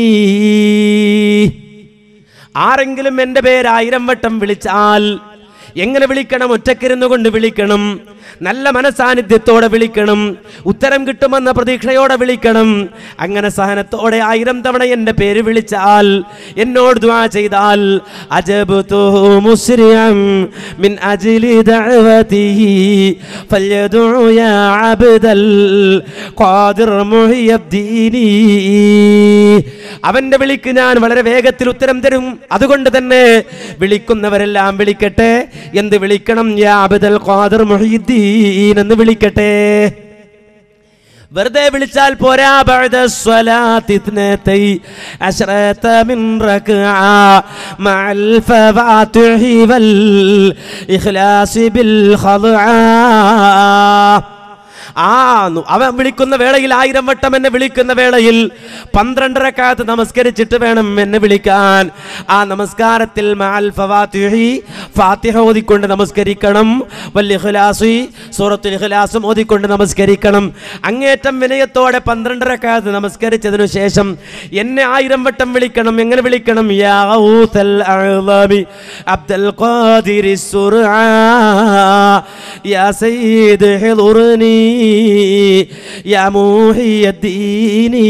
ആരെങ്കിലും എൻ്റെ പേര് ആയിരം വട്ടം വിളിച്ചാൽ എങ്ങനെ വിളിക്കണം? ഒറ്റക്കിരുന്നു കൊണ്ട് വിളിക്കണം, നല്ല മനസാന്നിധ്യത്തോടെ വിളിക്കണം, ഉത്തരം കിട്ടുമെന്ന പ്രതീക്ഷയോടെ വിളിക്കണം. അങ്ങനെ സഹനത്തോടെ ആയിരം തവണ എൻ്റെ പേര് വിളിച്ചാൽ, എന്നോട് ദുആ ചെയ്താൽ, അജബ്തുഹു മുസ്രിഅൻ മിൻ അജ്ലി ദഅവതിഹി ഫൽയദു യാ അബ്ദൽ ഖാദിർ മുഹയ്യദ്ദീനി. അവന്റെ വിളിക്ക് ഞാൻ വളരെ വേഗത്തിൽ ഉത്തരം തരും. അതുകൊണ്ട് തന്നെ വിളിക്കുന്നവരെല്ലാം വിളിക്കട്ടെ. എന്ത് വിളിക്കണം? യാ അബ്ദൽ ഖാദിർ മുഹയ്യിദ്ദീൻ എന്ന് വിളിക്കട്ടെ. വെറുതെ വിളിച്ചാൽ പോരാ. ബഅദ സ്വലാത്തി ഇത്നതൈ അശ്റത മിൻ റക്അ മഅൽ ഫവാതിഹി വൽ ഇഖ്ലാസ് ബിൽ ഖദ്അ. ആ അവൻ വിളിക്കുന്ന വേളയിൽ, ആയിരം വട്ടം എന്നെ വിളിക്കുന്ന വേളയിൽ പന്ത്രണ്ട് റക്അത്ത് നമസ്കരിച്ചിട്ട് വേണം എന്നെ വിളിക്കാൻ. ആ നമസ്കാരത്തിൽ മഅൽ ഫവാതിഹി, ഫാത്തിഹ ഓതിക്കൊണ്ട് നമസ്കരിക്കണം. വൽ ഇഖ്ലാസി, സൂറത്തുൽ ഇഖ്ലാസും ഓതിക്കൊണ്ട് നമസ്കരിക്കണം. അങ്ങേറ്റം വിനയത്തോടെ പന്ത്രണ്ട് റക്അത്ത് നമസ്കരിച്ചതിനു ശേഷം എന്നെ ആയിരം വട്ടം വിളിക്കണം. എങ്ങനെ വിളിക്കണം? യാ ഗൗസൽ അഅ്ളമി അബ്ദുൽ ഖാദിർ സുർആ യാ സയ്യിദ് ഹിളുർനി യാ മുഹയ്യദ്ദീനി.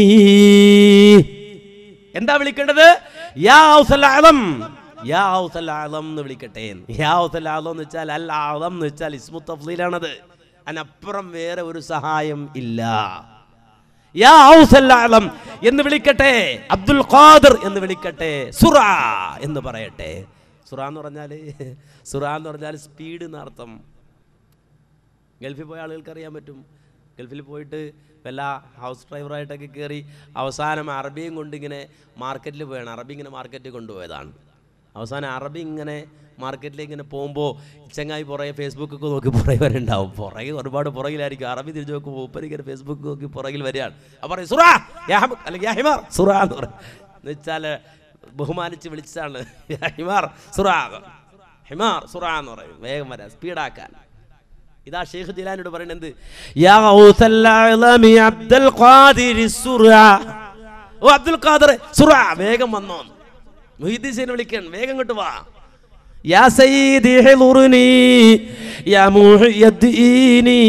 എന്താ വിളിക്കേണ്ടത്? യാ ഗൗസൽ അഅ്ളം, യാ ഗൗസൽ അഅ്ളം എന്ന് വിളിക്കട്ടെ. യാ ഗൗസൽ അഅ്ളം എന്ന് വെച്ചാൽ അൽ അഅ്ളം എന്ന് വെച്ചാൽ ഇസ്മു തഫ്ളീലാണത്. അതിനപ്പുറം വേറെ ഒരു സഹായം ഇല്ല. യാ ഗൗസൽ അഅ്ളം എന്ന് വിളിക്കട്ടെ. അബ്ദുൽ ഖാദിർ എന്ന് വിളിക്കട്ടെ. സുറാ എന്ന് പറയട്ടെ. സുറാ എന്ന് പറഞ്ഞാൽ സുറാ എന്ന് പറഞ്ഞാൽ സ്പീഡ് എന്നർത്ഥം. ഗൾഫിൽ പോയ ആളുകൾക്ക് അറിയാൻ പറ്റും. ഗൾഫിൽ പോയിട്ട് വല്ല ഹൗസ് ഡ്രൈവറായിട്ടൊക്കെ കയറി അവസാനം അറബിയും കൊണ്ട് ഇങ്ങനെ മാർക്കറ്റിൽ പോയാണ്. അറബി ഇങ്ങനെ മാർക്കറ്റിൽ കൊണ്ടുപോയതാണ്. അവസാനം അറബി ഇങ്ങനെ മാർക്കറ്റിലേക്ക് ഇങ്ങനെ പോകുമ്പോൾ ചങ്ങായി പുറകെ ഫേസ്ബുക്കൊക്കെ നോക്കി പുറകെ വരണ്ടാവും. പുറകെ ഒരുപാട് പുറകിലായിരിക്കും. അറബി തിരിച്ചു നോക്കുമ്പോൾ ഉപ്പരി ഇങ്ങനെ ഫേസ്ബുക്ക് നോക്കി പുറകിൽ വരികയാണ്. അപ്പോൾ പറയും സുറാ അല്ലെങ്കിൽ യാ ഹിമാർ സുറാ എന്ന് പറയും. എന്ന് വെച്ചാൽ ബഹുമാനിച്ച് വിളിച്ചാണ്. യാ ഹിമാർ സുറാ, ഹിമാർ സുറാ എന്ന് പറയും. വേഗം വരാൻ, സ്പീഡാക്കാൻ. ഇതാ ഷെയ്ഖ് ജിലാനിയോട് പറയുന്നത്, യാ ഗൗസൽ അഅ്ളമി അബ്ദുൽ ഖാദിർ സുറാ. ഓ അബ്ദുൽ ഖാദിർ സുറാ, വേഗം വന്നോ. മുഹീദ്ദീൻ ശൈഖിനെ വിളിക്കാൻ, വേഗം ഇങ്ങോട്ട് വാ. യാ സയ്യിദി ഹിളുർനി, യാ മുഹയ്യദ്ദീനി,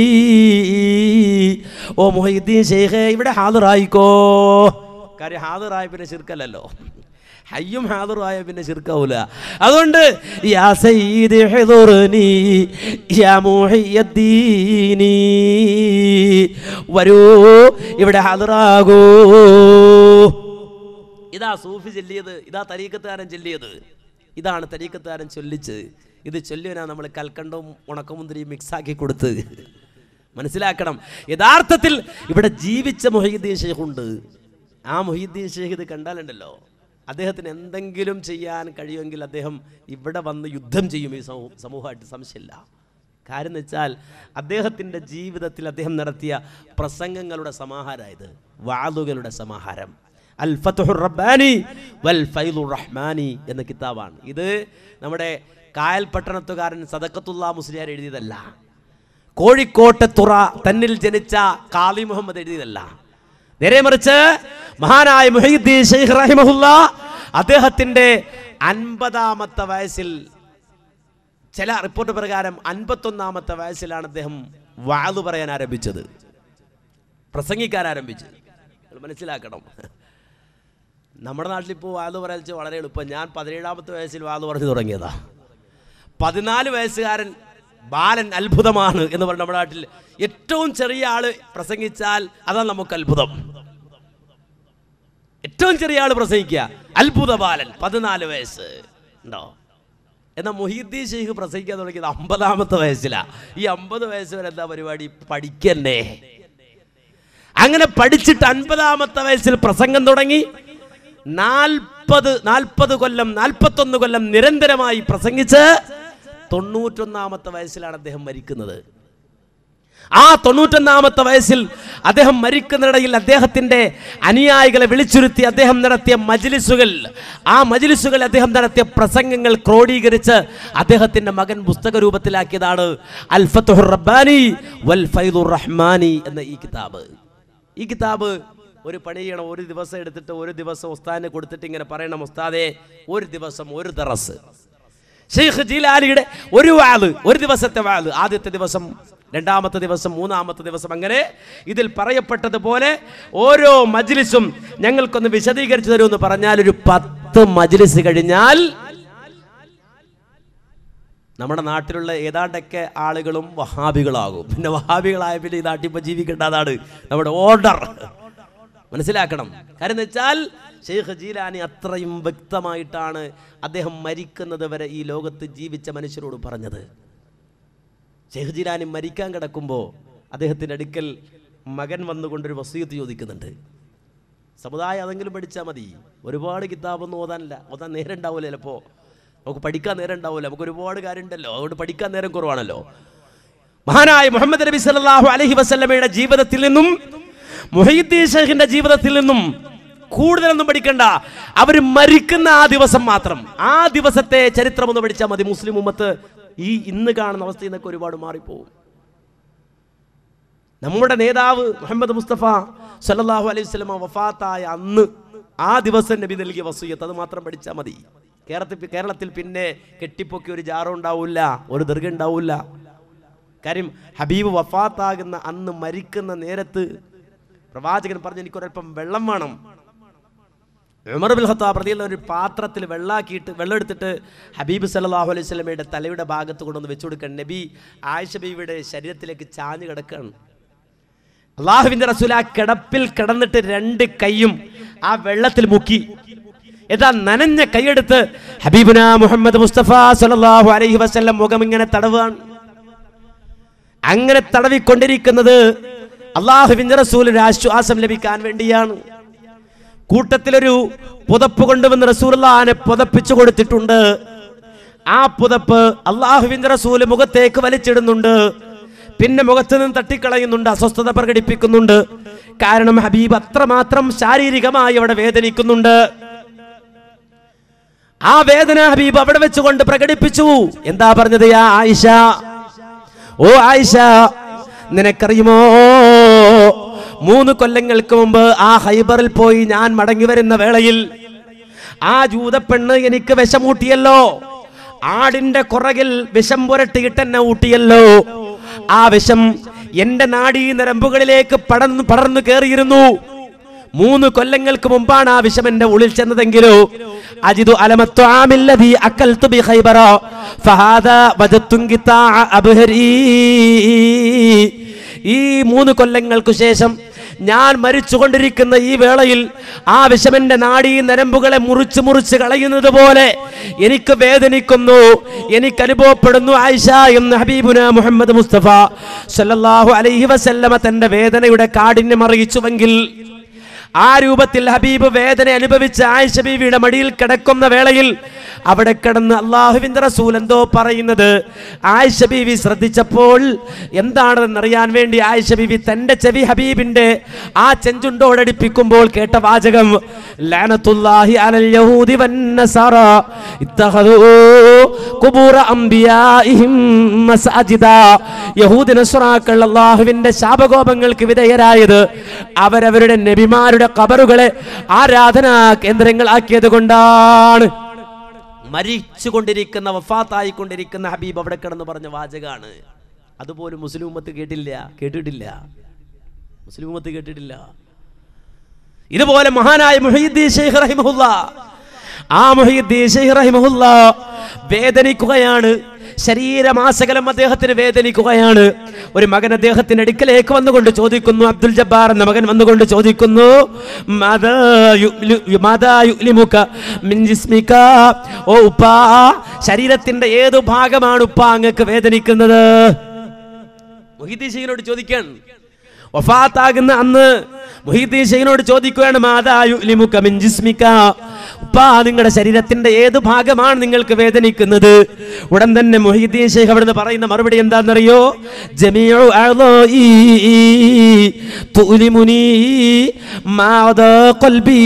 ഓ മുഹയ്യദ്ദീൻ ശൈഖേ ഇവിടെ ഹാദിറായിക്കോ. കാര്യം ഹാദിറായ പിന്നെ ശിർക്കല്ലല്ലോ, ഹയ്യും ഹാദിറായ പിന്നെ ശിർക്കാവൂല. അതുകൊണ്ട് യാ സയ്യിദി ഹുദുർനി യാ മുഹയ്യദ്ദീനി, വരൂ ഇവിടെ ഹാദിറാകൂ. ഇതാ സൂഫി ചൊല്ലിയത്, ഇതാ തരീഖത്തുകാരൻ ചൊല്ലിയത്, ഇതാണ് തരീഖത്തുകാരൻ ചൊല്ലിച്ച്. ഇത് ചൊല്ലിയനാ നമ്മൾ കൽക്കണ്ടവും ഉണക്കമുന്തിരിയും മിക്സാക്കി കൊടുത്ത്. മനസ്സിലാക്കണം, യഥാർത്ഥത്തിൽ ഇവിടെ ജീവിച്ച മുഹയ്യിദ്ദീൻ ഷെയ്ഖുണ്ട്. ആ മുഹയ്യിദ്ദീൻ ഷെയ്ഖ് ഇത് കണ്ടാലുണ്ടല്ലോ, അദ്ദേഹത്തിന് എന്തെങ്കിലും ചെയ്യാൻ കഴിയുമെങ്കിൽ അദ്ദേഹം ഇവിടെ വന്ന് യുദ്ധം ചെയ്യും ഈ സമൂഹമായിട്ട്, സംശയമില്ല. കാര്യം എന്ന് വെച്ചാൽ അദ്ദേഹത്തിൻ്റെ ജീവിതത്തിൽ അദ്ദേഹം നടത്തിയ പ്രസംഗങ്ങളുടെ സമാഹാരമായത്, വാളുകളുടെ സമാഹാരം. അൽ ഫത്ഹുർ റബ്ബാനി വൽ ഫൈദുർ റഹ്മാനി എന്ന കിതാബാണ് ഇത്. നമ്മുടെ കായൽ പട്ടണത്തുകാരൻ സദഖത്തുല്ലാ മുസ്ലിയാർ എഴുതിയതല്ല, കോഴിക്കോട്ടെ തുറ തന്നിൽ ജനിച്ച ഖാദി മുഹമ്മദ് എഴുതിയതല്ല. നേരെ മറിച്ച് മഹാനായ മുഹയ്യിദ്ദീൻ ശൈഖ് റഹിമഹുല്ലാ അദ്ദേഹത്തിൻ്റെ അൻപതാമത്തെ വയസ്സിൽ, ചില റിപ്പോർട്ട് പ്രകാരം അൻപത്തൊന്നാമത്തെ വയസ്സിലാണ് അദ്ദേഹം വാള് പറയാൻ ആരംഭിച്ചത്, പ്രസംഗിക്കാൻ ആരംഭിച്ചത്. മനസ്സിലാക്കണം, നമ്മുടെ നാട്ടിലിപ്പോൾ വാള് പറയാൻ വളരെ എളുപ്പം. ഞാൻ പതിനേഴാമത്തെ വയസ്സിൽ വാള് പറഞ്ഞു തുടങ്ങിയതാ. പതിനാല് വയസ്സുകാരൻ ബാലൻ അത്ഭുതമാണ് എന്ന് പറഞ്ഞ നമ്മുടെ നാട്ടിൽ ഏറ്റവും ചെറിയ ആള് പ്രസംഗിച്ചാൽ അതാണ് നമുക്ക് അത്ഭുതം. ഏറ്റവും ചെറിയ ആള് പ്രസംഗിക്കുക, അത്ഭുത ബാലൻ, പതിനാല് വയസ്സ് ഉണ്ടോ. എന്നാൽ മുഹയ്യിദ്ദീൻ ശൈഖ് പ്രസംഗിക്കാൻ തുടങ്ങിയത് അമ്പതാമത്തെ വയസ്സിലാ. ഈ അമ്പത് വയസ്സ് വരെ എന്താ പരിപാടി? പഠിക്കന്നെ. അങ്ങനെ പഠിച്ചിട്ട് അൻപതാമത്തെ വയസ്സിൽ പ്രസംഗം തുടങ്ങി. നാൽപ്പത് നാൽപ്പത് കൊല്ലം നാൽപ്പത്തൊന്ന് കൊല്ലം നിരന്തരമായി പ്രസംഗിച്ച് തൊണ്ണൂറ്റൊന്നാമത്തെ വയസ്സിലാണ് അദ്ദേഹം മരിക്കുന്നത്. ആ തൊണ്ണൂറ്റൊന്നാമത്തെ വയസ്സിൽ അദ്ദേഹം മരിക്കുന്നിടയിൽ അദ്ദേഹത്തിന്റെ അനുയായികളെ വിളിച്ചുരുത്തി അദ്ദേഹം നടത്തിയ മജ്ലിസുകൾ, ആ മജ്ലിസുകൾ അദ്ദേഹം നടത്തിയ പ്രസംഗങ്ങൾ ക്രോഡീകരിച്ച് അദ്ദേഹത്തിന്റെ മകൻ പുസ്തക രൂപത്തിലാക്കിയതാണ് അൽ ഫത്ഹുർ റബ്ബാനി വൽ ഫൈദുർ റഹ്മാനി എന്ന ഈ കിതാബ്. ഈ കിതാബ് ഒരു പണി ചെയ്യണം, ഒരു ദിവസം എടുത്തിട്ട് ഒരു ദിവസം ഉസ്താദിനെ കൊടുത്തിട്ട് ഇങ്ങനെ പറയണം, ഉസ്താദേ ഒരു ദിവസം ഒരു ദറസ്. ഷെയ്ഖ് ജീലാനിയുടെ ഒരു വാള്, ഒരു ദിവസത്തെ വാള്, ആദ്യത്തെ ദിവസം, രണ്ടാമത്തെ ദിവസം, മൂന്നാമത്തെ ദിവസം, അങ്ങനെ ഇതിൽ പറയപ്പെട്ടതുപോലെ ഓരോ മജ്ലിസും ഞങ്ങൾക്കൊന്ന് വിശദീകരിച്ചു തരുമെന്ന് പറഞ്ഞാൽ ഒരു പത്ത് മജ്ലിസ് കഴിഞ്ഞാൽ നമ്മുടെ നാട്ടിലുള്ള ഏതാണ്ടൊക്കെ ആളുകളും വഹാബികളാകും. പിന്നെ വഹാബികളായ പിന്നെ ഈ നാട്ടിൽ ഇപ്പോൾ ജീവിക്കേണ്ടതാണ് നമ്മുടെ ഓർഡർ. മനസ്സിലാക്കണം. കാര്യം എന്ന് വെച്ചാൽ ഷെയ്ഖ് ജീലാനി അത്രയും വ്യക്തമായിട്ടാണ് അദ്ദേഹം മരിക്കുന്നത് വരെ ഈ ലോകത്ത് ജീവിച്ച മനുഷ്യരോട് പറഞ്ഞത്. ഷെയ്ഖ് ജീലാനി മരിക്കാൻ കിടക്കുമ്പോൾ അദ്ദേഹത്തിൻ്റെ അടുക്കൽ മകൻ വന്നുകൊണ്ടൊരു വസീയത്ത് ചോദിക്കുന്നുണ്ട്. സമുദായം അതെങ്കിലും പഠിച്ചാൽ മതി, ഒരുപാട് കിതാബൊന്നും ഓതാനില്ല, ഓതാൻ നേരം ഉണ്ടാവില്ല, ചിലപ്പോൾ നമുക്ക് പഠിക്കാൻ നേരം ഉണ്ടാവില്ല, നമുക്ക് ഒരുപാട് കാര്യം ഉണ്ടല്ലോ, അതുകൊണ്ട് പഠിക്കാൻ നേരം കുറവാണല്ലോ. മഹാനായ മുഹമ്മദ് നബി സല്ലല്ലാഹു അലൈഹി വസല്ലമയുടെ ജീവിതത്തിൽ നിന്നും മുഹയ്യിദ്ദീൻ ഷൈഖിന്റെ ജീവിതത്തിൽ നിന്നും കൂടുതലൊന്നും പഠിക്കണ്ട, അവർ മരിക്കുന്ന ആ ദിവസം മാത്രം, ആ ദിവസത്തെ ചരിത്രം ഒന്ന് പഠിച്ചാൽ മതി. മുസ്ലിം ഉമ്മത്ത് ഈ ഇന്ന് കാണുന്ന അവസ്ഥയിൽ നിന്നൊക്കെ ഒരുപാട് മാറിപ്പോകും. നമ്മുടെ നേതാവ് മുഹമ്മദ് മുസ്തഫ സല്ലല്ലാഹു അലൈഹി വസല്ലമ വഫാത്തായ അന്ന് ആ ദിവസം നബി നൽകിയ വസിയ്യത്ത്, അത് മാത്രം പഠിച്ചാൽ മതി. കേരളത്തിൽ കേരളത്തിൽ പിന്നെ കെട്ടിപ്പൊക്കി ഒരു ജാറം ഉണ്ടാവില്ല, ഒരു ദർഗ ഉണ്ടാവില്ല. കാര്യം ഹബീബ് വഫാത്താകുന്ന അന്ന് മരിക്കുന്ന നേരത്ത് പ്രവാചകൻ പറഞ്ഞു, എനിക്കൊരൽപ്പം വെള്ളം വേണം. ഉമർ ഇബ്നുൽ ഖത്താബ് റളിയല്ലാഹു അൻഹു ഒരു പാത്രത്തിൽ വെള്ളാക്കിയിട്ട് വെള്ളം എടുത്തിട്ട് ഹബീബ് സല്ലല്ലാഹു അലൈഹി വസല്ലമയുടെ തലയുടെ ഭാഗത്ത് കൊണ്ടുവന്ന് വെച്ചു കൊടുക്കാൻ. നബി ആയിഷ ബീവിയുടെ ശരീരത്തിലേക്ക് ചാഞ്ഞു കിടക്കുകയാണ്. അള്ളാഹുവിന്റെ റസൂൽ ആ കിടപ്പിൽ കിടന്നിട്ട് രണ്ട് കൈയും ആ വെള്ളത്തിൽ മുക്കി, ഏതാ നനഞ്ഞ കൈയെടുത്ത് ഹബീബുന മുഹമ്മദ് മുസ്തഫ സല്ലല്ലാഹു അലൈഹി വസല്ലം മുഖം ഇങ്ങനെ തടവാണ്. അങ്ങനെ തടവിക്കൊണ്ടിരിക്കുന്നത് അള്ളാഹുവിന്റെ റസൂലിന് ആശ്വാസം ലഭിക്കാൻ വേണ്ടിയാണ്. കൂട്ടത്തിലൊരു പുതപ്പ് കൊണ്ടുവന്ന് റസൂലുള്ളാഹിനെ പുതപ്പിച്ചു കൊടുത്തിട്ടുണ്ട്. ആ പുതപ്പ് അള്ളാഹുവിന്റെ റസൂല് മുഖത്തേക്ക് വലിച്ചിടുന്നുണ്ട്, പിന്നെ മുഖത്ത് നിന്ന് തട്ടിക്കളയുന്നുണ്ട്, അസ്വസ്ഥത പ്രകടിപ്പിക്കുന്നുണ്ട്. കാരണം ഹബീബ് അത്രമാത്രം ശാരീരികമായി അവിടെ വേദനിക്കുന്നുണ്ട്. ആ വേദന ഹബീബ് അവിടെ വെച്ചുകൊണ്ട് പ്രകടിപ്പിച്ചു. എന്താ പറഞ്ഞത്? യാ ആയിഷ, ഓ ആയിഷ, നിനക്കറിയുമോ മൂന്ന് കൊല്ലങ്ങൾക്ക് മുമ്പ് ആ ഹൈബറിൽ പോയി ഞാൻ മടങ്ങി വരുന്ന വേളയിൽ ആ ജൂതപ്പെണ്ണ് എനിക്ക് വിഷമൂട്ടിയല്ലോ. ആടിന്റെ കുറകിൽ വിഷം പുരട്ടിയിട്ട് എന്നെ ഊട്ടിയല്ലോ, ആ വിഷം എന്റെ നാഡീ നരമ്പുകളിലേക്ക് പടർന്നു പടർന്നു കയറിയിരുന്നു. മൂന്ന് കൊല്ലങ്ങൾക്ക് മുമ്പാണ് ആ വിഷം എന്റെ ഉള്ളിൽ ചെന്നതെങ്കിലോ അജിദു അലമത്വാമില്ലദീ അക്കൽതു ബി ഖൈബറ ഫഹാദാ വജത്തുൻ ഖിതാഅ അബ്ഹരി. ഈ മൂന്ന് കൊല്ലങ്ങൾക്ക് ശേഷം ഞാൻ മരിച്ചുകൊണ്ടിരിക്കുന്ന ഈ വേളയിൽ ആ വിഷമന്റെ നാഡീ നരമ്പുകളെ മുറിച്ച് മുറിച്ച് കളയുന്നത് പോലെ എനിക്ക് വേദനിക്കുന്നു, എനിക്ക് അനുഭവപ്പെടുന്നു ആയിഷ എന്ന് ഹബീബുന മുഹമ്മദ് മുസ്തഫ സല്ലല്ലാഹു അലൈഹി വസല്ലമ തന്റെ വേദനയുടെ കാഠിന്യം അറിയിച്ചുവെങ്കിൽ ആ രൂപത്തിൽ ഹബീബ് വേദന അനുഭവിച്ച ആയിഷ ബീവിയുടെ മടിയിൽ കിടക്കുന്ന വേളയിൽ അവിടെ കിടന്ന് അല്ലാഹുവിന്റെ റസൂൽ എന്തോ പറയുന്നത് ആയിഷ ബീവി ശ്രദ്ധിച്ചപ്പോൾ എന്താണെന്നറിയാൻ വേണ്ടി ആയിഷ ബീവി തന്റെ ചെവി ഹബീബിന്റെ ആ ചെഞ്ചുണ്ടോടടിപ്പിക്കുമ്പോൾ കേട്ട വാചകം ലഅനത്തുല്ലാഹി അലൽ യഹൂദി വന്നസറ ഇത്തഖദൂ ഖുബൂറ അംബിയാഇഹിം മസാജിദ. യഹൂദി നസ്രാക്കൾ അല്ലാഹുവിന്റെ ശാപകോപങ്ങൾക്ക് വിധേയരായത് അവരവരുടെ നബിമാരുടെ ഖബറുകളെ ആരാധനാ കേന്ദ്രങ്ങളാക്കിയത് കൊണ്ടാണ്. മരിച്ചുകൊണ്ടിരിക്കുന്ന വഫാത്തായിക്കൊണ്ടിരിക്കുന്ന ഹബീബ് അവിടെ കിടന്ന് പറഞ്ഞ വാചകാണ്. അതുപോലും മുസ്ലിം ഉമ്മത്ത് കേട്ടില്ല, കേട്ടിട്ടില്ല, മുസ്ലിം ഉമ്മത്ത് കേട്ടിട്ടില്ല. ഇതുപോലെ മഹാനായ മുഹയ്യിദ്ദീൻ ശൈഖ് റഹിമഹുല്ലാ, ആ മുഹയ്യിദ്ദീൻ ശൈഖ് റഹിമഹുല്ലാ വേദനിക്കുകയാണ്. ശരീരമാസകലം അദ്ദേഹത്തിന് വേദനിക്കുകയാണ്. ഒരു മകൻ അദ്ദേഹത്തിന്റെ അടുക്കലേക്ക് വന്നുകൊണ്ട് ചോദിക്കുന്നു, അബ്ദുൽ ജബ്ബാർ എന്ന മകൻ വന്നുകൊണ്ട് ചോദിക്കുന്നു, ഓ ഉപ്പാ, ശരീരത്തിന്റെ ഏത് ഭാഗമാണ് ഉപ്പ അങ്ങക്ക് വേദനിക്കുന്നത്? മുഹയ്യിദ്ദീൻ ശൈഖിനോട് ചോദിക്കാൻ വഫാത്താകുന്ന അന്ന് മുഹയ്യിദ്ദീൻ ശൈഖിനോട് ചോദിക്കുകയാണ്, മാദാ യുഅ്ലിമുക മിൻ ജിസ്മിക, ഉപ്പാ നിങ്ങളുടെ ശരീരത്തിന്റെ ഏത് ഭാഗമാണ് നിങ്ങൾക്ക് വേദനിക്കുന്നത്? ഉടൻ തന്നെ മുഹയ്യിദ്ദീൻ ശൈഖ് അവിടുന്ന് പറയുന്ന മറുപടി എന്താണെന്നറിയോ? ജമീഉ അഅ്ളാഇ തുഅ്ലിമുനി മാദാ ഖൽബി,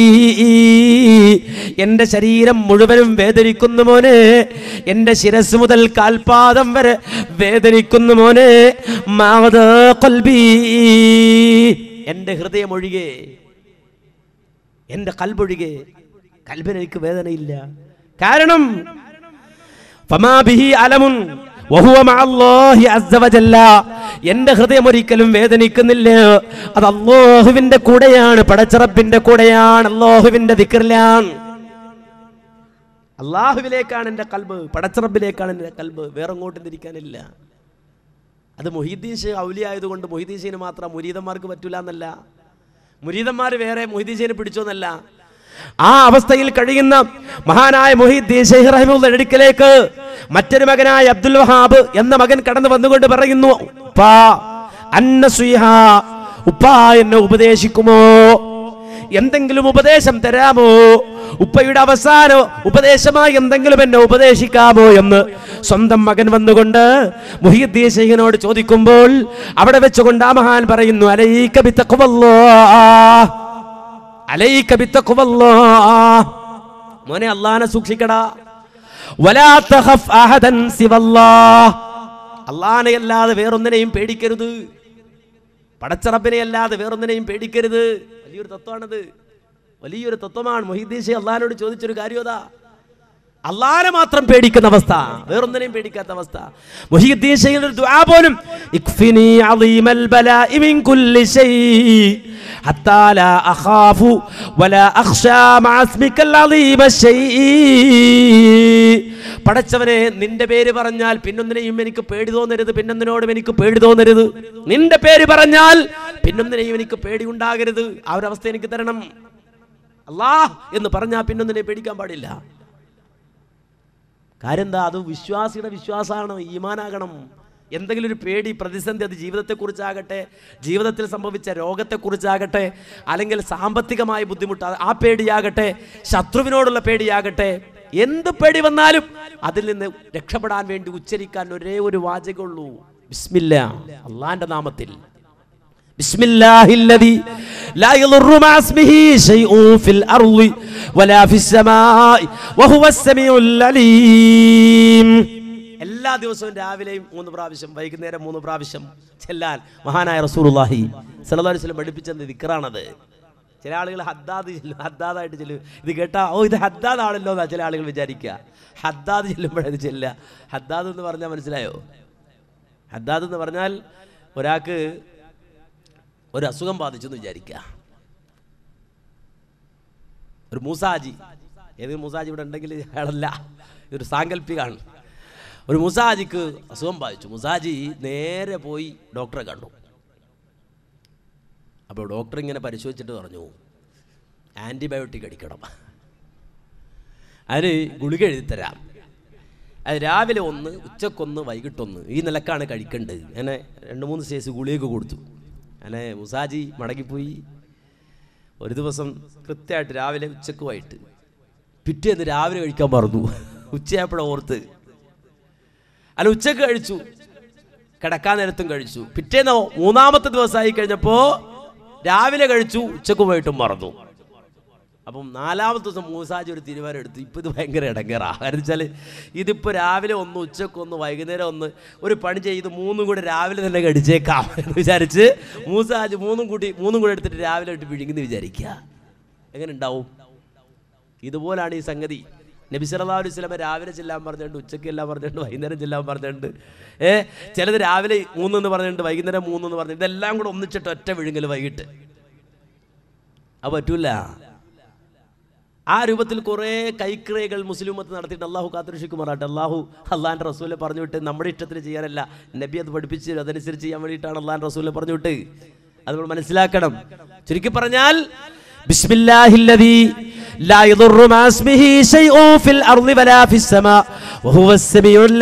എന്റെ ശരീരം മുഴുവനും വേദനിക്കുന്നു മോനെ, എന്റെ ശിരസ് മുതൽ കാൽപാദം വരെ വേദനിക്കുന്നു മോനെ. മാദാ ഖൽബി, എന്റെ ഹൃദയം ഒഴികെ, എന്റെ കൽബൊഴികെ കൽബിന് എനിക്ക് വേദനയില്ല. കാരണം ഫമാ ബിഹി അലമുൻ വഹുവ മഅല്ലാഹി അസ്സ വജല്ല, എന്റെ ഹൃദയം ഒരിക്കലും വേദനിക്കുന്നില്ല, അത് അല്ലാഹുവിന്റെ കൂടെയാണ്, പടച്ചറബിന്റെ കൂടെയാണ്, അല്ലാഹുവിന്റെ ദിക്റിലാണ്. അല്ലാഹുവിലേക്കാണ് എന്റെ കൽബ്, പടച്ചറബിലേക്കാണ് എന്റെ കൽബ്, വേറെ അങ്ങോട്ടും തിരിക്കാനില്ല. അത് മുഹയ്യിദ്ദീൻ ശൈഖ് ഔലിയ ആയതുകൊണ്ട് മുഹയ്യിദ്ദീൻ ശൈഖിന് മാത്രം, മുരീദന്മാർക്ക് പറ്റൂല എന്നല്ല, മുരീദന്മാർ വേറെ മുഹയ്യിദ്ദീൻ ശൈഖിനെ പിടിച്ചോന്നല്ല. ആ അവസ്ഥയിൽ കഴിയുന്ന മഹാനായ മുഹയ്യിദ്ദീൻ ശൈഖ് റഹിമഹുല്ലാഹുവിന്റെ അടുക്കലേക്ക് മറ്റൊരു മകനായ അബ്ദുൽ വഹാബ് എന്ന മകൻ കടന്നു വന്നുകൊണ്ട് പറയുന്നു, ഉപ്പാ അന്നസുഹാ, ഉപ്പാ എന്നെ ഉപദേശിക്കുമോ, എന്തെങ്കിലും ഉപദേശം തരാമോ, ഉപ്പയുടെ അവസാന ഉപദേശമായി എന്തെങ്കിലും എന്നെ ഉപദേശിക്കാമോ എന്ന് സ്വന്തം മകൻ വന്നുകൊണ്ട് മുഹയ്യിദ്ദീൻ ശൈഖിനോട് ചോദിക്കുമ്പോൾ അവിടെ വെച്ചുകൊണ്ട് ആ മഹാൻ പറയുന്നു, അലൈക ബിത്തഖ്വല്ലാഹ്, അലൈക ബിത്തഖ്വല്ലാഹ്, മോനെ അല്ലാഹനെ സൂക്ഷിക്കടാ. വലാ തഖഫ് അഹദൻ സിവല്ലാഹ്, അല്ലാഹനെ അല്ലാതെ വേറൊന്നിനെയും പേടിക്കരുത്, പടച്ചറബിനെ അല്ലാതെ വേറൊന്നിനെയും പേടിക്കരുത്. വലിയൊരു തത്വമാണത്, വലിയൊരു തത്വമാണ്. മുഹയ്യിദ്ദീൻ ശൈഖ് അല്ലാഹനോട് ചോദിച്ചൊരു കാര്യം അതാ, അല്ലാഹനെ മാത്രം പേടിക്കുന്ന അവസ്ഥ, വേറൊന്നിനെയും പേടിക്കാത്ത അവസ്ഥ. മുഹയ്യിദ്ദീൻ ശൈഖിന്റെ ഒരു ദുആ പോലും, ഇക്ഫിനി അളീമൽ ബലാഇ മിൻ കുല്ലി ശൈഇ ഹത്താ ലാ അഖാഫു വലാ അഖ്ശാ മഅ ഇസ്മിക്കൽ അളീമ ശൈഇ, പടച്ചവനെ നിന്റെ പേര് പറഞ്ഞാൽ പിന്നൊന്നിനെയും എനിക്ക് പേടി തോന്നരുത്, പിന്നൊന്നിനോടും എനിക്ക് പേടി തോന്നരുത്, നിന്റെ പേര് പറഞ്ഞാൽ പിന്നൊന്നിനെയും എനിക്ക് പേടി ഉണ്ടാകരുത്, ആ ഒരു അവസ്ഥ എനിക്ക് തരണം. അല്ലാഹ് എന്ന് പറഞ്ഞാൽ പിന്നൊന്നിനെ പേടിക്കാൻ പാടില്ല. കാര്യം എന്താ? അത് വിശ്വാസിയുടെ വിശ്വാസമാണ്, ഈമാനാകണം. എന്തെങ്കിലും ഒരു പേടി, പ്രതിസന്ധി, അത് ജീവിതത്തെക്കുറിച്ചാകട്ടെ, ജീവിതത്തിൽ സംഭവിച്ച രോഗത്തെക്കുറിച്ചാകട്ടെ, അല്ലെങ്കിൽ സാമ്പത്തികമായ ബുദ്ധിമുട്ട്, ആ പേടിയാകട്ടെ, ശത്രുവിനോടുള്ള പേടിയാകട്ടെ, എന്ത് പേടി വന്നാലും അതിൽ നിന്ന് രക്ഷപ്പെടാൻ വേണ്ടി ഉച്ചരിക്കാൻ ഒരേ ഒരു വാചകമുള്ളൂ, ബിസ്മില്ലാ, അല്ലാഹുവിന്റെ നാമത്തിൽ. ബിസ്മില്ലാഹില്ലദി ലാ യദുറു മഅ ഇസ്മിഹി ശൈഉൻ ഫിൽ അർളി വലാ ഫിസ് സമാഇ വഹുവസ് സമീഉൽ അലീം. എല്ലാ ദിവസവും രാവിലെയും മൂന്ന് പ്രാവശ്യം, വൈകുന്നേരം മൂന്ന് പ്രാവശ്യം ചെല്ലാൻ മഹാനായ റസൂലുള്ളാഹി സ്വല്ലല്ലാഹു അലൈഹി വസല്ലം പഠിപ്പിച്ച ദിക്റാണത്. ചില ആളുകൾ ഹദ്ദാദ് ചെല്ലും, ഹദ്ദാദായിട്ട് ചെല്ലും. ഇത് കേട്ടാ ഓ ഇത് ഹദ്ദാദാണല്ലോ എന്നാ ചില ആളുകൾ വിചാരിക്കുക. ഹദ്ദാദ് ചെല്ലുമ്പോഴത് ചെല്ലുക. ഹദ്ദാദ് എന്ന് പറഞ്ഞാൽ മനസ്സിലായോ? ഹദ്ദാദ് എന്ന് പറഞ്ഞാൽ ഒരാൾക്ക് ഒരു അസുഖം ബാധിച്ചു എന്ന് വിചാരിക്കുക. ഒരു മൂസാജി, ഏത് മൂസാജി ഇവിടെ ഉണ്ടെങ്കിൽ അയാളല്ല, ഇതൊരു സാങ്കല്പികമാണ്. ഒരു മുസാജിക്ക് അസുഖം ബാധിച്ചു. മുസാജി നേരെ പോയി ഡോക്ടറെ കണ്ടു. അപ്പോൾ ഡോക്ടർ ഇങ്ങനെ പരിശോധിച്ചിട്ട് പറഞ്ഞു ആൻറ്റിബയോട്ടിക് അടിക്കണം, അതിന് ഗുളിക എഴുതിത്തരാം, അത് രാവിലെ ഒന്ന്, ഉച്ചക്കൊന്ന്, വൈകിട്ടൊന്ന്, ഈ നിലക്കാണ് കഴിക്കേണ്ടത്. അങ്ങനെ രണ്ട് മൂന്ന് സൈസ് ഗുളികയൊക്കെ കൊടുത്തു. അങ്ങനെ മുസാജി മടങ്ങിപ്പോയി. ഒരു ദിവസം കൃത്യമായിട്ട് രാവിലെ ഉച്ചക്ക് വൈകിട്ട്, പിറ്റേന്ന് രാവിലെ കഴിക്കാൻ മറന്നു. ഉച്ചയായപ്പോഴാണ് ഓർത്ത്. അല്ല ഉച്ചക്ക് കഴിച്ചു, കിടക്കാൻ നേരത്തും കഴിച്ചു. പിറ്റേന്നോ മൂന്നാമത്തെ ദിവസമായി കഴിഞ്ഞപ്പോൾ രാവിലെ കഴിച്ചു, ഉച്ചക്ക് പോയിട്ടും മറന്നു. അപ്പം നാലാമത്തെ ദിവസം മൂസാജി ഒരു തീരുമാനം എടുത്തു. ഇപ്പം ഇത് ഭയങ്കര ഇടങ്ങേറാ. കാരണം വെച്ചാൽ ഇതിപ്പോൾ രാവിലെ ഒന്ന്, ഉച്ചക്കൊന്ന്, വൈകുന്നേരം ഒന്ന്, ഒരു പണി ചെയ്ത് മൂന്നും കൂടെ രാവിലെ തന്നെ കടിച്ചേക്കാം എന്ന് വിചാരിച്ച് മൂസാജി മൂന്നും കൂടി മൂന്നും കൂടെ എടുത്തിട്ട് രാവിലെ ഇട്ട് പിഴിങ്ങുന്നു വിചാരിക്കുക. എങ്ങനെ ഉണ്ടാവും? ഇതുപോലാണ് ഈ സംഗതി. നബി സല്ലല്ലാഹു അലൈഹി വസല്ലം രാവിലെ ചെല്ലാൻ പറഞ്ഞിട്ടുണ്ട്, ഉച്ചയ്ക്ക് എല്ലാം പറഞ്ഞിട്ടുണ്ട്, വൈകുന്നേരം ചെല്ലാൻ പറഞ്ഞിട്ടുണ്ട്. ഏ ചിലത് രാവിലെ മൂന്നെന്ന് പറഞ്ഞിട്ടുണ്ട്, വൈകുന്നേരം മൂന്നെന്ന് പറഞ്ഞിട്ട്, ഇതെല്ലാം കൂടെ ഒന്നിച്ചിട്ട് ഒറ്റ വിഴുങ്ങൽ വൈകിട്ട്. അത് പറ്റൂല. ആ രൂപത്തിൽ കുറേ കൈക്രിയകൾ മുസ്ലിമത്ത് നടത്തിയിട്ട് അള്ളാഹു കാത്തുരക്ഷിക്കുമാറാട്ടെ. അള്ളാഹു അള്ളാഹിൻ്റെ റസൂലിനെ പറഞ്ഞു വിട്ട് നമ്മുടെ ഇഷ്ടത്തിന് ചെയ്യാനല്ല, നബി അത് പഠിപ്പിച്ച് അതനുസരിച്ച് ചെയ്യാൻ വേണ്ടിയിട്ടാണ് അള്ളാഹിൻ്റെ റസൂലിനെ പറഞ്ഞു വിട്ട്. അത് നമ്മൾ മനസ്സിലാക്കണം. ചുരുക്കി പറഞ്ഞാൽ ബിസ്മില്ലാഹില്ലദീ ലാ യദുറു മാ ഇസ്മിഹി ശൈഉൻ ഫിൽ അർളി വലാ ഫിസ് സമാ വഹുവസ് സമീഉൽ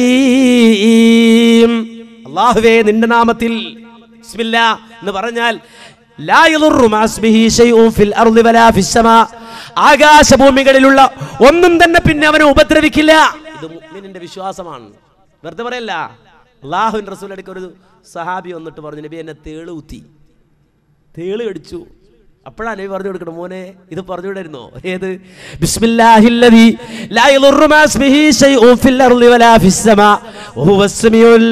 അലീം. അല്ലാഹുവേ നിന്റെ നാമത്തിൽ ബിസ്മില്ലാ എന്ന് പറഞ്ഞാൽ ലാ യദുറു മാ ഇസ്മിഹി ശൈഉൻ ഫിൽ അർളി വലാ ഫിസ് സമാ, ആകാശഭൂമികളിലുള്ള ഒന്നും തന്നെ പിന്നെ അവനെ ഉപദ്രവിക്കില്ല. ഇത് മുഅ്മിനിന്റെ വിശ്വാസമാണ്, വെറുതെ പറയല്ല. അല്ലാഹുവിന്റെ റസൂൽ അടുക്ക ഒരു സഹാബി വന്നിട്ട് പറഞ്ഞു, നബി എന്നെ തേള് കുത്തി, തേള് കടിച്ചു. അപ്പോഴാണ് നബി പറഞ്ഞു കൊടുക്കണം, മോനെ ഇത് പറഞ്ഞു വിടായിരുന്നോ? ഏത്? ബിസ്മില്ലാഹില്ലദീ ലാ യദുറു മാ ഇസ്മിഹി ശൈഉൻ ഫിൽ അർളി വലാ ഫിസ് സമാ വഹുവസ് സമീഉൽ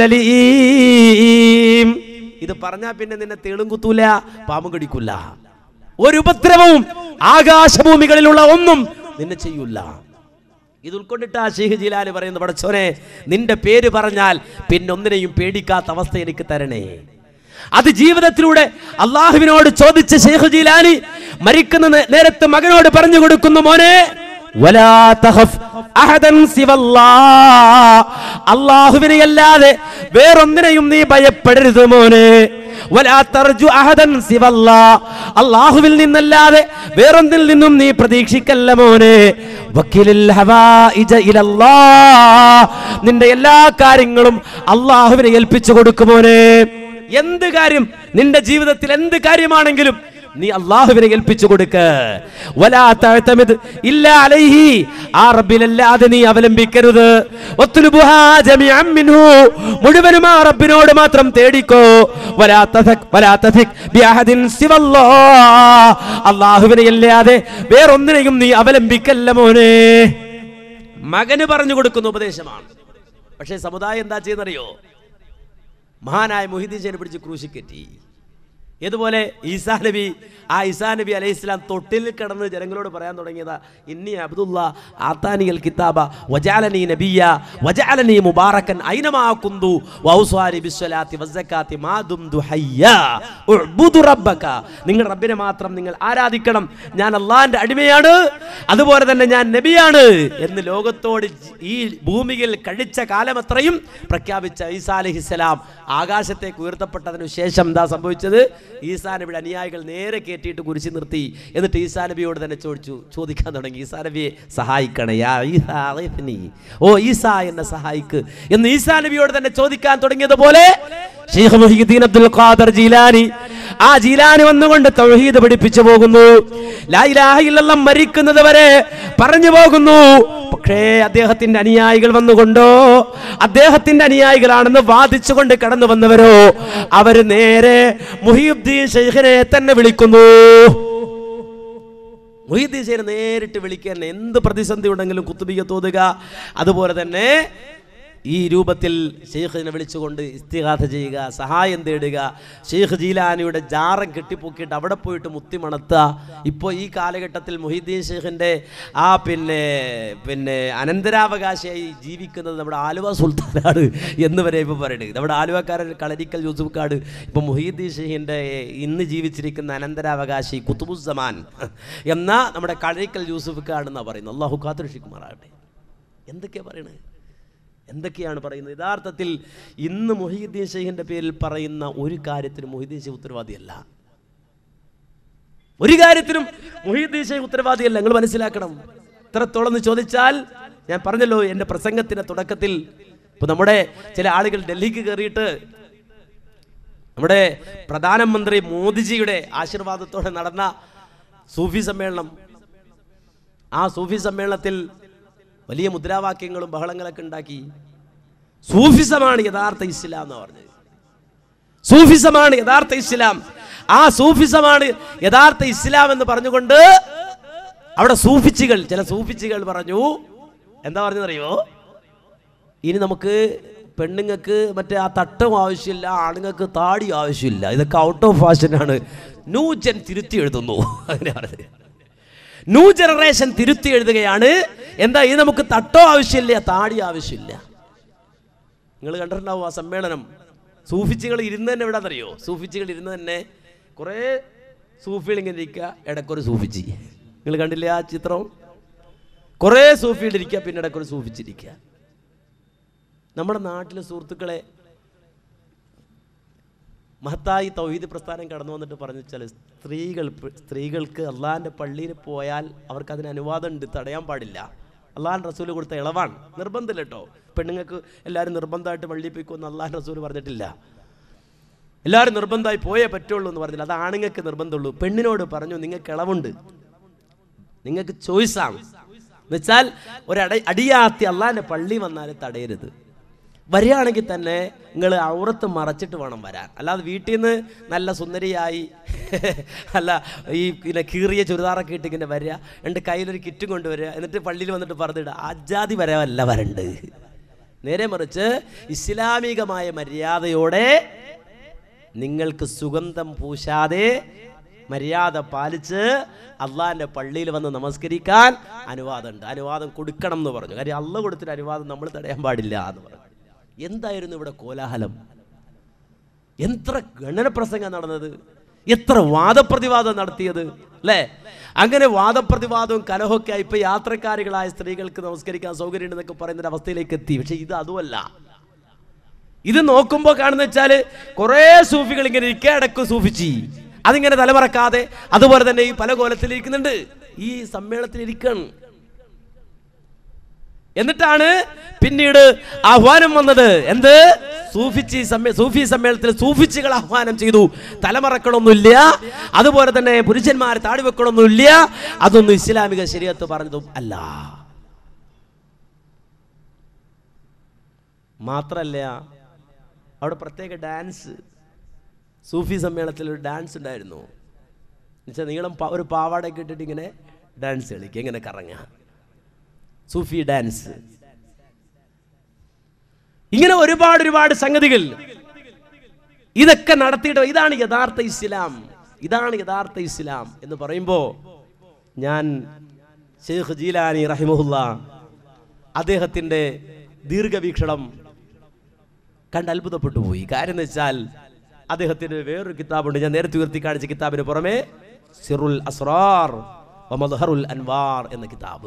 അലീം. ഇത് പറഞ്ഞാൽ പിന്നെ നിന്നെ തേളും കുത്തൂല, പാമ്പും കടിക്കൂല, ഒരു ഉപദ്രവവും ആകാശഭൂമികളിലുള്ള ഒന്നും നിന്നെ ചെയ്യൂല. ഇത് ഉൾക്കൊണ്ടിട്ട് ആ ശൈഖ് ജീലാനി പറയുന്നു, പടച്ചോനെ നിന്റെ പേര് പറഞ്ഞാൽ പിന്നെ ഒന്നിനെയും പേടിക്കാത്ത അവസ്ഥ എനിക്ക് തരണേ. അത് ജീവിതത്തിലൂടെ അള്ളാഹുവിനോട് ചോദിച്ച ശൈഖ് ജീലാനി മരിക്കുന്ന നേരത്ത് മകനോട് പറഞ്ഞു കൊടുക്കുന്നു, മോനെ വലാ തഖഫ് അഹദൻ സിവല്ലാഹ്, അല്ലാഹുവിനെ അല്ലാതെ വേറൊന്നിനെയും നീ ഭയപ്പെടരുത് മോനെ. വലാ തർജു അഹദൻ സിവല്ലാഹ്, അല്ലാഹുവിൽ നിന്നല്ലാതെ വേറൊന്നിൽ നിന്നും നീ പ്രതീക്ഷിക്കല്ല മോനെ. വക്കിലിൽ ഹവായിജ ഇലല്ലാഹ്, നിന്റെ എല്ലാ കാര്യങ്ങളും അല്ലാഹുവിനെ ഏൽപ്പിച്ചു കൊടുക്കുമോനെ. എന്ത് കാര്യം നിന്റെ ജീവിതത്തിൽ എന്ത് കാര്യമാണെങ്കിലും നീ അല്ലാഹുവിനെ ഏൽപ്പിച്ചു കൊടുക്ക. വലാ തഅതമിദ് ഇല്ലാ അലൈഹി, ആ റബ്ബിലല്ലാതെ നീ അവലംബിക്കരുത്. വത്ലുബുഹാ ജമീഅൻ മിൻഹു, മുഴുവനും ആ റബ്ബിനോട് മാത്രം തേടിക്കോ. വലാ തഥക് വലാ തഥിക് ബിഅഹദിൻ സിവല്ലാഹ്, അല്ലാഹുവിനെ അല്ലാതെ വേറൊന്നിനെയും നീ അവലംബിക്കല്ല മോനെ. മകന് പറഞ്ഞു കൊടുക്കുന്ന ഉപദേശമാണ്. പക്ഷേ സമുദായം എന്താ ചെയ്യുന്നറിയോ? മഹാനായ മുഹീദ്ദീൻ ഷെയ്ഖിനെ പിടിച്ച് ക്രൂശിക്കറ്റി. ഇതുപോലെ ഈസാ നബി, ആ ഈസാ നബി അലൈഹി സ്വലാം തൊട്ടിൽ കിടന്ന് ജനങ്ങളോട് പറയാൻ തുടങ്ങിയതാ, ഇന്നി അബ്ദുല്ലാ ആതാനിയൽ കിതാബ വജഅലനി നബിയ്യ വജഅലനി മുബാറകൻ ഐനമാ കുന്തു വഔസാനി ബിസ്സലാത്തി വസ്സകാത്തി മാ ദുംതു ഹയ്യാ ഉഅ്ബുദു റബ്ബക, നിങ്ങൾ റബ്ബിനെ മാത്രം നിങ്ങൾ ആരാധിക്കണം, ഞാൻ അല്ലാഹുവിന്റെ അടിമയാണ്, അതുപോലെ തന്നെ ഞാൻ നബിയാണ് എന്ന് ലോകത്തോട് ഈ ഭൂമിയിൽ കഴിച്ച കാലമത്രയും പ്രഖ്യാപിച്ച ഈസാ അലൈഹിസ്സലാം ആകാശത്തേക്ക് ഉയർത്തപ്പെട്ടതിനു ശേഷം എന്താ സംഭവിച്ചത്? ഈസാ നബിയുടെ അനുയായികൾ നേരെ കയറ്റിയിട്ട് കുരിശി നിർത്തി. എന്നിട്ട് ഈസാ നബിയോട് തന്നെ ചോദിച്ചു ചോദിക്കാൻ തുടങ്ങി, ഈസാ നബിയെ സഹായിക്കണേ, യാ ഈസാ അഗ്ഫിനി, ഓ ഈസാ എന്നെ സഹായിക്ക് എന്ന് ഈസാ നബിയോട് തന്നെ ചോദിക്കാൻ തുടങ്ങിയതുപോലെ Shaikh Muhiyuddin Abdul Qadir Jilani, ആ ജീലാനി വന്നുകൊണ്ട് തൗഹീദ് പഠിപ്പിച്ചു പോകുന്നു. ലാ ഇലാഹ ഇല്ലല്ലാഹ് മരിക്കുന്നത് വരെ പറഞ്ഞു പോകുന്നു. പക്ഷേ അദ്ദേഹത്തിന്റെ അനുയായികൾ വന്നുകൊണ്ടോ, അദ്ദേഹത്തിന്റെ അനുയായികളാണെന്ന് വാദിച്ചുകൊണ്ട് കടന്നു വന്നവരോ, അവര് നേരെ മുഹീദ്ദീൻ ശൈഖിനെ തന്നെ വിളിക്കുന്നു. മുഹീദ്ദീൻ ശൈഖിനെ നേരിട്ട് വിളിക്കാൻ, എന്ത് പ്രതിസന്ധി ഉണ്ടെങ്കിലും കുത്തുബിയ്യത്ത് ഓതുക, അതുപോലെ തന്നെ ഈ രൂപത്തിൽ ഷെയ്ഖിനെ വിളിച്ചുകൊണ്ട് ഇസ്തിഗാഥ ചെയ്യുക, സഹായം തേടുക, ഷെയ്ഖ് ജീലാനിയുടെ ജാറം കെട്ടിപ്പൊക്കിയിട്ട് അവിടെ പോയിട്ട് മുത്തി മണത്തുക. ഇപ്പോൾ ഈ കാലഘട്ടത്തിൽ മുഹീദ്ദീൻ ഷെയ്ഖിൻ്റെ ആ പിന്നെ പിന്നെ അനന്തരാവകാശിയായി ജീവിക്കുന്നത് നമ്മുടെ ആലുവ സുൽത്താനാണ് എന്ന് വരെ ഇപ്പോൾ പറയുന്നത്. നമ്മുടെ ആലുവക്കാരൻ കളരിക്കൽ യൂസുഫ്ക്കാട് ഇപ്പോൾ മുഹീദ്ദീൻ ഷെയ്ഖിൻ്റെ ഇന്ന് ജീവിച്ചിരിക്കുന്ന അനന്തരാവകാശി കുത്തുബുസ്സമാൻ എന്ന നമ്മുടെ കളരിക്കൽ യൂസുഫ്ക്കാടെന്നാണ് പറയുന്നത്. അള്ളാഹു കാത്തുരക്ഷിക്കുമാറാകട്ടെ. എന്തൊക്കെയാണ് പറയണത്? എന്തൊക്കെയാണ് പറയുന്നത്? യഥാർത്ഥത്തിൽ ഇന്ന് മുഹീദ്ദീൻ ഷെയ്ഖിൻ്റെ പേരിൽ പറയുന്ന ഒരു കാര്യത്തിനും മുഹീദ്ദീൻ ഷെയ്ഖ് ഉത്തരവാദിയല്ല. ഒരു കാര്യത്തിനും മുഹീദ്ദീൻ ഷെയ്ഖ് ഉത്തരവാദിയല്ല. നിങ്ങൾ മനസ്സിലാക്കണം. ഇത്രത്തോളം എന്ന് ചോദിച്ചാൽ, ഞാൻ പറഞ്ഞല്ലോ എൻ്റെ പ്രസംഗത്തിൻ്റെ തുടക്കത്തിൽ, ഇപ്പോൾ നമ്മുടെ ചില ആളുകൾ ഡൽഹിക്ക് കയറിയിട്ട് നമ്മുടെ പ്രധാനമന്ത്രി മോദിജിയുടെ ആശീർവാദത്തോടെ നടന്ന സൂഫി സമ്മേളനം, ആ സൂഫി സമ്മേളനത്തിൽ വലിയ മുദ്രാവാക്യങ്ങളും ബഹളങ്ങളൊക്കെ ഉണ്ടാക്കി. സൂഫിസമാണ് യഥാർത്ഥ ഇസ്ലാം എന്ന് പറഞ്ഞത്. സൂഫിസമാണ് യഥാർത്ഥ ഇസ്ലാം. ആ സൂഫിസമാണ് യഥാർത്ഥ ഇസ്ലാം എന്ന് പറഞ്ഞുകൊണ്ട് അവിടെ സൂഫിച്ചികൾ, ചില സൂഫിച്ചികൾ പറഞ്ഞു, എന്താ പറഞ്ഞതറിയോ, ഇനി നമുക്ക് പെണ്ണുങ്ങൾക്ക് മറ്റേ ആ തട്ടം ആവശ്യമില്ല, ആണുങ്ങൾക്ക് താടി ആവശ്യമില്ല, ഇതൊക്കെ ഔട്ട് ഓഫ് ഫാഷനാണ്, ന്യൂജൻ തിരുത്തി എഴുതുന്നു. അങ്ങനെ പറഞ്ഞത്. ന്യൂ ജനറേഷൻ തിരുത്തി എഴുതുകയാണ്. എന്താ, ഇത് നമുക്ക് തട്ടോ ആവശ്യമില്ല, താടി ആവശ്യമില്ല. നിങ്ങൾ കണ്ടിട്ടുണ്ടാവും ആ സമ്മേളനം. സൂഫിച്ചികൾ ഇരുന്ന് തന്നെ എവിടെയെന്നറിയോ? സൂഫിച്ചികൾ ഇരുന്ന് തന്നെ കുറേ സൂഫികൾ ഇങ്ങനെ ഇരിക്കുക, ഇടയ്ക്കൊരു സൂഫിച്ചി. നിങ്ങൾ കണ്ടില്ലേ ആ ചിത്രം? കുറേ സൂഫികളിരിക്കുക, പിന്നെ ഇടയ്ക്കൊരു സൂഫിച്ചിരിക്കുക. നമ്മുടെ നാട്ടിലെ സുഹൃത്തുക്കളെ, മഹത്തായി തൗഹീദ് പ്രസ്ഥാനം കടന്നു വന്നിട്ട് പറഞ്ഞു വെച്ചാൽ, സ്ത്രീകൾ സ്ത്രീകൾക്ക് അള്ളാഹിൻ്റെ പള്ളിയിൽ പോയാൽ അവർക്ക് അതിന് അനുവാദമുണ്ട്, തടയാൻ പാടില്ല. അള്ളാഹിൻ്റെ റസൂൽ കൊടുത്ത ഇളവാണ്, നിർബന്ധമില്ല കേട്ടോ. പെണ്ണുങ്ങൾക്ക് എല്ലാവരും നിർബന്ധമായിട്ട് പള്ളിയിൽ പോയിക്കൊന്ന് അള്ളാഹിൻ്റെ റസൂൽ പറഞ്ഞിട്ടില്ല. എല്ലാവരും നിർബന്ധമായി പോയേ പറ്റുള്ളൂ എന്ന് പറഞ്ഞില്ല. അത് ആണുങ്ങൾക്ക് നിർബന്ധമുള്ളൂ. പെണ്ണിനോട് പറഞ്ഞു, നിങ്ങൾക്ക് ഇളവുണ്ട്, നിങ്ങൾക്ക് ചോയ്സാണ്. എന്നുവെച്ചാൽ ഒരട അടിയാത്തി അള്ളാഹിൻ്റെ പള്ളി വന്നാൽ തടയരുത്. വരികയാണെങ്കിൽ തന്നെ നിങ്ങൾ ഔറത്ത് മറച്ചിട്ട് വേണം വരാൻ. അല്ലാതെ വീട്ടിൽ നിന്ന് നല്ല സുന്ദരിയായി അല്ല ഈ പിന്നെ കീറിയ ചുരിദാറൊക്കെ ഇട്ട് ഇങ്ങനെ വരിക, എൻ്റെ കയ്യിലൊരു കിറ്റും കൊണ്ടുവരിക, എന്നിട്ട് പള്ളിയിൽ വന്നിട്ട് പറഞ്ഞിടുക, ആജാതി വരവല്ല വരണ്ട്. നേരെ മറിച്ച് ഇസ്ലാമികമായ മര്യാദയോടെ നിങ്ങൾക്ക് സുഗന്ധം പൂശാതെ മര്യാദ പാലിച്ച് അള്ളാഹിൻ്റെ പള്ളിയിൽ വന്ന് നമസ്കരിക്കാൻ അനുവാദമുണ്ട്. അനുവാദം കൊടുക്കണം എന്ന് പറഞ്ഞു. കാര്യം അള്ള കൊടുത്തിട്ട് അനുവാദം നമ്മൾ തടയാൻ പാടില്ല എന്ന് പറഞ്ഞു. എന്തായിരുന്നു ഇവിടെ കോലാഹലം? എത്ര ഗണന പ്രസംഗം നടന്നത്, എത്ര വാദപ്രതിവാദം നടത്തിയത് അല്ലേ? അങ്ങനെ വാദപ്രതിവാദവും കലഹമൊക്കെ ആയി ഇപ്പൊ യാത്രക്കാരികളായ സ്ത്രീകൾക്ക് നമസ്കരിക്കാൻ സൗകര്യം ഉണ്ടെന്നൊക്കെ പറയുന്ന അവസ്ഥയിലേക്ക് എത്തി. പക്ഷെ ഇത് അതുമല്ല. ഇത് നോക്കുമ്പോൾ കാണുന്ന വെച്ചാല് കുറെ സൂഫികൾ ഇങ്ങനെ ഇരിക്കുക, ഇടക്ക് സൂഫിച്ചി അതിങ്ങനെ തലമറക്കാതെ അതുപോലെ തന്നെ ഈ പല കോലത്തിൽ ഇരിക്കുന്നുണ്ട്, ഈ സമ്മേളനത്തിൽ ഇരിക്കണം. എന്നിട്ടാണ് പിന്നീട് ആഹ്വാനം വന്നത്. എന്ത്? സൂഫിച്ചി സമ്മേ സൂഫി സമ്മേളനത്തിൽ സൂഫിച്ചികൾ ആഹ്വാനം ചെയ്തു, തലമറക്കണമൊന്നുമില്ല, അതുപോലെ തന്നെ പുരുഷന്മാർ താടി വെക്കണമൊന്നുമില്ല, അതൊന്നും ഇസ്ലാമിക ശരീഅത്ത് പറഞ്ഞതും അല്ല. മാത്രല്ല അവിടെ പ്രത്യേക ഡാൻസ്, സൂഫി സമ്മേളനത്തിൽ ഒരു ഡാൻസ് ഉണ്ടായിരുന്നു. എന്നുവെച്ചാൽ നീളം ഒരു പാവാടയൊക്കെ ഇട്ടിട്ട് ഇങ്ങനെ ഡാൻസ് കളിക്കുക, ഇങ്ങനെ കറങ്ങുക, സൂഫി ഡാൻസ്. ഇങ്ങനെ ഒരുപാട് ഒരുപാട് സംഗതികൾ ഇതൊക്കെ നടത്തിയിട്ട് ഇതാണ് യഥാർത്ഥ ഇസ്ലാം, ഇതാണ് യഥാർത്ഥ ഇസ്ലാം എന്ന് പറയുമ്പോ ഞാൻ ഷെയ്ഖ് ജീലാനി റഹിമഹുല്ല അദ്ദേഹത്തിന്റെ ദീർഘവീക്ഷണം കണ്ട് അത്ഭുതപ്പെട്ടു പോയി. കാര്യം എന്ന് വെച്ചാൽ അദ്ദേഹത്തിന് വേറൊരു കിതാബുണ്ട്, ഞാൻ നേരത്തെ ഉയർത്തി കാണിച്ച കിതാബിന് പുറമെ സിറുൽ അസ്റാർ വ മദ്ഹറുൽ അൻവാർ എന്ന കിതാബ്.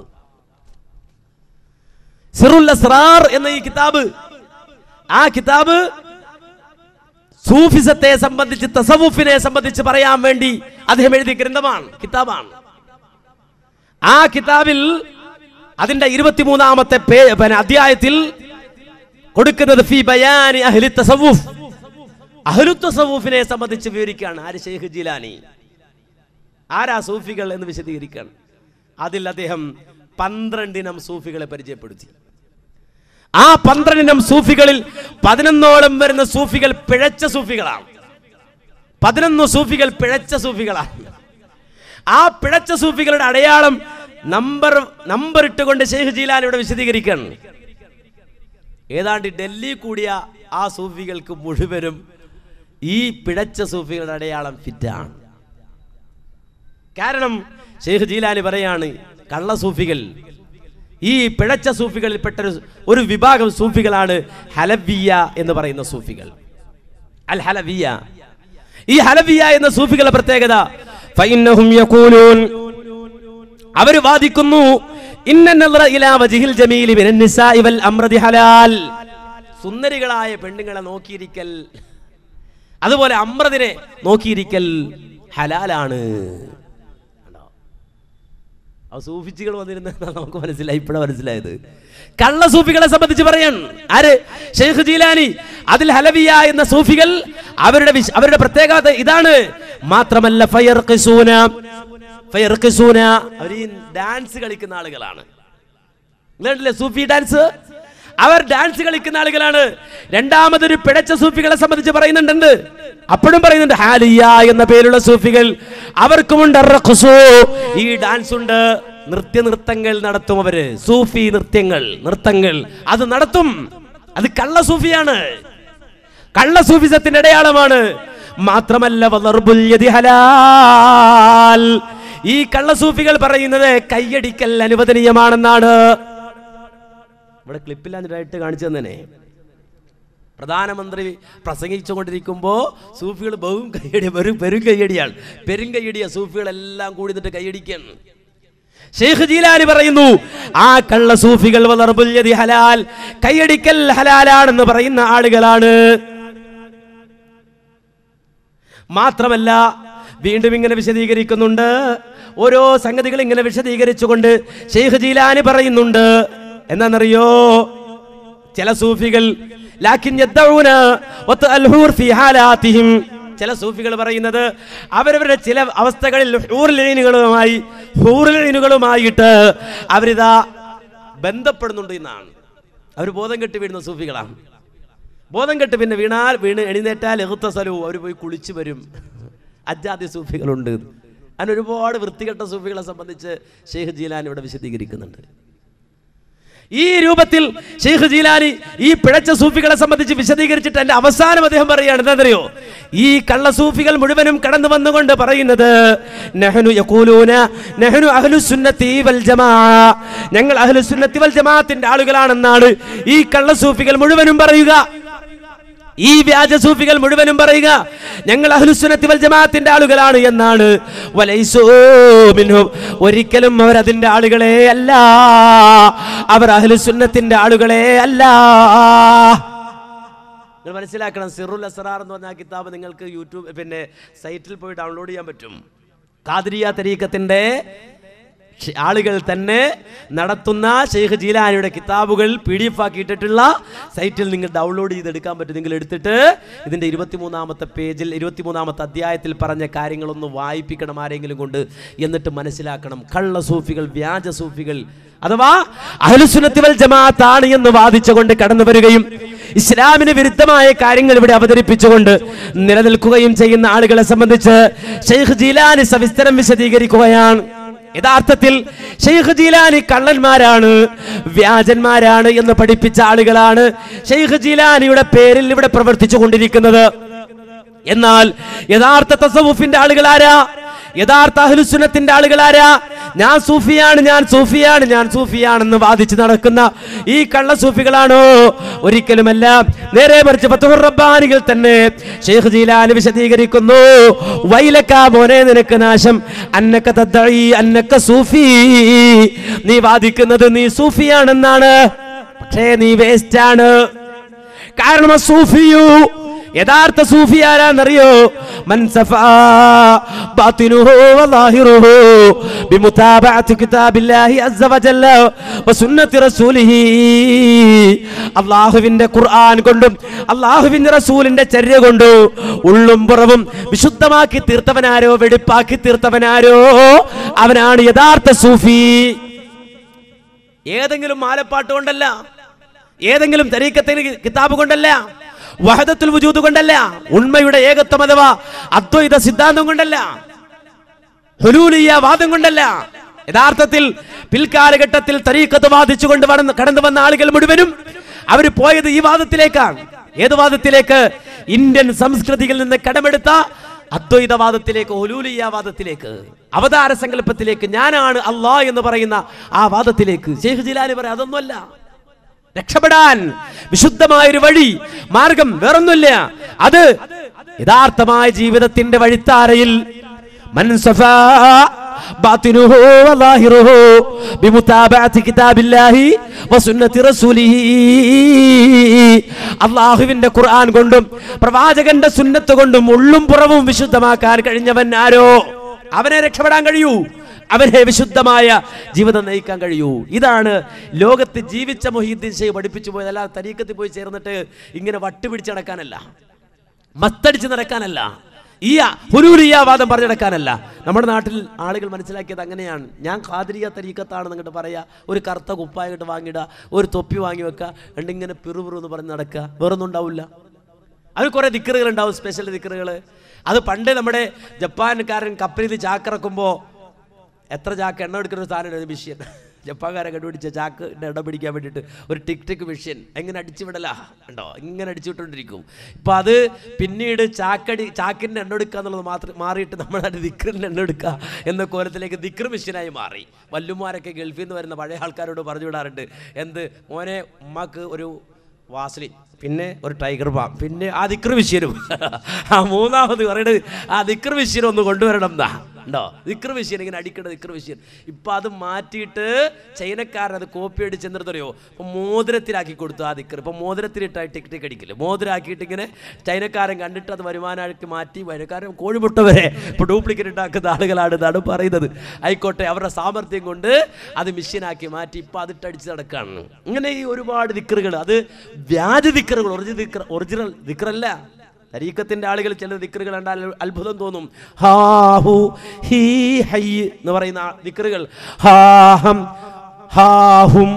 സിറുൽ അസ്റാർ എന്ന ഈ കിതാബ്, ആ കിതാബ് സൂഫിസത്തെ സംബന്ധിച്ച് തസവുഫിനെ സംബന്ധിച്ച് പറയാൻ വേണ്ടി അദ്ദേഹം എഴുതിയ ഗ്രന്ഥമാണ്, കിതാബാണ്. ആ കിതാബിൽ അതിന്റെ ഇരുപത്തിമൂന്നാമത്തെ അധ്യായത്തിൽ കൊടുക്കുന്നത് ഫീ ബയാനി അഹ്ലി തസവുഫ്, അഹ്ലു തസവുഫിനെ സംബന്ധിച്ച് വിവരിക്കുകയാണ്. ആര്? ഷെയ്ഖ് ജീലാനി. ആരാ സൂഫികൾ എന്ന് വിശദീകരിക്കുകയാണ്. അതിൽ അദ്ദേഹം പന്ത്രണ്ടിനം സൂഫികളെ പരിചയപ്പെടുത്തി. ആ പന്ത്രണ്ടിനം സൂഫികളിൽ പതിനൊന്നോളം വരുന്ന സൂഫികൾ പിഴച്ച സൂഫികളാണ്. പതിനൊന്ന് സൂഫികൾ പിഴച്ച സൂഫികളാണ്. ആ പിഴച്ച സൂഫികളുടെ അടയാളം നമ്പർ നമ്പർ ഇട്ടുകൊണ്ട് ഷെയ്ഖ് ജീലാനി ഇവിടെ വിശദീകരിക്കണം. ഏതാണ്ട് ഡൽഹി കൂടിയ ആ സൂഫികൾക്ക് മുഴുവനും ഈ പിഴച്ച സൂഫികളുടെ അടയാളം ഫിറ്റാണ്. കാരണം ഷെയ്ഖ് ജീലാനി പറയാണ്, കള്ള സൂഫികൾ, ഈ പിഴച്ച സൂഫികളിൽപ്പെട്ട ഒരു വിഭാഗം സൂഫികളാണ് ഹലവിയ എന്ന് പറയുന്ന സൂഫികൾ. അൽ ഹലവിയ, ഈ ഹലവിയ എന്ന സൂഫികളുടെ പ്രത്യേകത, ഫഇന്നഹും യഖൂലൂൻ, അവർ വാദിക്കുന്നു, ഇന്ന നളറ ഇലാ വജ്ഹിൽ ജമീലി മിനൻ നിസാഇ വൽ അംറദി ഹലാൽ, സുന്ദരികളായ പെണ്ണുങ്ങളെ നോക്കിയിരിക്കൽ, അതുപോലെ അമ്രതിനെ നോക്കിയിരിക്കൽ ഹലാലാണ്. ആ സൂഫിച്ചികൾ വന്നിരുന്ന നമുക്ക് മനസ്സിലായി, ഇപ്പോഴാണ് മനസ്സിലായത്. കള്ള സൂഫികളെ സംബന്ധിച്ച് പറയാൻ ആര്? ഷെയ്ഖ് ജീലാനി. അതിൽ ഹലവിയ എന്ന സൂഫികൾ അവരുടെ അവരുടെ പ്രത്യേകത ഇതാണ്. മാത്രമല്ല ഫയർഖിസൂന ഫയർഖിസൂന, അവർ ഈ ഡാൻസ് കളിക്കുന്ന ആളുകളാണ്. നിങ്ങളില്ലേ സൂഫി ഡാൻസ്? അവർ ഡാൻസ് കളിക്കുന്ന ആളുകളാണ്. രണ്ടാമതൊരു പിഴച്ച സൂഫികളെ സംബന്ധിച്ച് പറയുന്നുണ്ട്, അപ്പോഴും പറയുന്നുണ്ട് ഹാലിയ എന്ന പേരുള്ള സൂഫികൾ, അവർക്കുമുണ്ട് ഈ ഡാൻസ് ഉണ്ട്, നൃത്യ നൃത്തങ്ങൾ നടത്തും അവര്, സൂഫി നൃത്യങ്ങൾ നൃത്തങ്ങൾ അത് നടത്തും. അത് കള്ള സൂഫിയാണ്, കള്ള സൂഫിസത്തിന്റെ അടയാളമാണ്. മാത്രമല്ല വദർബുൽ യദി ഹലാൽ, ഈ കള്ള സൂഫികൾ പറയുന്നത് കയ്യടിക്കൽ അനുവദനീയമാണെന്നാണ്. ഇവിടെ ക്ലിപ്പില്ലാഞ്ഞിട്ടായിട്ട് കാണിച്ചു തന്നെ, പ്രധാനമന്ത്രി പ്രസംഗിച്ചുകൊണ്ടിരിക്കുമ്പോ സൂഫികൾ ബഹും കയ്യടി, പെരും പെരും കയ്യടിയാണ്, പെരും കയ്യടിയ സൂഫികളെല്ലാം കൂടി നിന്നിട്ട് കയ്യടിക്കാണ്. ഷെയ്ഖ് ജീലാനി പറയുന്നു, ആ കള്ള സൂഫികൾ വദർബുൽ യദി ഹലാൽ, കയ്യടിക്കൽ ഹലാലാണെന്ന് പറയുന്ന ആളുകളാണ്. മാത്രമല്ല വീണ്ടും ഇങ്ങനെ വിശദീകരിക്കുന്നുണ്ട്, ഓരോ സംഗതികൾ ഇങ്ങനെ വിശദീകരിച്ചുകൊണ്ട് ഷെയ്ഖ് ജീലാനി പറയുന്നുണ്ട്, എന്താണെന്നറിയോ, ചില സൂഫികൾ ലാകിൻ യദ്ഊന വതൽഹൂർ ഫീ ഹാലാതിഹിം, ചില സൂഫികൾ പറയുന്നത് അവരവരുടെ ചില അവസ്ഥകളിൽ ഹൂറുൽ ഐനുകളുമായി ഹൂറുൽ ഐനുകളുമായിട്ട് അവരിതാ ബന്ധപ്പെടുന്നുണ്ട് എന്നാണ്. അവർ ബോധം കെട്ട് വീഴുന്ന സൂഫികളാണ്. ബോധം കെട്ട് പിന്നെ വീണാൽ വീണ് എഴുന്നേറ്റാൽ എഹ്തസലു, അവർ പോയി കുളിച്ചു വരും. അജാതി സൂഫികളുണ്ട്. അങ്ങനെ ഒരുപാട് വൃത്തികെട്ട സൂഫികളെ സംബന്ധിച്ച് ഷെയ്ഖ് ജീലാനി ഇവിടെ വിശദീകരിക്കുന്നുണ്ട്. ഈ രൂപത്തിൽ ഷെയ്ഖ് ജീലാനി ഈ പിഴച്ച സൂഫികളെ സംബന്ധിച്ച് വിശദീകരിച്ചിട്ട് എന്റെ അവസാനം അദ്ദേഹം പറയുകയാണ്, എന്താണെന്നറിയോ, ഈ കള്ള സൂഫികൾ മുഴുവനും കടന്നു വന്നുകൊണ്ട് പറയുന്നത് നഹ്നു യഖൂലൂന നഹ്നു അഹ്ലുസുന്നത്തി വൽ ജമാഅ, ഞങ്ങൾ അഹ്ലുസുന്നത്തി വൽ ജമാഅത്തിന്റെ ആളുകളാണെന്നാണ് ഈ കള്ള സൂഫികൾ മുഴുവനും പറയുക. ഈ വ്യാജ സൂഫികൾ മുഴുവനും പറയുക ഞങ്ങൾ അഹ്ലുസുന്നത്തി വൽ ജമാഅത്തിന്റെ ആളുകളാണ് എന്നാണ്. വലൈസൂ മിൻഹും, ഒരിക്കലും അവർ അതിന്റെ ആളുകളെ അല്ല, അവർ അഹ്ലുസുന്നത്തിന്റെ ആളുകളെ അല്ല. നിങ്ങൾ മനസ്സിലാക്കണം, സിറുൽ അസ്റാർ എന്ന് പറഞ്ഞ കിതാബ് നിങ്ങൾക്ക് യൂട്യൂബ് പിന്നെ സൈറ്റിൽ പോയി ഡൗൺലോഡ് ചെയ്യാൻ പറ്റും. ഖാദിരിയ തരീഖത്തിന്റെ ആളുകൾ തന്നെ നടത്തുന്ന ഷെയ്ഖ് ജീലാനിയുടെ കിതാബുകൾ പി ഡി എഫ് ആക്കിയിട്ടുള്ള സൈറ്റിൽ നിങ്ങൾ ഡൗൺലോഡ് ചെയ്തെടുക്കാൻ പറ്റും. നിങ്ങൾ എടുത്തിട്ട് ഇതിൻ്റെ ഇരുപത്തിമൂന്നാമത്തെ പേജിൽ ഇരുപത്തിമൂന്നാമത്തെ അധ്യായത്തിൽ പറഞ്ഞ കാര്യങ്ങളൊന്ന് വായിപ്പിക്കണം ആരെങ്കിലും കൊണ്ട്, എന്നിട്ട് മനസ്സിലാക്കണം കള്ള സൂഫികൾ, വ്യാജ സൂഫികൾ അഥവാ അഹ്ലുസുന്നത്തി വൽ ജമാഅത്താണ് എന്ന് വാദിച്ചുകൊണ്ട് കടന്നു വരികയും ഇസ്ലാമിന് വിരുദ്ധമായ കാര്യങ്ങൾ ഇവിടെ അവതരിപ്പിച്ചുകൊണ്ട് നിലനിൽക്കുകയും ചെയ്യുന്ന ആളുകളെ സംബന്ധിച്ച് ഷെയ്ഖ് ജീലാനി സവിസ്തരം വിശദീകരിക്കുകയാണ്. യഥാർത്ഥത്തിൽ ഷെയ്ഖ് ജീലാനി കള്ളന്മാരാണ്, വ്യാജന്മാരാണ് എന്ന് പഠിപ്പിച്ച ആളുകളാണ് ഷെയ്ഖ് ജീലാനിയുടെ പേരിൽ ഇവിടെ പ്രവർത്തിച്ചു കൊണ്ടിരിക്കുന്നത്. എന്നാൽ യഥാർത്ഥ തസവുഫിന്റെ ആളുകളാരാ? യഥാർത്ഥ അഹ്ലുസുന്നത്തിന്റെ ആളുകളാരാ? ഞാൻ സൂഫിയാണ്, ഞാൻ സൂഫിയാണ്, ഞാൻ സൂഫിയാണെന്ന് വാദിച്ച് നടക്കുന്ന ഈ കള്ള സൂഫികളാണോ? ഒരിക്കലുമല്ല. നേരെ മറിച്ച് ഫത്ഹുർ റബ്ബാനിയിൽ തന്നെ ഷെയ്ഖ് ജീലാനി വിശദീകരിക്കുന്നു, വൈലക മോനെ നിനക്ക് നാശം, അന്നക തദ്ഈ അന്നക സൂഫി, നീ വാദിക്കുന്നത് നീ സൂഫിയാണെന്നാണ്, പക്ഷേ നീ വേസ്റ്റ് ആണ്. കാരണം സൂഫിയു, യഥാർത്ഥ സൂഫി ആരാന്നറിയോ? മൻ സഫാ ബാതിനുഹു വളാഹിറുഹു ബിമുതാബഅതി കിതാബില്ലാഹി അസ്സ വജല്ല വസുന്നത്തി റസൂലിഹി, അല്ലാഹുവിന്റെ ഖുർആൻ കൊണ്ടും അല്ലാഹുവിന്റെ റസൂലിന്റെ ചര്യ കൊണ്ടും ഉള്ളും പുറവും വിശുദ്ധമാക്കി തീർത്തവനാരോ, വെടിപ്പാക്കി തീർത്തവനാരോ, അവനാണ് യഥാർത്ഥ സൂഫി. ഏതെങ്കിലും മാലപ്പാട്ട് കൊണ്ടല്ല, ഏതെങ്കിലും തരീഖത്തിന്റെ കിതാബ് കൊണ്ടല്ല, വഹദത്തുൽ വജൂദ് കൊണ്ടല്ല, ഉണ്മയുടെ ഏകത്വം അഥവാ അദ്വൈത സിദ്ധാന്തം കൊണ്ടല്ല, ഹുലൂലിയ വാദം കൊണ്ടല്ല. യഥാർത്ഥത്തിൽ പിൽക്കാലഘട്ടത്തിൽ തരീഖത്ത് വാദിച്ചുകൊണ്ട് കടന്നു വന്ന ആളുകൾ മുഴുവനും അവർ പോയത് ഈ വാദത്തിലേക്കാണ്. ഏത് വാദത്തിലേക്ക്? ഇന്ത്യൻ സംസ്കൃതിയിൽ നിന്ന് കടമെടുത്ത അദ്വൈതവാദത്തിലേക്ക്, ഹുലൂലിയ്യവാദത്തിലേക്ക്, അവതാര സങ്കല്പത്തിലേക്ക്, ഞാനാണ് അല്ലാഹ് എന്ന് പറയുന്ന ആ വാദത്തിലേക്ക്. ശൈഖ് ജിലാനി പറയാം, അതൊന്നുമല്ല. രക്ഷപ്പെടാൻ വിശുദ്ധമായൊരു വഴി, മാർഗം വേറൊന്നുമില്ല. അത് യഥാർത്ഥമായ ജീവിതത്തിന്റെ വഴിത്താരയിൽ മൻസഫാ ബാത്തിനുഹു വലാഹിറുഹു ബിമുതാബഅതി കിതാബില്ലാഹി വസുന്നതി റസൂലിഹി, അല്ലാഹുവിന്റെ ഖുർആൻ കൊണ്ടും പ്രവാചകന്റെ സുന്നത്ത് കൊണ്ടും ഉള്ളും പുറവും വിശുദ്ധമാക്കാൻ കഴിഞ്ഞവൻ ആരോ അവനെ രക്ഷപ്പെടാൻ കഴിയൂ, അവനെ വിശുദ്ധമായ ജീവിതം നയിക്കാൻ കഴിയൂ. ഇതാണ് ലോകത്ത് ജീവിച്ച മുഹീദ്ദീൻ ഷെയ്ഖ് പഠിപ്പിച്ചു പോയത്. അല്ലാതെ തരീഖത്തിൽ പോയി ചേർന്നിട്ട് ഇങ്ങനെ വട്ടുപിടിച്ച് നടക്കാനല്ല, മത്തടിച്ച് നടക്കാനല്ല, ഈ ഹുലൂലിയ്യവാദം പറഞ്ഞു നടക്കാനല്ല. നമ്മുടെ നാട്ടിൽ ആളുകൾ മനസ്സിലാക്കിയത് അങ്ങനെയാണ്. ഞാൻ ഖാദിരിയ തരീഖത്താണെന്ന് അങ്ങോട്ട് പറയാ, ഒരു കറുത്ത കുപ്പായിട്ട് വാങ്ങിയിടുക, ഒരു തൊപ്പി വാങ്ങി വെക്കുക, എന്നിങ്ങനെ പിറുപിറു എന്ന് പറഞ്ഞ് നടക്കുക, വേറൊന്നും ഉണ്ടാവില്ല. അത് കുറേ ദിക്റുകൾ ഉണ്ടാവും, സ്പെഷ്യൽ ദിക്റുകൾ. അത് പണ്ട് നമ്മുടെ ജപ്പാൻകാരൻ കപ്പലിൽ ചാക്കിറക്കുമ്പോൾ എത്ര ചാക്ക് എണ്ണ എടുക്കുന്ന ഒരു സാധനം ഒരു മെഷീൻ, ജപ്പാൻകാരെ കണ്ടുപിടിച്ച ചാക്കിൻ്റെ എണ്ണ പിടിക്കാൻ വേണ്ടിയിട്ട് ഒരു ടിക് ടിക് മെഷീൻ. എങ്ങനെ അടിച്ചു വിടലാ ഉണ്ടോ, ഇങ്ങനെ അടിച്ചു വിട്ടുകൊണ്ടിരിക്കും. ഇപ്പം അത് പിന്നീട് ചാക്കടി ചാക്കിൻ്റെ എണ്ണ എടുക്കുക എന്നുള്ളത് മാത്രം മാറിയിട്ട് നമ്മളത് ദിക്റിൻ്റെ എണ്ണ എടുക്കുക എന്ന കോലത്തിലേക്ക് ദിക്ർ മെഷീനായി മാറി. വല്ലുമാരൊക്കെ ഗൾഫിൽ നിന്ന് വരുന്ന പഴയ ആൾക്കാരോട് പറഞ്ഞു വിടാറുണ്ട്, എന്ത് മോനെ ഉമ്മാക്ക് ഒരു വാസ്ലിൻ, പിന്നെ ഒരു ടൈഗർ പാം, പിന്നെ ആ ദിക്ർ മെഷീനും, ആ മൂന്നാമത് പറയുന്നത് ആ ദിക്ർ മെഷീനും ഒന്ന് കൊണ്ടുവരണം എന്നാ ഉണ്ടോ. ദിക്ർ മെഷീൻ ഇങ്ങനെ അടിക്കേണ്ട ദിക്ർ മെഷീൻ. ഇപ്പം അത് മാറ്റിയിട്ട് ചൈനക്കാരൻ അത് കോപ്പി അടിച്ച് എന്തെന്നറിയോ, ഇപ്പം മോതിരത്തിലാക്കി കൊടുത്തു ആ ദിക്ർ. ഇപ്പം മോതിരത്തിലിട്ടായി ടിക് ടിക് അടിക്കില്ല, മോതിരാക്കിയിട്ട് ഇങ്ങനെ ചൈനക്കാരൻ കണ്ടിട്ട് അത് വരുമാനമാക്കി മാറ്റി വൈനക്കാരൻ കോഴിമുട്ട വരെ ഇപ്പോൾ ഡ്യൂപ്ലിക്കേറ്റ് ഉണ്ടാക്കുന്ന ആളുകളാണ് എന്നാണ് പറയുന്നത്. ആയിക്കോട്ടെ, അവരുടെ സാമർഥ്യം കൊണ്ട് അത് മെഷീനാക്കി മാറ്റി ഇപ്പം അതിട്ടടിച്ച് നടക്കുകയാണ്. ഇങ്ങനെ ഈ ഒരുപാട് ദിക്റുകൾ, അത് വ്യാജ ദിക്റുകൾ, ഒറിജിനൽ ദിക്ർ ഒറിജിനൽ ദിക്റല്ല. തരീഖത്തിന്റെ ആളുകൾ ചില ദിക്റുകൾ കണ്ടാൽ അത്ഭുതം തോന്നും. ഹാഹു ഹീ ഹൈ എന്ന് പറയുന്ന ദിക്റുകൾ, ഹാഹം ഹാഹും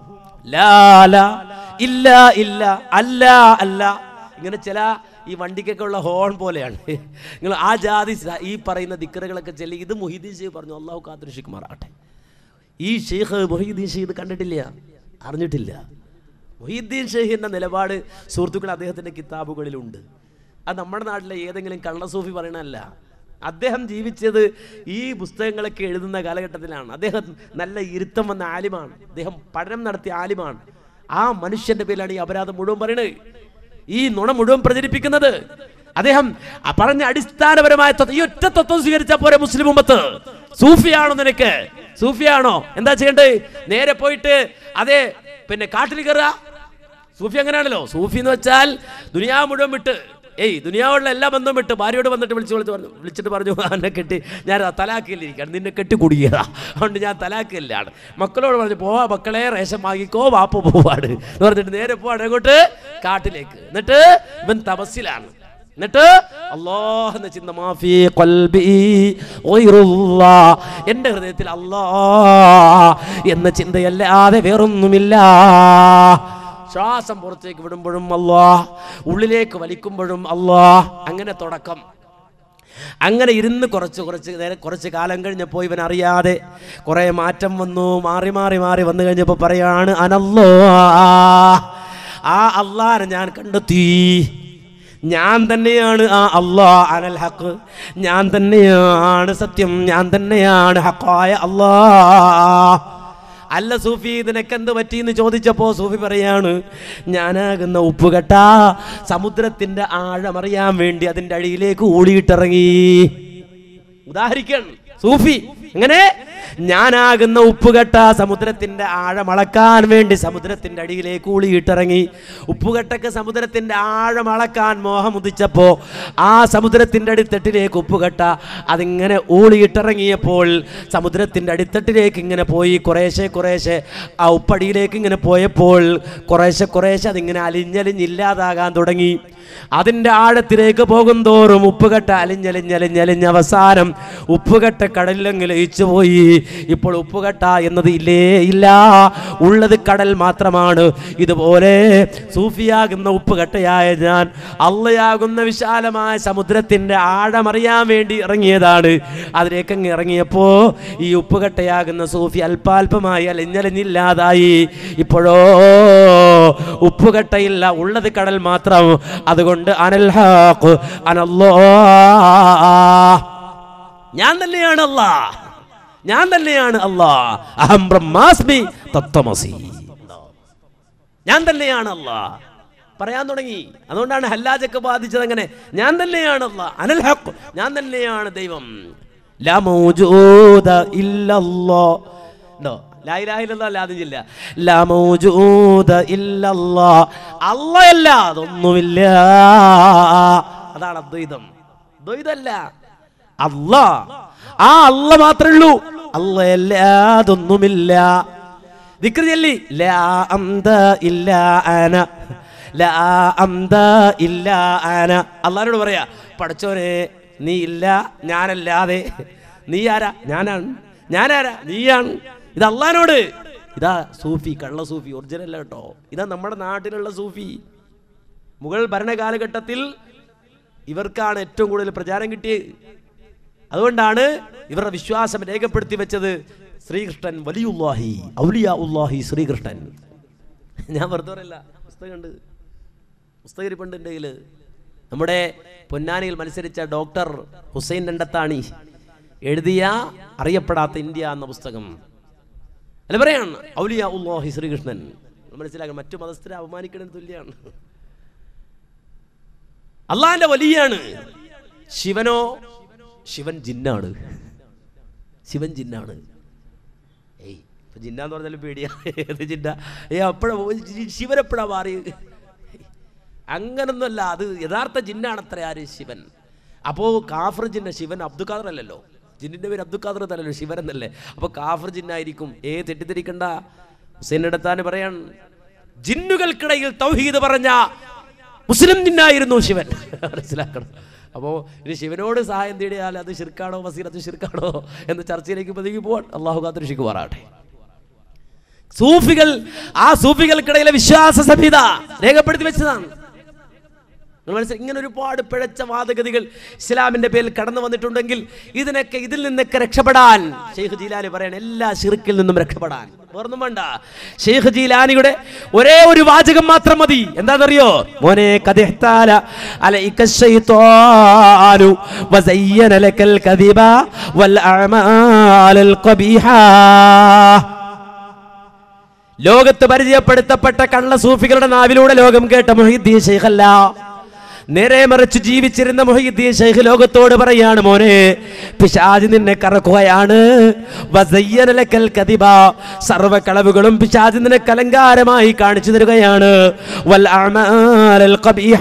ലാല ഇല്ല ഇല്ല അല്ല അല്ല, ഇങ്ങനെ ചില ഈ വണ്ടിക്കൊക്കെ ഉള്ള ഹോൺ പോലെയാണ്. നിങ്ങൾ ആ ജാതി ഈ പറയുന്ന ദിക്റുകളൊക്കെ ചെല്ലി. ഇത് മുഹീദ്ദീൻ ഷെയ്ഖ് പറഞ്ഞു, അള്ളാഹു കാത്തുരക്ഷിക്കുമാറാകട്ടെ. ഈ ഷെയ്ഖ് മുഹീദ്ദീൻ ഷെയ്ഖ് ഇത് കണ്ടിട്ടില്ല, അറിഞ്ഞിട്ടില്ല. മുഹീദ്ദീൻ ഷെയ്ഖിൻ്റെ നിലപാട് സുഹൃത്തുക്കൾ അദ്ദേഹത്തിൻ്റെ കിതാബുകളിലുണ്ട്. അത് നമ്മുടെ നാട്ടിലെ ഏതെങ്കിലും കള്ളസൂഫി പറയണമല്ല. അദ്ദേഹം ജീവിച്ചത് ഈ പുസ്തകങ്ങളൊക്കെ എഴുതുന്ന കാലഘട്ടത്തിലാണ്. അദ്ദേഹം നല്ല ഇരുത്തം വന്ന ആലിമാണ്, അദ്ദേഹം പഠനം നടത്തിയ ആലിമാണ്. ആ മനുഷ്യന്റെ പേരിലാണ് ഈ അപരാധം മുഴുവൻ പറയുന്നത്, ഈ നുണ മുഴുവൻ പ്രചരിപ്പിക്കുന്നത്. അദ്ദേഹം പറഞ്ഞ അടിസ്ഥാനപരമായ ഈ ഒറ്റ തത്വം സ്വീകരിച്ചാൽ പോരെ മുസ്ലിം ഉമ്മത്ത്. സൂഫിയാണോ നിനക്ക്? സൂഫിയാണോ? എന്താ ചെയ്യേണ്ടത്? നേരെ പോയിട്ട് അതെ പിന്നെ കാട്ടിൽ കയറുക. സൂഫി അങ്ങനെയാണല്ലോ. സൂഫി എന്ന് വെച്ചാൽ ദുനിയാവ് മുഴുവൻ വിട്ട്, ഏയ് ദുനിയാവുള്ള എല്ലാ ബന്ധവും വിട്ട് ഭാര്യയോട് വന്നിട്ട് വിളിച്ച് വിളിച്ച് പറഞ്ഞു വിളിച്ചിട്ട് പറഞ്ഞു എന്നെ കെട്ടി ഞാൻ തലാക്കില്ലിരിക്കുകയാണ്, നിന്നെ കെട്ടി കുടുങ്ങിയതാ, അതുകൊണ്ട് ഞാൻ തലാക്കില്ലാണ്. മക്കളോട് പറഞ്ഞു പോവാ മക്കളെ റേഷൻ വാങ്ങിക്കോ, വാപ്പ പോവാട് എന്ന് പറഞ്ഞിട്ട് നേരെ പോവാണ് അങ്ങോട്ട് കാട്ടിലേക്ക്. എന്നിട്ട് ഇവൻ തപസ്സിലാണ്. എന്നിട്ട് അല്ലാഹ് എന്ന ചിന്ത, മാഫി ഖൽബി ഗൈറുല്ലാഹ്, എൻ്റെ ഹൃദയത്തിൽ അല്ലാഹ് എന്ന ചിന്തയല്ലാതെ വേറൊന്നുമില്ല. ശ്വാസം പുറത്തേക്ക് വിടുമ്പോഴും അല്ലാഹ്, ഉള്ളിലേക്ക് വലിക്കുമ്പോഴും അല്ലാഹ്. അങ്ങനെ തുടക്കം. അങ്ങനെ ഇരുന്ന് കുറച്ച് കുറച്ച് നേരം കുറച്ച് കാലം കഴിഞ്ഞപ്പോൾ ഇവൻ അറിയാതെ കുറേ മാറ്റം വന്നു. മാറി മാറി മാറി വന്നു കഴിഞ്ഞപ്പോൾ പറയാണ് അനല്ലാഹ്, ആ അല്ലാഹനെ ഞാൻ കണ്ടെത്തി, ഞാൻ തന്നെയാണ് ആ അല്ലാഹ്, അനൽ ഹഖ്, ഞാൻ തന്നെയാണ് സത്യം, ഞാൻ തന്നെയാണ് ഹഖായ അല്ലാഹ്. അല്ല സൂഫി ഇതിനൊക്കെ എന്ത് പറ്റിയെന്ന് ചോദിച്ചപ്പോൾ സൂഫി പറയാണ്, ഞാനാകുന്ന ഉപ്പുകട്ട സമുദ്രത്തിന്റെ ആഴമറിയാൻ വേണ്ടി അതിൻ്റെ അടിയിലേക്ക് ഊളിയിട്ടിറങ്ങി. ഉദാഹരിക്കണം സൂഫി എങ്ങനെ, ഞാനാകുന്ന ഉപ്പുകട്ട സമുദ്രത്തിന്റെ ആഴമളക്കാൻ വേണ്ടി സമുദ്രത്തിന്റെ അടിയിലേക്ക് ഊളിയിട്ടിറങ്ങി. ഉപ്പുകട്ടക്ക് സമുദ്രത്തിന്റെ ആഴമളക്കാൻ മോഹമുദിച്ചപ്പോ ആ സമുദ്രത്തിന്റെ അടിത്തട്ടിലേക്ക് ഉപ്പുകട്ട അതിങ്ങനെ ഊളിയിട്ടിറങ്ങിയപ്പോൾ സമുദ്രത്തിന്റെ അടിത്തട്ടിലേക്ക് ഇങ്ങനെ പോയി. കുറേശ്ശെ കുറേശ്ശെ ആ ഉപ്പടിയിലേക്ക് ഇങ്ങനെ പോയപ്പോൾ കുറേശ്ശെ കുറേശ്ശെ അതിങ്ങനെ അലിഞ്ഞലിഞ്ഞില്ലാതാകാൻ തുടങ്ങി. അതിൻ്റെ ആഴത്തിലേക്ക് പോകും തോറും ഉപ്പുകട്ട അലിഞ്ഞലിഞ്ഞലിഞ്ഞലിഞ്ഞ് അവസാനം ഉപ്പുകട്ട കടലിലങ്ങ് ലയിച്ചു പോയി. ഇപ്പോൾ ഉപ്പുകട്ട എന്നത് ഇല്ലേ ഇല്ല, ഉള്ളത് കടൽ മാത്രമാണ്. ഇതുപോലെ സൂഫിയാകുന്ന ഉപ്പുകട്ടയായ ഞാൻ അള്ളയാകുന്ന വിശാലമായ സമുദ്രത്തിൻ്റെ ആഴമറിയാൻ വേണ്ടി ഇറങ്ങിയതാണ്. അതിലേക്കങ്ങ് ഇറങ്ങിയപ്പോൾ ഈ ഉപ്പുകട്ടയാകുന്ന സൂഫി അല്പാൽപമായി അലിഞ്ഞലിഞ്ഞില്ലാതായി. ഇപ്പോഴോ ഉപ്പുകട്ടയില്ല, ഉള്ളത് കടൽ മാത്രം. അതുകൊണ്ട് അനൽ ഹഖ് അനല്ലാഹ്, ഞാൻ തന്നെയാണ് അല്ലാഹ്, ഞാൻ തന്നെയാണ് അല്ലാഹ്. അഹം ബ്രഹ്മാസ്മി തത്വമസി, ഞാൻ തന്നെയാണ് അല്ലാഹ് പറയാൻ തുടങ്ങി. അതുകൊണ്ടാണ് ഹല്ലാജൊക്കെ ബാധിച്ചത്. അങ്ങനെ ഞാൻ തന്നെയാണ് അല്ലാഹ്, അനൽ ഹഖ്, ഞാൻ തന്നെയാണ് ദൈവം. ലാ മൗജൂദ ഇല്ലല്ലാഹ്, ണ്ടോ ലാ ഇലാഹ ഇല്ലല്ലാഹ് ലാദിൻ ജില്ല, ലാ മൗജൂദ ഇല്ലല്ലാഹ്, അല്ലാഹല്ല അതൊന്നുമില്ല. അതാണ് അദ്വൈതം. ദ്വൈതമല്ല, അല്ലാഹ്, ആ അല്ലാഹ് മാത്രമേ ഉള്ളൂ, അല്ലാഹല്ല അതൊന്നുമില്ല. ദിക്ർ ചൊല്ലി ലാ അംദ ഇല്ലാ അന, ലാ അംദ ഇല്ലാ അന. അല്ലാഹുവോട് പറയാ, പടച്ചോനെ നീ ഇല്ല, ഞാനല്ലാതെ. നീ ആരാ? ഞാനാണ്. ഞാനാരാ? നീയാണ്. ഇത് അല്ലാഹുവോട്. ഇതാ സൂഫി, കള്ള സൂഫി, ഒറിജിനൽ കേട്ടോ. ഇതാ നമ്മുടെ നാട്ടിലുള്ള സൂഫി. മുഗൾ ഭരണകാലഘട്ടത്തിൽ ഇവർക്കാണ് ഏറ്റവും കൂടുതൽ പ്രചാരം കിട്ടിയത്. അതുകൊണ്ടാണ് ഇവരുടെ വിശ്വാസം രേഖപ്പെടുത്തി വെച്ചത് ശ്രീകൃഷ്ണൻ വലിയുല്ലാഹി ഔലിയാ ഉല്ലാഹി ശ്രീകൃഷ്ണൻ. ഞാൻ വെറുതെ പറയില്ല, പുസ്തകമുണ്ട്, പുസ്തകം ഇരിപ്പുണ്ട് എൻ്റെ കയ്യിൽ. നമ്മുടെ പൊന്നാനിയിൽ മത്സരിച്ച ഡോക്ടർ ഹുസൈൻ രണ്ടത്താണി എഴുതിയ അറിയപ്പെടാത്ത ഇന്ത്യ എന്ന പുസ്തകം. അല്ല പറയാണ് ഔലിയാ ഉല്ലാഹി ശ്രീകൃഷ്ണൻ. മനസ്സിലാക്കണം, മറ്റു മതസ്ഥരെ അപമാനിക്കുന്നതിന് തുല്യമാണ്. അള്ളാഹിന്റെ വലിയാണ്. ശിവനോ? ശിവൻ ജിന്നാണ്. ശിവൻ ജിന്നാണ്. ഏയ് ഇപ്പൊ ജിന്നാന്ന് പറഞ്ഞാലും പേടിയാ. ഏത് ജിന്ന? ഏ അപ്പഴ ശിവനെപ്പോഴാ മാറി? അങ്ങനൊന്നുമല്ല, അത് യഥാർത്ഥ ജിന്നാണത്ര ആര്? ശിവൻ. അപ്പോൾ കാഫർ ജിന്ന, ശിവൻ അബ്ദുൽ ഖാദർ അല്ലല്ലോ, ജിന്നിന്റെ പേര് അബ്ദുൽ ഖാദർ എന്നല്ലോ, ശിവൻ എന്നല്ലേ. അപ്പോൾ കാഫർ ജിന്നായിരിക്കും. ഏ തെറ്റിദ്ധരിക്കണ്ട. ഹുസൈൻ എടുത്താൻ പറയാൻ, ജിന്നുകൾക്കിടയിൽ തൗഹീദ് പറഞ്ഞ മുസ്ലിം ജിന്നായിരുന്നു ശിവൻ. മനസ്സിലാക്കണം. അപ്പോൾ ഇനി ശിവനോട് സഹായം തേടിയാൽ അത് ശിർക്കാണോ വസീലത്ത് ശിർക്കാണോ എന്ന ചർച്ചയിലേക്ക് പതുങ്ങി പോവാൻ അള്ളാഹു കാത്തുരക്ഷിക്കുമാറാകട്ടെ. സൂഫികൾ, ആ സൂഫികൾക്കിടയിലെ വിശ്വാസ സംഹിത രേഖപ്പെടുത്തി വെച്ചതാണ്. മനസ്സിലായി? ഇങ്ങനെ ഒരുപാട് പിഴച്ച വാദഗതികൾ ഇസ്ലാമിന്റെ പേരിൽ കടന്നു വന്നിട്ടുണ്ടെങ്കിൽ ഇതിനൊക്കെ, ഇതിൽ നിന്നൊക്കെ രക്ഷപ്പെടാൻ ഷെയ്ഖ് ജീലാനി പറയണ, എല്ലാ ശിർക്കിൽ നിന്നും രക്ഷപ്പെടാൻ വേറൊന്നും വേണ്ട. ഷെയ്ഖ് ജീലാനിയുടെ ഒരേ ഒരു വാചകം മാത്രം മതി. എന്താണെന്നറിയോ? മോനെ ഖദിഹ്താല അലൈക ശൈത്വാനു വസയ്യന ലകൽ കദിബ വൽ അഅമാലൽ ഖബീഹ. ലോകത്ത് പരിചയപ്പെടുത്തപ്പെട്ട കള്ള സൂഫികളുടെ നാവിലൂടെ ലോകം കേട്ട മുഹീദ്ദീൻ ശൈഖല്ല, നേരെ മറിച്ച് ജീവിച്ചിരുന്ന മുഹീദ്ദീൻ ശൈഖ് ലോകത്തോട് പറയാണ്, മോനെ പിശാച് നിന്നെ കറക്കുകയാണ്. വസയ്യന ലകൽ കദിബ, സർവ്വ കളവുകളും പിശാച് നിനക്ക് അലങ്കാരമായി കാണിച്ചു തരികയാണ്. വൽ അഅമാലൽ ഖബീഹ,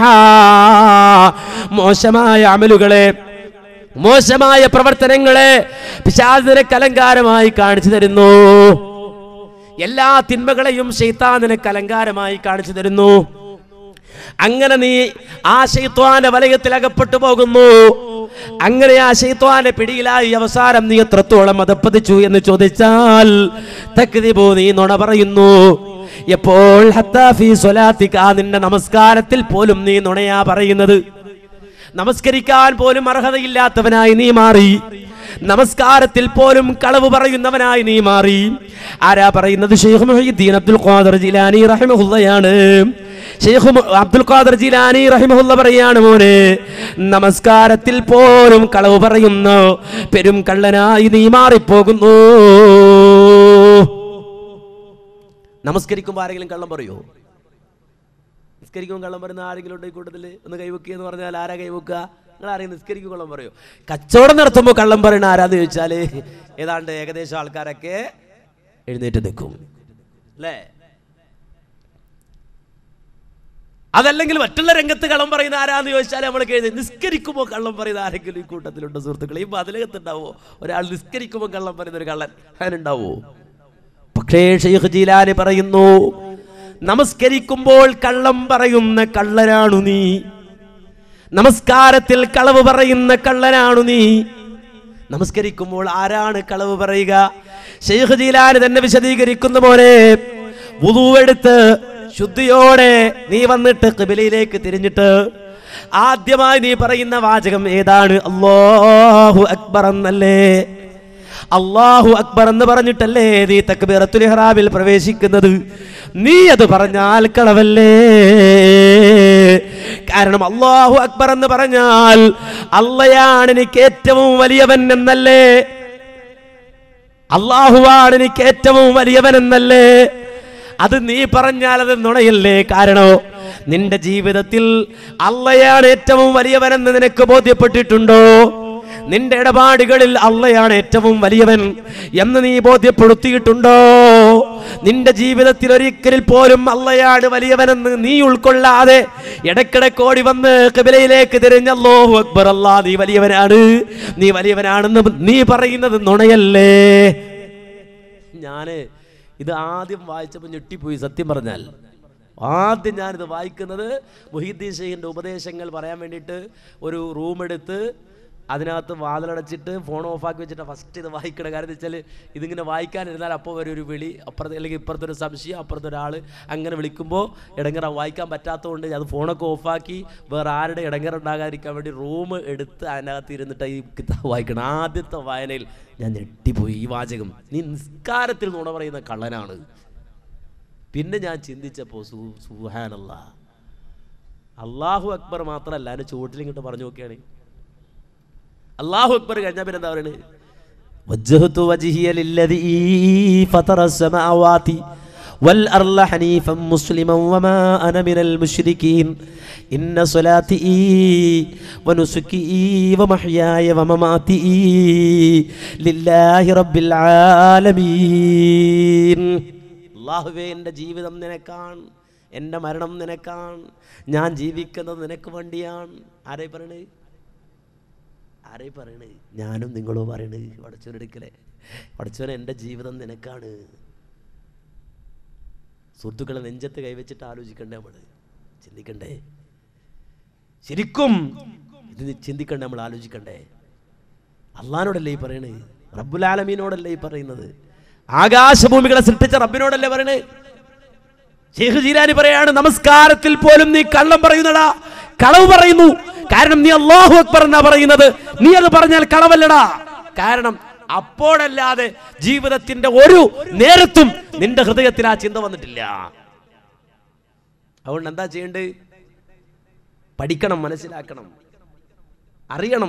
മോശമായ അമലുകളെ, മോശമായ പ്രവർത്തനങ്ങളെ പിശാച് നിനക്ക് അലങ്കാരമായി കാണിച്ചു തരുന്നു. എല്ലാ തിന്മകളെയും ശൈത്താൻ നിനക്ക് അലങ്കാരമായി കാണിച്ചു തരുന്നു. അങ്ങനെ നീ ആ ശൈത്വാന്റെ വലയത്തിൽ അകപ്പെട്ടു പോകുന്നു. അങ്ങനെ ആ ശൈത്വാന്റെ പിടിയിലായി അവസാനം നീ എത്രത്തോളം അധപ്പതിച്ചു എന്ന് ചോദിച്ചാൽ തക്ദിബു, നീ നുണ പറയുന്നു. എപ്പോൾ? ഹത്താ ഫീ സ്വലാത്തിക, നിന്റെ നമസ്കാരത്തിൽ പോലും നീ നുണയാ പറയുന്നത്. നമസ്കരിക്കാൻ പോലും അർഹതയില്ലാത്തവനായി നീ മാറി. നമസ്കാരത്തിൽ പോലും കളവ് പറയുന്നവനായി നീ മാറി. ആരാ പറയുന്നത്? Sheikh മുഹയ്യിദ്ദീൻ Abdul Qadir Jeelani റഹിമഹുള്ളയാണ്. Sheikh Abdul Qadir Jeelani റഹിമഹുള്ള പറയാണ്, മോനെ നമസ്കാരത്തിൽ പോലും കളവ് പറയുന്ന പെരും കള്ളനായി നീ മാറിപ്പോകുന്നു. നമസ്കരിക്കുമ്പോൾ ആരെങ്കിലും കള്ളം പറയോ? നിസ്കരിക്കുമ്പോൾ കള്ളം പറയുന്ന ആരെങ്കിലും ഉണ്ട് ഈ കൂട്ടത്തിൽ? ഒന്ന് കൈവെക്കുക എന്ന് പറഞ്ഞാൽ ആരാ കൈവെക്കുക? നിങ്ങൾ ആരെയും നിസ്കരിക്കും കള്ളം പറയോ? കച്ചവടം നടത്തുമ്പോൾ കള്ളം പറയുന്ന ആരാന്ന് ചോദിച്ചാൽ ഏതാണ്ട് ഏകദേശം ആൾക്കാരൊക്കെ എഴുന്നേറ്റ് നിൽക്കും, അല്ലേ? അതല്ലെങ്കിൽ മറ്റുള്ള രംഗത്ത് കള്ളം പറയുന്ന ആരാന്ന് ചോദിച്ചാൽ നമ്മൾ എഴുതി. നിസ്കരിക്കുമ്പോൾ കള്ളം പറയുന്ന ആരെങ്കിലും ഈ കൂട്ടത്തിലുണ്ട് സുഹൃത്തുക്കളെ? ഈ അതിലകത്തുണ്ടാവോ ഒരാൾ നിസ്കരിക്കുമ്പോൾ കള്ളം പറയുന്ന ഒരു കള്ളൻ? അതിനുണ്ടാവോ? പക്ഷേ ഷെയ്ഖ് ജീലാനി പറയുന്നു, നമസ്കരിക്കുമ്പോൾ കള്ളം പറയുന്ന കള്ളനാണു നീ. നമസ്കാരത്തിൽ കളവ് പറയുന്ന കള്ളനാണു നീ. നമസ്കരിക്കുമ്പോൾ ആരാണ് കളവ് പറയുക? ഷെയ്ഖ് ജീലാനി തന്നെ വിശദീകരിക്കുന്ന പോലെ, വുളൂവെടുത്ത് ശുദ്ധിയോടെ നീ വന്നിട്ട് ഖിബലയിലേക്ക് തിരിഞ്ഞിട്ട് ആദ്യമായി നീ പറയുന്ന വാചകം ഏതാണ്? അല്ലാഹു അക്ബർ എന്നല്ലേ? അല്ലാഹു അക്ബർ എന്ന് പറഞ്ഞിട്ടല്ലേ നീ തക്ബീറത്തുൽ ഇഹ്റാമിൽ പ്രവേശിക്കുന്നത്. നീ അത് പറഞ്ഞാൽ കളവല്ലേ? കാരണം അല്ലാഹു അക്ബർ എന്ന് പറഞ്ഞാൽ അള്ളയാണ് എനിക്ക് ഏറ്റവും വലിയവൻ എന്നല്ലേ, അല്ലാഹുവാണ് എനിക്ക് ഏറ്റവും വലിയവൻ എന്നല്ലേ? അത് നീ പറഞ്ഞാൽ അത് നുണയല്ലേ? കാരണം നിന്റെ ജീവിതത്തിൽ അള്ളയാണ് ഏറ്റവും വലിയവനെന്ന് നിനക്ക് ബോധ്യപ്പെട്ടിട്ടുണ്ടോ? നിന്റെ ഇടപാടുകളിൽ അള്ളയാണ് ഏറ്റവും വലിയവൻ എന്ന് നീ ബോധ്യപ്പെടുത്തിയിട്ടുണ്ടോ? നിന്റെ ജീവിതത്തിൽ ഒരിക്കലിൽ പോലും അള്ളയാണ് വലിയവനെന്ന് നീ ഉൾക്കൊള്ളാതെ ഇടയ്ക്കിടയ്ക്ക് ഓടി വന്ന് ഖിബലയിലേക്ക് തിരിഞ്ഞ് അല്ലാഹു അക്ബർ, അല്ലാഹ് നീ വലിയവനാണ്, നീ വലിയവനാണെന്ന് നീ പറയുന്നത് നുണയല്ലേ? ഞാന് ഇത് ആദ്യം വായിച്ചപ്പോൾ ഞെട്ടിപ്പോയി. സത്യം പറഞ്ഞാൽ ആദ്യം ഞാനിത് വായിക്കുന്നത് മുഹീദ്ദീൻ ഷെയ്ഖിൻ്റെ ഉപദേശങ്ങൾ പറയാൻ വേണ്ടിയിട്ട് ഒരു റൂം എടുത്ത് അതിനകത്ത് വാതിലടച്ചിട്ട് ഫോൺ ഓഫാക്കി വെച്ചിട്ട് ഫസ്റ്റ് ഇത് വായിക്കണം. കാരണം എന്ന് വെച്ചാൽ ഇതിങ്ങനെ വായിക്കാനിരുന്നാൽ അപ്പോൾ വരെ ഒരു വിളി, അപ്പുറത്ത് അല്ലെങ്കിൽ ഇപ്പുറത്തൊരു സംശയം, അപ്പുറത്തെ ഒരാൾ അങ്ങനെ വിളിക്കുമ്പോൾ ഇടങ്ങറ വായിക്കാൻ പറ്റാത്തതുകൊണ്ട് അത് ഫോണൊക്കെ ഓഫാക്കി വേറെ ആരുടെ ഇടങ്ങറുണ്ടാകാതിരിക്കാൻ വേണ്ടി റൂം എടുത്ത് അതിനകത്ത് ഇരുന്നിട്ട് ഈ കിതാബ് വായിക്കണം. ആദ്യത്തെ വായനയിൽ ഞാൻ ഞെട്ടിപ്പോയി. ഈ വാചകം, നീ നിസ്കാരത്തിൽ നുണ പറയുന്ന കള്ളനാണ്. പിന്നെ ഞാൻ ചിന്തിച്ചപ്പോൾ സു സുബ്ഹാനല്ലാഹ്, അല്ലാഹു അക്ബർ മാത്രമല്ല അതിൻ്റെ ചുവട്ടിലിങ്ങോട്ട് പറഞ്ഞു നോക്കിയാണ്. അല്ലാഹു അക്ബർ കഴിഞ്ഞാൽ പിന്നെ എന്താ പറയുന്നത്? വജ്ജഹ്തു വജ്ഹിയ ലില്ലദീ ഫതറ അസ്സമാവാതി വൽ അർള ഹനീഫൻ മുസ്ലിമൻ വമാ അന മിനൽ മുശ്രികീൻ ഇന്ന സ്വലാത്തി വനുസുകി വമഹ്യായ വമമാതി ലില്ലാഹി റബ്ബിൽ ആലമീൻ. അല്ലാഹുവേ, എൻ്റെ ജീവിതം നിനക്കാണ്, എൻ്റെ മരണം നിനക്കാണ്, ഞാൻ ജീവിക്കുന്നത് നിനക്ക് വേണ്ടിയാണ്. ആരായി പറയണേ? ആരായി പറയണേ? ഞാനും നിങ്ങളോ പറയണേ? പടച്ചവനെടുക്കലേ, പടച്ചവനെ എൻ്റെ ജീവിതം നിനക്കാണ്. സുഹൃത്തുക്കളെ, നെഞ്ചത്ത് കൈവച്ചിട്ട് ആലോചിക്കണ്ടേ? നമ്മൾ ചിന്തിക്കണ്ടേ? ശരിക്കും ഇത് ചിന്തിക്കണ്ടേ? നമ്മൾ ആലോചിക്കണ്ടേ? അള്ളാഹിനോടല്ലേ ഈ പറയണേ? റബ്ബുൽ ആലമീനോടല്ലേ ഈ പറയുന്നത്? ആകാശഭൂമികളെ സൃഷ്ടിച്ച റബ്ബിനോടല്ലേ പറയണേ? ശൈഖ് ജീലാനി പറയാണ്, നമസ്കാരത്തിൽ പോലും നീ കള്ളം പറയുന്നടാ, കളവ് പറയുന്നു. കാരണം നീ അല്ലാഹു അക്ബർ എന്നാ പറയുന്നത്, നീ അത് പറഞ്ഞാൽ കളവല്ലടാ. കാരണം അപ്പോഴല്ലാതെ ജീവിതത്തിന്റെ ഒരു നേരത്തും നിന്റെ ഹൃദയത്തിൽ ആ ചിന്ത വന്നിട്ടില്ല. അതുകൊണ്ട് എന്താ ചെയ്യേണ്ടത്? പഠിക്കണം, മനസ്സിലാക്കണം, അറിയണം.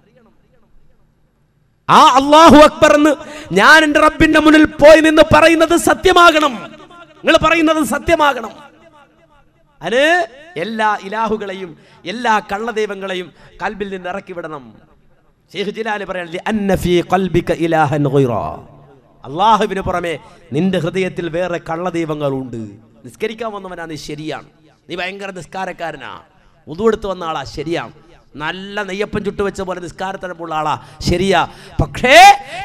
ആ അല്ലാഹു അക്ബർ എന്ന് ഞാൻ എൻ്റെ റബ്ബിന്റെ മുന്നിൽ പോയി നിന്ന് പറയുന്നത് സത്യമാകണം. നിങ്ങൾ പറയുന്നത് സത്യമാകണം. അത് എല്ലാ ഇലാഹുകളെയും എല്ലാ കള്ളദൈവങ്ങളെയും കൽബിൽ നിന്ന് ഇറക്കി വിടണം. ശൈഖ് ജിലാനി പറയുന്നത്, അന്ന ഫീ ഖൽബിക ഇലാഹൻ ഗൈറ, അല്ലാഹുവിന് പുറമെ നിന്റെ ഹൃദയത്തിൽ വേറെ കള്ളദൈവങ്ങളുണ്ട്. നിസ്കരിക്കാൻ വന്നവനാ നീ, ശരിയാണ്. നീ ഭയങ്കര നിസ്കാരക്കാരനാ, വുദു എടുത്ത് വന്ന ആളാ, ശരിയാണ്. നല്ല നെയ്യപ്പൻ ചുട്ടു വെച്ച പോലെ നിസ്കാരത്തിനുള്ള ആളാ, ശരിയാ. പക്ഷേ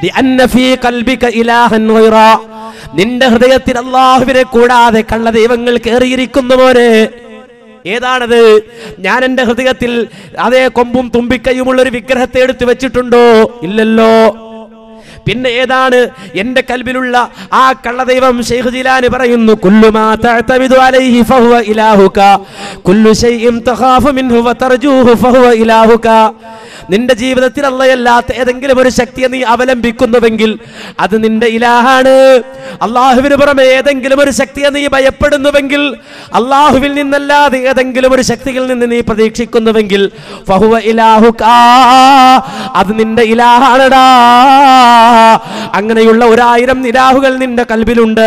നിന്റെ ഹൃദയത്തിൽ അല്ലാഹുവിനെ കൂടാതെ കള്ളദൈവങ്ങൾ കയറിയിരിക്കുന്ന പോലെ. ഏതാണത്? ഞാൻ എൻ്റെ ഹൃദയത്തിൽ അതേ കൊമ്പും തുമ്പിക്കൈയുമുള്ള ഒരു വിഗ്രഹത്തെ എടുത്തു വെച്ചിട്ടുണ്ടോ? ഇല്ലല്ലോ. പിന്നെ ഏതാണ് എൻ്റെ കൽബിലുള്ള ആ കള്ളദൈവം? ശൈഖ് ജീലാനി പറയുന്നു, കുല്ലു മാ തഅതമിദു അലൈഹി ഫഹുവ ഇലാഹുക കുല്ലു ശൈഇൻ തഖാഫു മിൻഹു വതർജൂഹു ഫഹുവ ഇലാഹുക. നിന്റെ ജീവിതത്തിൽ അല്ലാഹയല്ലാത്ത ഏതെങ്കിലും ഒരു ശക്തിയെ നീ അവലംബിക്കുന്നുവെങ്കിൽ അത് നിന്റെ ഇലാഹാണ്. അല്ലാഹുവിന് പുറമെ ഏതെങ്കിലും ഒരു ശക്തിയെ നീ ഭയപ്പെടുന്നുവെങ്കിൽ, അല്ലാഹുവിൽ നിന്നല്ലാതെ ഏതെങ്കിലും ഒരു ശക്തിയിൽ നിന്ന് നീ പ്രതീക്ഷിക്കുന്നുവെങ്കിൽ ഫഹുവ ഇലാഹുക, അത് നിന്റെ ഇലാഹാണടാ. അങ്ങനെയുള്ള ഒരായിരം ഇലാഹുകൾ നിന്റെ കൽബിലുണ്ട്.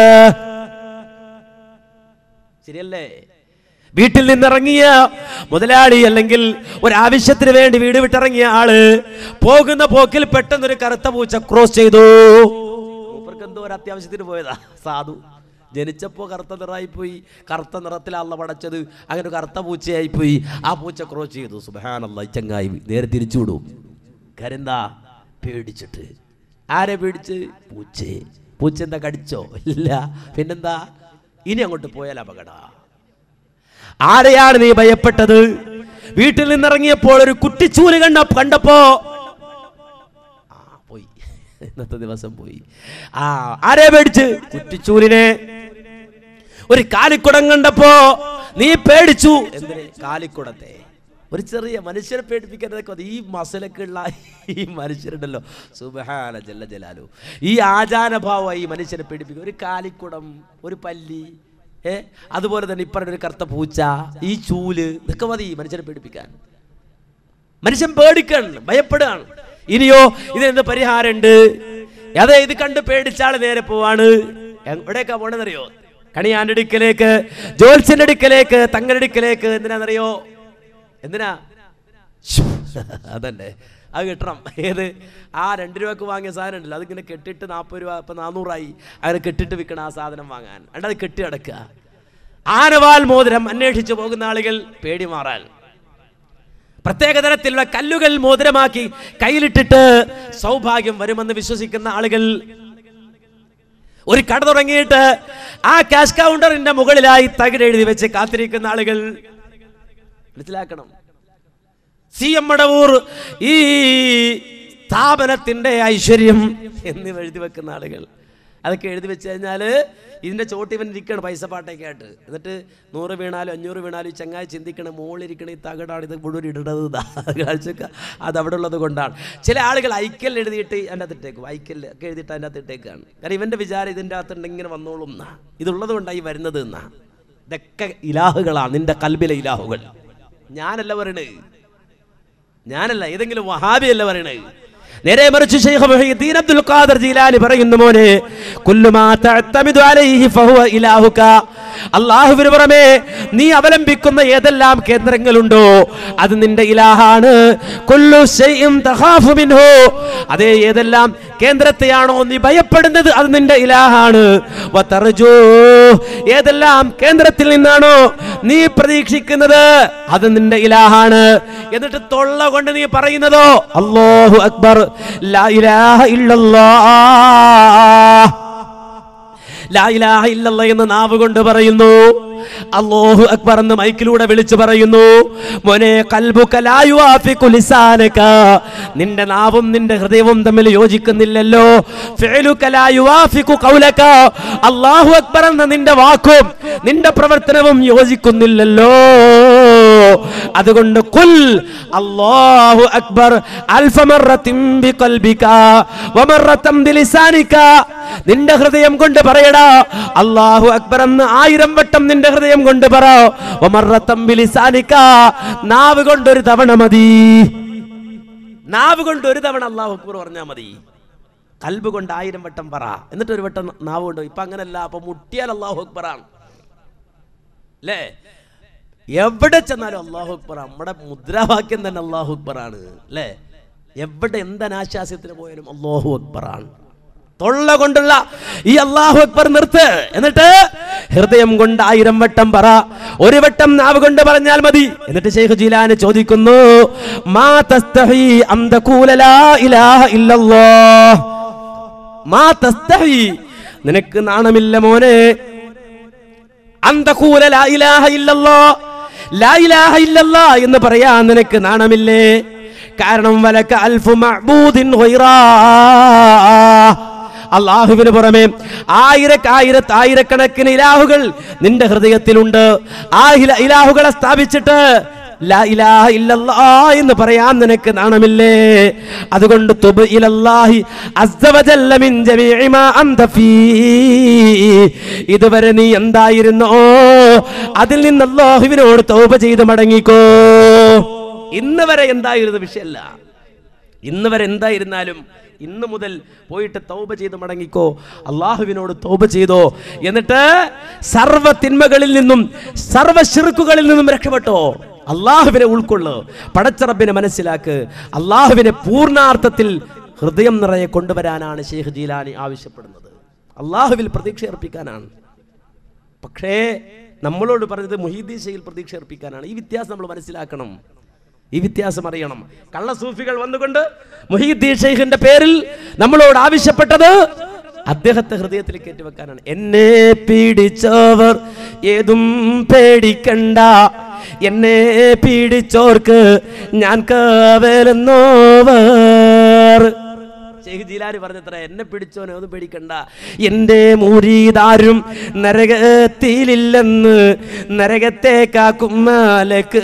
ശരിയല്ലേ? വീട്ടിൽ നിന്നിറങ്ങിയ മുതലാളി അല്ലെങ്കിൽ ഒരാവശ്യത്തിന് വേണ്ടി വീട് വിട്ടിറങ്ങിയ ആള് പോകുന്ന പോക്കിൽ പെട്ടെന്നൊരു കറുത്ത പൂച്ച ക്രോസ് ചെയ്തു. മൂപ്പർക്ക് എന്തോ ഒരു അത്യാവശ്യത്തിന് പോയതാ. സാധു ജനിച്ചപ്പോ കറുത്ത നിറമായിപ്പോയി, കറുത്ത നിറത്തിലല്ല പടച്ചത്, അങ്ങനെ കറുത്ത പൂച്ചയായിപ്പോയി. ആ പൂച്ച ക്രോസ് ചെയ്തു. സുബ്ഹാനല്ലാഹ്, ചങ്ങായി നേരെ തിരിച്ചു വിടും. കരെന്താ? പേടിച്ചിട്ട്. ആരെ പേടിച്ച്? പൂച്ചേ. പൂച്ച എന്താ കടിച്ചോ? ഇല്ല. പിന്നെന്താ? ഇനി അങ്ങോട്ട് പോയാൽ അപകട. ആരെയാണ് നീ ഭയപ്പെട്ടത്? വീട്ടിൽ നിന്നിറങ്ങിയപ്പോൾ ഒരു കുട്ടിച്ചൂല് കണ്ട കണ്ടപ്പോ ആ പോയി, ഇന്നത്തെ ദിവസം പോയി. ആ ആരെ പേടിച്ച്? കുട്ടിച്ചൂലിനെ. ഒരു കാലിക്കുടം കണ്ടപ്പോ നീ പേടിച്ചു. എന്തിന്? കാലിക്കുടത്തെ. ഒരു ചെറിയ മനുഷ്യരെ പേടിപ്പിക്കാനൊക്കെ ഈ മസലക്കുള്ള ഈ മനുഷ്യരുണ്ടല്ലോ സുബ്ഹാന ജല്ല ജലാലു. ഈ ആചാരഭാവമായി ഈ മനുഷ്യരെ പേടിപ്പിക്കുക. ഒരു കാലിക്കുടം, ഒരു പല്ലി, ഏ അതുപോലെ തന്നെ ഇപ്പറ ഒരു കറുത്ത പൂച്ച, ഈ ചൂല്, ഇതൊക്കെ മതി മനുഷ്യരെ പേടിപ്പിക്കാൻ. മനുഷ്യൻ പേടിക്കണം, ഭയപ്പെടുകയാണ്. ഇനിയോ ഇതിനെന്ത് പരിഹാരമുണ്ട്? അതെ, ഇത് കണ്ട് പേടിച്ചാൾ നേരെ പോവാണ്. എവിടേക്കാ പോണെന്നറിയോ? കണിയാൻ്റെ അടുക്കലേക്ക്, ജോത്സ്യന്റെ അടുക്കലേക്ക്, തങ്ങളുടെ അടുക്കലേക്ക്. എന്തിനാണെന്നറിയോ? എന്തിനാ? അതന്നെ, അത് കിട്ടണം. ഏത്? ആ രണ്ട് രൂപക്ക് വാങ്ങിയ സാധനം ഉണ്ടല്ലോ, അതിങ്ങനെ കെട്ടിട്ട് നാൽപ്പത് രൂപ ഇപ്പം നാനൂറായി, അങ്ങനെ കെട്ടിട്ട് വിൽക്കണം ആ സാധനം വാങ്ങാൻ. അണ്ട് അത് കെട്ടി അടക്കുക. ആനവാൽ മോതിരം അന്വേഷിച്ച് പോകുന്ന ആളുകൾ പേടി മാറാൻ പ്രത്യേക തരത്തിലുള്ള കല്ലുകൾ മോതിരമാക്കി കയ്യിലിട്ടിട്ട് സൗഭാഗ്യം വരുമെന്ന് വിശ്വസിക്കുന്ന ആളുകൾ, ഒരു കട തുടങ്ങിയിട്ട് ആ ക്യാഷ് കൗണ്ടറിന്റെ മുകളിലായി തകിടെഴുതി വെച്ച് കാത്തിരിക്കുന്ന ആളുകൾ മനസ്സിലാക്കണം. സി എം മടവൂർ ഈ സ്ഥാപനത്തിന്റെ ഐശ്വര്യം എന്നിവ എഴുതി വെക്കുന്ന ആളുകൾ, അതൊക്കെ എഴുതി വെച്ച് കഴിഞ്ഞാൽ ഇതിൻ്റെ ചോട്ടിവൻ ഇരിക്കണം പൈസ പാട്ടൊക്കെ ആയിട്ട്. എന്നിട്ട് നൂറ് വീണാലും അഞ്ഞൂറ് വീണാലും ഈ ചങ്ങായി ചിന്തിക്കണം, മുകളിലിരിക്കണം ഈ തകടാണ് ഇത് മുഴുവൻ ഇടേണ്ടത് കാഴ്ചക്ക് അത് അവിടെ ഉള്ളത് കൊണ്ടാണ്. ചില ആളുകൾ ഐക്കൽ എഴുതിയിട്ട് അതിൻ്റെ അകത്ത് ഇട്ടേക്കും, ഐക്കൽ ഒക്കെ എഴുതിയിട്ട് അതിൻ്റെ അകത്ത് ഇട്ടേക്കാണ്. കാരണം ഇവൻ്റെ വിചാരം ഇതിൻ്റെ അകത്തുണ്ട് ഇങ്ങനെ വന്നോളും എന്നാ, ഇതുള്ളത് കൊണ്ടായി വരുന്നത് എന്നാ. ഇതൊക്കെ ഇലാഹുകളാണ്, നിന്റെ കൽബിലെ ഇലാഹുകൾ. ഞാനല്ല പറയണേ, ഞാനല്ല, ഏതെങ്കിലും വഹാബിയല്ല പറയണേ. നേരെ മറിച്ച് Shaikh Muhayyiddin Abdul Qadir Jilani പറയുന്നു, മോനെ കുല്ലു മാ തഅ്തമിദു അലൈഹി ഫഹുവ ഇലാഹുക. അല്ലാഹുവിന് പുറമെ നീ അവലംബിക്കുന്ന ഏതെല്ലാം കേന്ദ്രങ്ങളുണ്ടോ അത് നിന്റെ ഇലാഹാണ്. കുല്ലു ശൈഇൻ തഖാഫു മിൻഹു, അതേ ഏതെല്ലാം കേന്ദ്രത്തെയാണോ നീ ഭയപ്പെടുന്നത് അത് നിന്റെ ഇലാഹാണ്. വതർജു, ഏതെല്ലാം കേന്ദ്രത്തിൽ നിന്നാണോ നീ പ്രതീക്ഷിക്കുന്നത് അത് നിന്റെ ഇലാഹാണ്. എന്നിട്ട് തൊള്ള കൊണ്ട് നീ പറയുന്നതോ അല്ലാഹു അക്ബർ, ലാ ഇലാഹ ഇല്ലല്ലാഹ്, ലാ ഇലാഹ ഇല്ലല്ലാഹ് എന്ന് നാവ് കൊണ്ട് പറയുന്നു. അല്ലാഹു അക്ബർ എന്ന് മൈക്കിലൂടെ വിളിച്ചു പറയുന്നു. മോനെ ഖൽബുക ലാ യുവാഫിഖു ലിസാനക, നിന്റെ നാവും നിന്റെ ഹൃദയവും തമ്മിൽ യോജിക്കുന്നില്ലല്ലോ. ഫിഅലുക ലാ യുവാഫിഖു ഖൗലക, അല്ലാഹു അക്ബർ എന്ന നിന്റെ വാക്കും നിന്റെ പ്രവർത്തനവും യോജിക്കുന്നില്ലല്ലോ. അതുകൊണ്ട് ഖുൽ അല്ലാഹു അക്ബർ അൽഫ മർറത്തിൻ ബിഖൽബിക വമർറത്തൻ ബിലിസാനിക, നിന്റെ ഹൃദയം കൊണ്ട് പറയടാ അല്ലാഹു അക്ബർ എന്ന് ആയിരം വട്ടം നിന്റെ ഹൃദയം കൊണ്ട് പറ. വമർറത്തൻ ബിലിസാനിക, നാവ് കൊണ്ട് ഒരു തവണ മതി. നാവ് കൊണ്ട് ഒരു തവണ അല്ലാഹു അക്ബർ പറഞ്ഞാൽ മതി. കൽബ് കൊണ്ട് ആയിരം വട്ടം പറ, എന്നിട്ട് ഒരു വട്ടം നാവ് കൊണ്ട്. ഇപ്പൊ അങ്ങനല്ല, അപ്പൊ മുട്ടിയാൽ അല്ലാഹു അക്ബർ ആണ് അല്ലേ? എവിടെ ചെന്നാലും അല്ലാഹു അക്ബർ, നമ്മുടെ മുദ്രാവാക്യം തന്നെ അല്ലാഹു അക്ബർ ആണ് അല്ലേ? എവിടെ എന്തനാശാസ്യത്തിന് പോയാലും അല്ലാഹു അക്ബർ ആണ്. തൊള്ള കൊണ്ടുള്ള ഈ അല്ലാഹു അക്ബർ നിർത്ത്, എന്നിട്ട് ഹൃദയം കൊണ്ട് ആയിരം വട്ടം പറ. ഒരു വട്ടം നാവ് കൊണ്ട് പറഞ്ഞാൽ മതി. എന്നിട്ട് ശൈഖ് ജീലാനി ചോദിക്കുന്നു, മാ തസ്തഹി അൻ തഖൂല ലാ ഇലാഹ ഇല്ലല്ലാഹ്, മാ തസ്തഹി, നിനക്ക് നാണമില്ല മോനെ, അൻ തഖൂല ലാ ഇലാഹ ഇല്ലല്ലാഹ്, ലാ ഇലാഹ ഇല്ലല്ലാഹ് എന്ന് പറയാൻ നിനക്ക് നാണമില്ലേ? കാരണം വലക അൽഫു മഅബൂദിൻ ഗൈറാ, അല്ലാഹുവിന് പുറമെ ആയിരക്കായിരത്ത് ആയിരക്കണക്കിന് ഇലാഹുകൾ നിന്റെ ഹൃദയത്തിലുണ്ട്. ആ ഇലാഹുകളെ സ്ഥാപിച്ചിട്ട് ലാ ഇലാഹ ഇല്ലല്ലാഹ് എന്ന് പറയാൻ നിനക്ക് നാണമില്ലേ? അതുകൊണ്ട് തുബ് ഇലല്ലാഹി അസ്സ വജല്ല മിൻ ജമീഇ മാ അൻത ഫീ, ഇതുവരെ നീ എന്തായിരുന്നോ അതിൽ നിന്ന് അല്ലാഹുവിനോട് തൗബ ചെയ്ത് മടങ്ങിക്കോ. ഇന്ന് വരെ എന്തായിരുന്നു വിഷയമല്ല, ഇന്ന് വരെ എന്തായിരുന്നാലും ഇന്ന് മുതൽ പോയിട്ട് തൗബ ചെയ്ത് മടങ്ങിക്കോ, അള്ളാഹുവിനോട് തൗബ ചെയ്തോ. എന്നിട്ട് സർവ്വ തിന്മകളിൽ നിന്നും സർവ്വ ശിർക്കുകളിൽ നിന്നും രക്ഷപ്പെട്ടോ. അള്ളാഹുവിനെ ഉൾക്കൊള്ളു, പടച്ചറബിനെ മനസ്സിലാക്ക്. അള്ളാഹുവിനെ പൂർണ്ണാർത്ഥത്തിൽ ഹൃദയം നിറയെ കൊണ്ടുവരാനാണ് ശൈഖ് ജീലാനി ആവശ്യപ്പെടുന്നത്. അള്ളാഹുവിൽ പ്രതീക്ഷ അർപ്പിക്കാനാണ്. പക്ഷേ നമ്മളോട് പറഞ്ഞത് മുഹീദ്ദീൻ ശൈഖിൽ പ്രതീക്ഷ അർപ്പിക്കാനാണ്. ഈ വ്യത്യാസം നമ്മൾ മനസ്സിലാക്കണം, ഈ വ്യത്യാസം അറിയണം. കള്ള സൂഫികൾ വന്നുകൊണ്ട് മുഹീദ്ദീൻ ശൈഖിന്റെ പേരിൽ നമ്മളോട് ആവശ്യപ്പെട്ടത് അദ്ദേഹത്തെ ഹൃദയത്തിൽ കയറ്റിവെക്കാനാണ്. എന്നെ പീഡിച്ചവർ ഏതും പേടിക്കണ്ട, എന്നെ പീഡിച്ചോർക്ക് ഞാൻ കാവലെന്നോവർ. ശൈഖ് ജീലാനി പറഞ്ഞത്ര, എന്നെ പിടിച്ചോനെ ഒന്നും പേടിക്കണ്ട, എൻ്റെ മുരീദാരും നരകത്തിലില്ലെന്ന് നരകത്തേക്കാക്കും മലക്ക്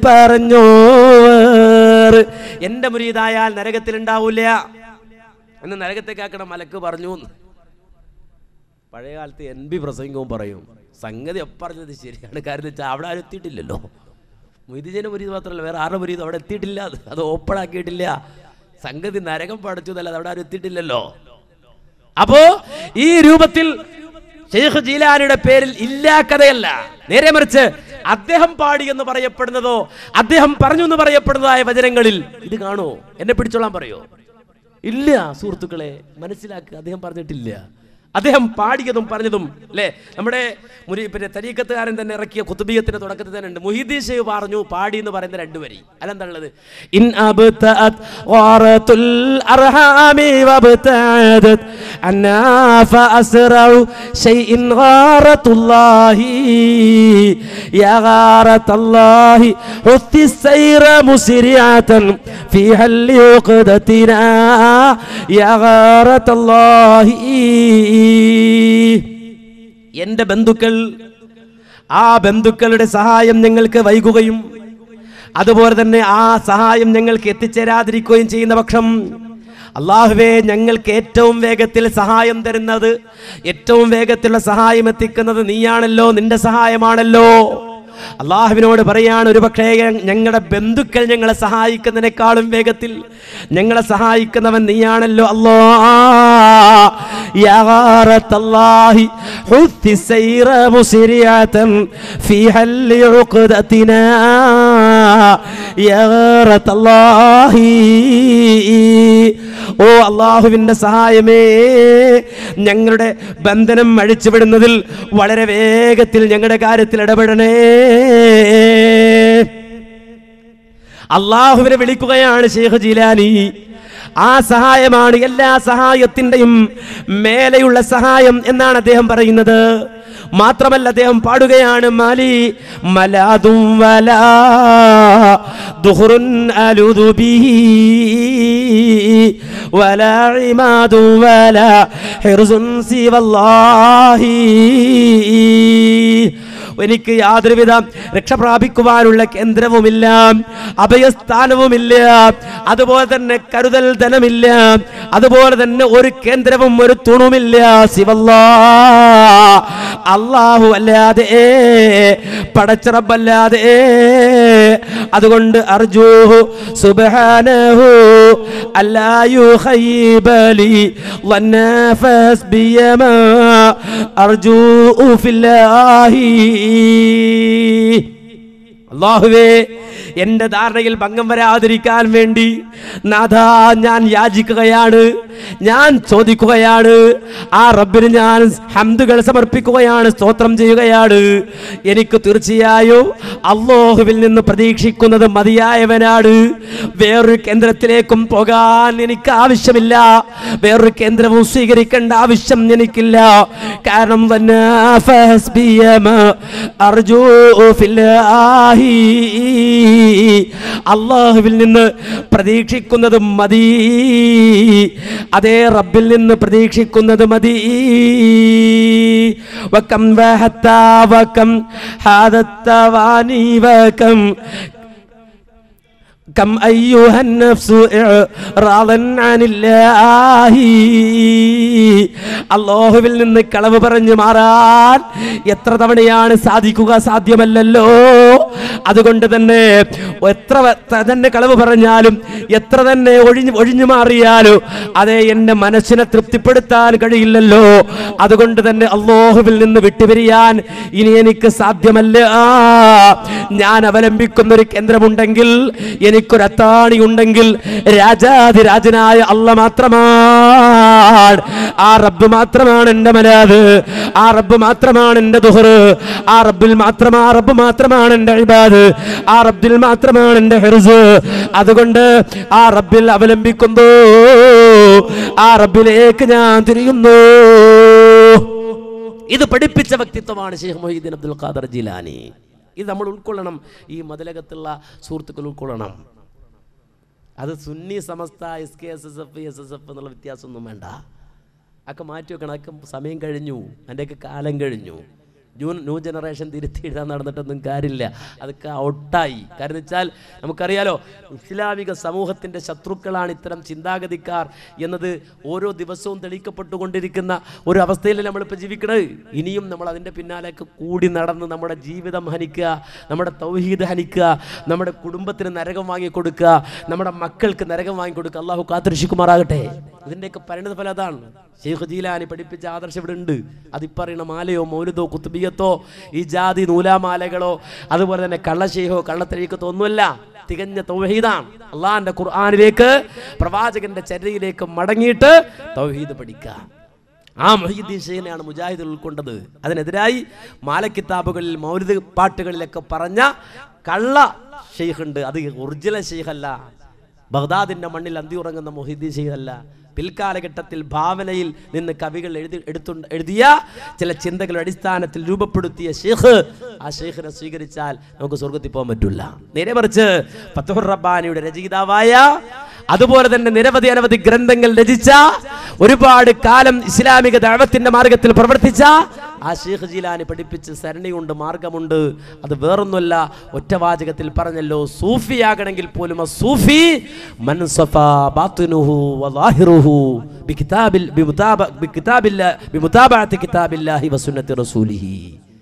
പറഞ്ഞോർ. എൻ്റെ മുരീദായാൽ നരകത്തിലുണ്ടാവൂല എന്ന് നരകത്തേക്കാക്കണ മലക്ക് പറഞ്ഞു. പഴയ കാലത്ത് എൻ ബി പ്രസംഗവും പറയും, സംഗതി പറഞ്ഞത് ശരിയാണ്. കാര്യം വെച്ചാൽ അവിടെ ആരും എത്തിയിട്ടില്ലല്ലോ. മൊയ്തീൻ്റെ മുരീദ് മാത്രമല്ല, വേറെ ആരുടെ മുരീദ് അവിടെ എത്തിയിട്ടില്ല, അത് ഓപ്പൺ ആക്കിയിട്ടില്ല. സംഗതി നരകം പഠിച്ചു എന്നല്ല, അവിടെ ആരും എത്തിയിട്ടില്ലല്ലോ. അപ്പോ ഈ രൂപത്തിൽ ശൈഖ് ജീലാനിയുടെ പേരിൽ ഇല്ലാ കഥയല്ല, നേരെ മറിച്ച് അദ്ദേഹം പാടി എന്ന് പറയപ്പെടുന്നതോ അദ്ദേഹം പറഞ്ഞു എന്ന് പറയപ്പെടുന്നതായ വചനങ്ങളിൽ ഇത് കാണോ? എന്നെ പിടിച്ചോളാൻ പറയോ? ഇല്ല സുഹൃത്തുക്കളെ, മനസ്സിലാക്കുക, അദ്ദേഹം പറഞ്ഞിട്ടില്ല. അദ്ദേഹം പാടിയതും പറഞ്ഞതും അല്ലേ, നമ്മുടെ മുരി പിന്നെ തരീഖത്തുകാരൻ തന്നെ ഇറക്കിയ ഖുതുബിയത്തിന്റെ തുടക്കത്തിൽ തന്നെ ഉണ്ട്. മുഹീദ്ദീൻ ശൈഖ് പറഞ്ഞു പാടി എന്ന് പറയുന്ന രണ്ടു വരി. അതെന്താണുള്ളത്? ഇൻ അബ്തഅത് ഖാറത്തുൽ അർഹാമി വബ്തഅദത് അന്നാ ഫഅസ്റഉ ശൈഇൻ ഖാറത്തുല്ലാഹി യാ ഖാറത്തുല്ലാഹി ഹുത്തിസ് സൈറ മുസ്രിഅതൻ ഫീ ഹല്ലി ഉഖദതിനാ യാ ഖാറത്തുല്ലാഹി. എന്റെ ബന്ധുക്കൾ, ആ ബന്ധുക്കളുടെ സഹായം ഞങ്ങൾക്ക് വൈകുകയും അതുപോലെ തന്നെ ആ സഹായം ഞങ്ങൾക്ക് എത്തിച്ചേരാതിരിക്കുകയും ചെയ്യുന്ന പക്ഷം, അല്ലാഹുവേ ഞങ്ങൾക്ക് ഏറ്റവും വേഗത്തിൽ സഹായം തരുന്നത്, ഏറ്റവും വേഗത്തിലുള്ള സഹായം എത്തിക്കുന്നത് നീയാണല്ലോ, നിന്റെ സഹായമാണല്ലോ. അള്ളാഹുവിനോട് പറയാണ്, ഒരു പക്ഷേ ഞങ്ങളുടെ ബന്ധുക്കൾ ഞങ്ങളെ സഹായിക്കുന്നതിനേക്കാളും വേഗത്തിൽ ഞങ്ങളെ സഹായിക്കുന്നവൻ നീയാണല്ലോ അല്ലാഹ്. യാ ഖാറത്തല്ലാഹി ഹുത്തി സൈറ മുസ്രിഅതൻ ഫീ ഹല്ലി ഉഖദതിനാ യാ ഖാറത്തല്ലാഹി. ഓ അള്ളാഹുവിന്റെ സഹായമേ, ഞങ്ങളുടെ ബന്ധനം അഴിച്ചുവിടുന്നതിൽ വളരെ വേഗത്തിൽ ഞങ്ങളുടെ കാര്യത്തിൽ ഇടപെടണേ. അള്ളാഹുവിനെ വിളിക്കുകയാണ് ശൈഖ് ജീലാനി. ആ സഹായമാണ് എല്ലാ സഹായത്തിന്റെയും മേലെയുള്ള സഹായം എന്നാണ് അദ്ദേഹം പറയുന്നത്. മാത്രമല്ല അദ്ദേഹം പാടുകയാണ്, മാലി മലാദും വലാ ദുഹ്റുൻ അലുദു ബിഹി വലാ ഇമാദും വലാ ഹിർസുൻ സിവല്ലാഹി. എനിക്ക് യാതൊരുവിധ രക്ഷ പ്രാപിക്കുവാനുള്ള കേന്ദ്രവുമില്ല, അഭയസ്ഥാനവുമില്ല, അതുപോലെ തന്നെ കരുതൽ ധനമില്ല, അതുപോലെ തന്നെ ഒരു കേന്ദ്രവും ഒരു തുണുമില്ല സിവല്ലാഹ്, അല്ലാഹു അല്ലാതെ, പടച്ചറബല്ലാതെ. അതുകൊണ്ട് അർജൂഹു സുബ്ഹാനഹു അല്ലാ യുഖയ്യിബലി വന്നഫസ് ബിയമാ അർജൂഹു ഫില്ലാഹി. അല്ലാഹുവേ, എന്റെ ധാരണയിൽ ഭംഗം വരാതിരിക്കാൻ വേണ്ടി നാഥാ ഞാൻ യാചിക്കുകയാണ്, ഞാൻ ചോദിക്കുകയാണ്. ആ റബ്ബിന് ഞാൻ ഹംദുകൾ സമർപ്പിക്കുകയാണ്, സ്തോത്രം ചെയ്യുകയാണ്. എനിക്ക് തീർച്ചയായും അല്ലാഹുവിൽ നിന്ന് പ്രതീക്ഷിക്കുന്നത് മതിയായവനാണ്. വേറൊരു കേന്ദ്രത്തിലേക്കും പോകാൻ എനിക്ക് ആവശ്യമില്ല, വേറൊരു കേന്ദ്രവും സ്വീകരിക്കേണ്ട ആവശ്യം എനിക്കില്ല. കാരണം അല്ലാഹുവിൽ നിന്ന് പ്രതീക്ഷിക്കുന്നത് മതി, അതേ റബ്ബിൽ നിന്ന് പ്രതീക്ഷിക്കുന്നത് മതി. വകം വഹത്താ വകം ഹാദത്തവാനി വകം കം അയ്യുഹൻ നഫ്സു ഇറാദൻ അനില്ലാഹി. അല്ലാഹുവിൽ നിന്ന് കളവ് പറഞ്ഞു മാറാൻ എത്ര തവണയാണ് സാധിക്കുക? സാധ്യമല്ലല്ലോ. അതുകൊണ്ട് തന്നെ എത്ര തന്നെ കളവ് പറഞ്ഞാലും എത്ര തന്നെ ഒഴിഞ്ഞു ഒഴിഞ്ഞു മാറിയാലും അതേ എൻ്റെ മനസ്സിനെ തൃപ്തിപ്പെടുത്താൻ കഴിയില്ലല്ലോ. അതുകൊണ്ട് തന്നെ അല്ലാഹുവിൽ നിന്ന് വിട്ടുപിരിയാൻ ഇനി എനിക്ക് സാധ്യമല്ല. ഞാൻ അവലംബിക്കുന്ന ഒരു കേന്ദ്രമുണ്ടെങ്കിൽ, എനിക്കൊരു അത്താണി ഉണ്ടെങ്കിൽ, രാജാധിരാജനായ അല്ലാഹ് മാത്രമാണ്. ആ റബ്ബ് മാത്രമാണ് എൻ്റെ മലാദ്, ആ റബ്ബ് മാത്രമാണ് എൻ്റെ ദുഹർ, ആ റബ്ബിൽ മാത്രം ആ റബ്ബ് മാത്രമാണ് എൻ്റെ ഇബാദ്, ആ റബ്ബിൽ മാത്രമാണ് എൻ്റെ ഹിർസ്. അതുകൊണ്ട് ആ റബ്ബിൽ അവലംബിക്കുന്നു, ആ റബ്ബിലേക്ക് ഞാൻ തിരിയുന്നു. ഇത് പഠിപ്പിച്ച വ്യക്തിത്വമാണ് Shaikh Muinuddin Abdul Qadir Jilani. ഇത് നമ്മൾ ഉൾക്കൊള്ളണം, ഈ മദലകത്തുള്ള സുഹൃത്തുക്കൾ ഉൾക്കൊള്ളണം. അത് സുന്നി Samastha S K S S F S S F എന്നുള്ള വ്യത്യാസമൊന്നും വേണ്ട. അതൊക്കെ മാറ്റി വെക്കണം. അതൊക്കെ സമയം കഴിഞ്ഞു, അതിൻ്റെയൊക്കെ കാലം കഴിഞ്ഞു. ന്യൂ ന്യൂ ജനറേഷൻ തിരുത്തി എഴുതാൻ നടന്നിട്ടൊന്നും കാര്യമില്ല. അതൊക്കെ ഔട്ടായി. കാരണം വെച്ചാൽ നമുക്കറിയാലോ, ഇസ്ലാമിക സമൂഹത്തിൻ്റെ ശത്രുക്കളാണ് ഇത്തരം ചിന്താഗതിക്കാർ എന്നത് ഓരോ ദിവസവും തെളിയിക്കപ്പെട്ടുകൊണ്ടിരിക്കുന്ന ഒരു അവസ്ഥയിൽ നമ്മളിപ്പോൾ ജീവിക്കണത്. ഇനിയും നമ്മൾ അതിൻ്റെ പിന്നാലേക്ക് കൂടി നടന്ന് നമ്മുടെ ജീവിതം ഹനിക്കുക, നമ്മുടെ തൗഹീദ് ഹനിക്കുക, നമ്മുടെ കുടുംബത്തിന് നരകം വാങ്ങിക്കൊടുക്കുക, നമ്മുടെ മക്കൾക്ക് നരകം വാങ്ങിക്കൊടുക്കുക. അള്ളാഹു കാത്തുരക്ഷിക്കുമാറാകട്ടെ. ഇതിൻ്റെയൊക്കെ പരിണിത ഫലം അതാണ്. ഷെയ്ഖ് ജീലാനി പഠിപ്പിച്ച ആദർശം ഇവിടെ ഉണ്ട്. അതിപ്പറയണ മാലയോ മൗലിദോ കുത്തുബിയത്തോ ഈ ജാതി നൂലാമാലകളോ അതുപോലെ തന്നെ കള്ളശേഹോ കള്ളത്തരീക്കത്തോ ഒന്നുമല്ല. തികഞ്ഞ തൗഹീദാണ്. അള്ളാഹിന്റെ ഖുർആനിലേക്ക് പ്രവാചകന്റെ ചര്യയിലേക്ക് മടങ്ങിയിട്ട് തൗഹീദ് പഠിക്കുക. ആ മുഹീദ്ദീൻ ഷെയ്ഖിനെയാണ് മുജാഹിദുൽ ഉൾക്കൊണ്ടത്. അതിനെതിരായി മാലക്കിതാബുകളിൽ മൗലിദ് പാട്ടുകളിലൊക്കെ പറഞ്ഞ കള്ള ഷെയ്ഖ് ഉണ്ട്. അത് ഒറിജിനൽ ഷെയ്ഖ് അല്ല. ബഗ്ദാദിന്റെ മണ്ണിൽ അന്തി ഉറങ്ങുന്ന മുഹീദ്ദീൻ ഷെയ്ഖ് അല്ല. പിൽക്കാലഘട്ടത്തിൽ ഭാവനയിൽ നിന്ന് കവികൾ എഴുതി എടുത്തു എഴുതിയ ചില ചിന്തകളുടെ അടിസ്ഥാനത്തിൽ രൂപപ്പെടുത്തിയ ഷെയ്ഖ്, ആ ഷെയ്ഖിനെ സ്വീകരിച്ചാൽ നമുക്ക് സ്വർഗത്തിൽ പോകാൻ പറ്റില്ല. നേരെ മറിച്ച് ഫത്ഹുർ റബ്ബാനിയുടെ രചയിതാവായ അതുപോലെ തന്നെ നിരവധി അനവധി ഗ്രന്ഥങ്ങൾ രചിച്ച ഒരുപാട് കാലം ഇസ്ലാമിക ദഅവത്തിന്റെ മാർഗത്തിൽ പ്രവർത്തിച്ച ആ ഷെയ്ഖ് ജീലാനി പഠിപ്പിച്ച സരണിയുണ്ട്, മാർഗമുണ്ട്. അത് വേറൊന്നുമല്ല, ഒറ്റവാചകത്തിൽ പറഞ്ഞല്ലോ, സൂഫിയാകണമെങ്കിൽ പോലും സൂഫി മൻ സഫാ ബാത്തിനുഹു വളാഹിറുഹു ബികിതാബിൽ ബിമുതാബ ബികിതാബില്ല ബിമുതാബഅത്തി കിതാബില്ലാഹി വസുന്നത്തി റസൂലിഹി.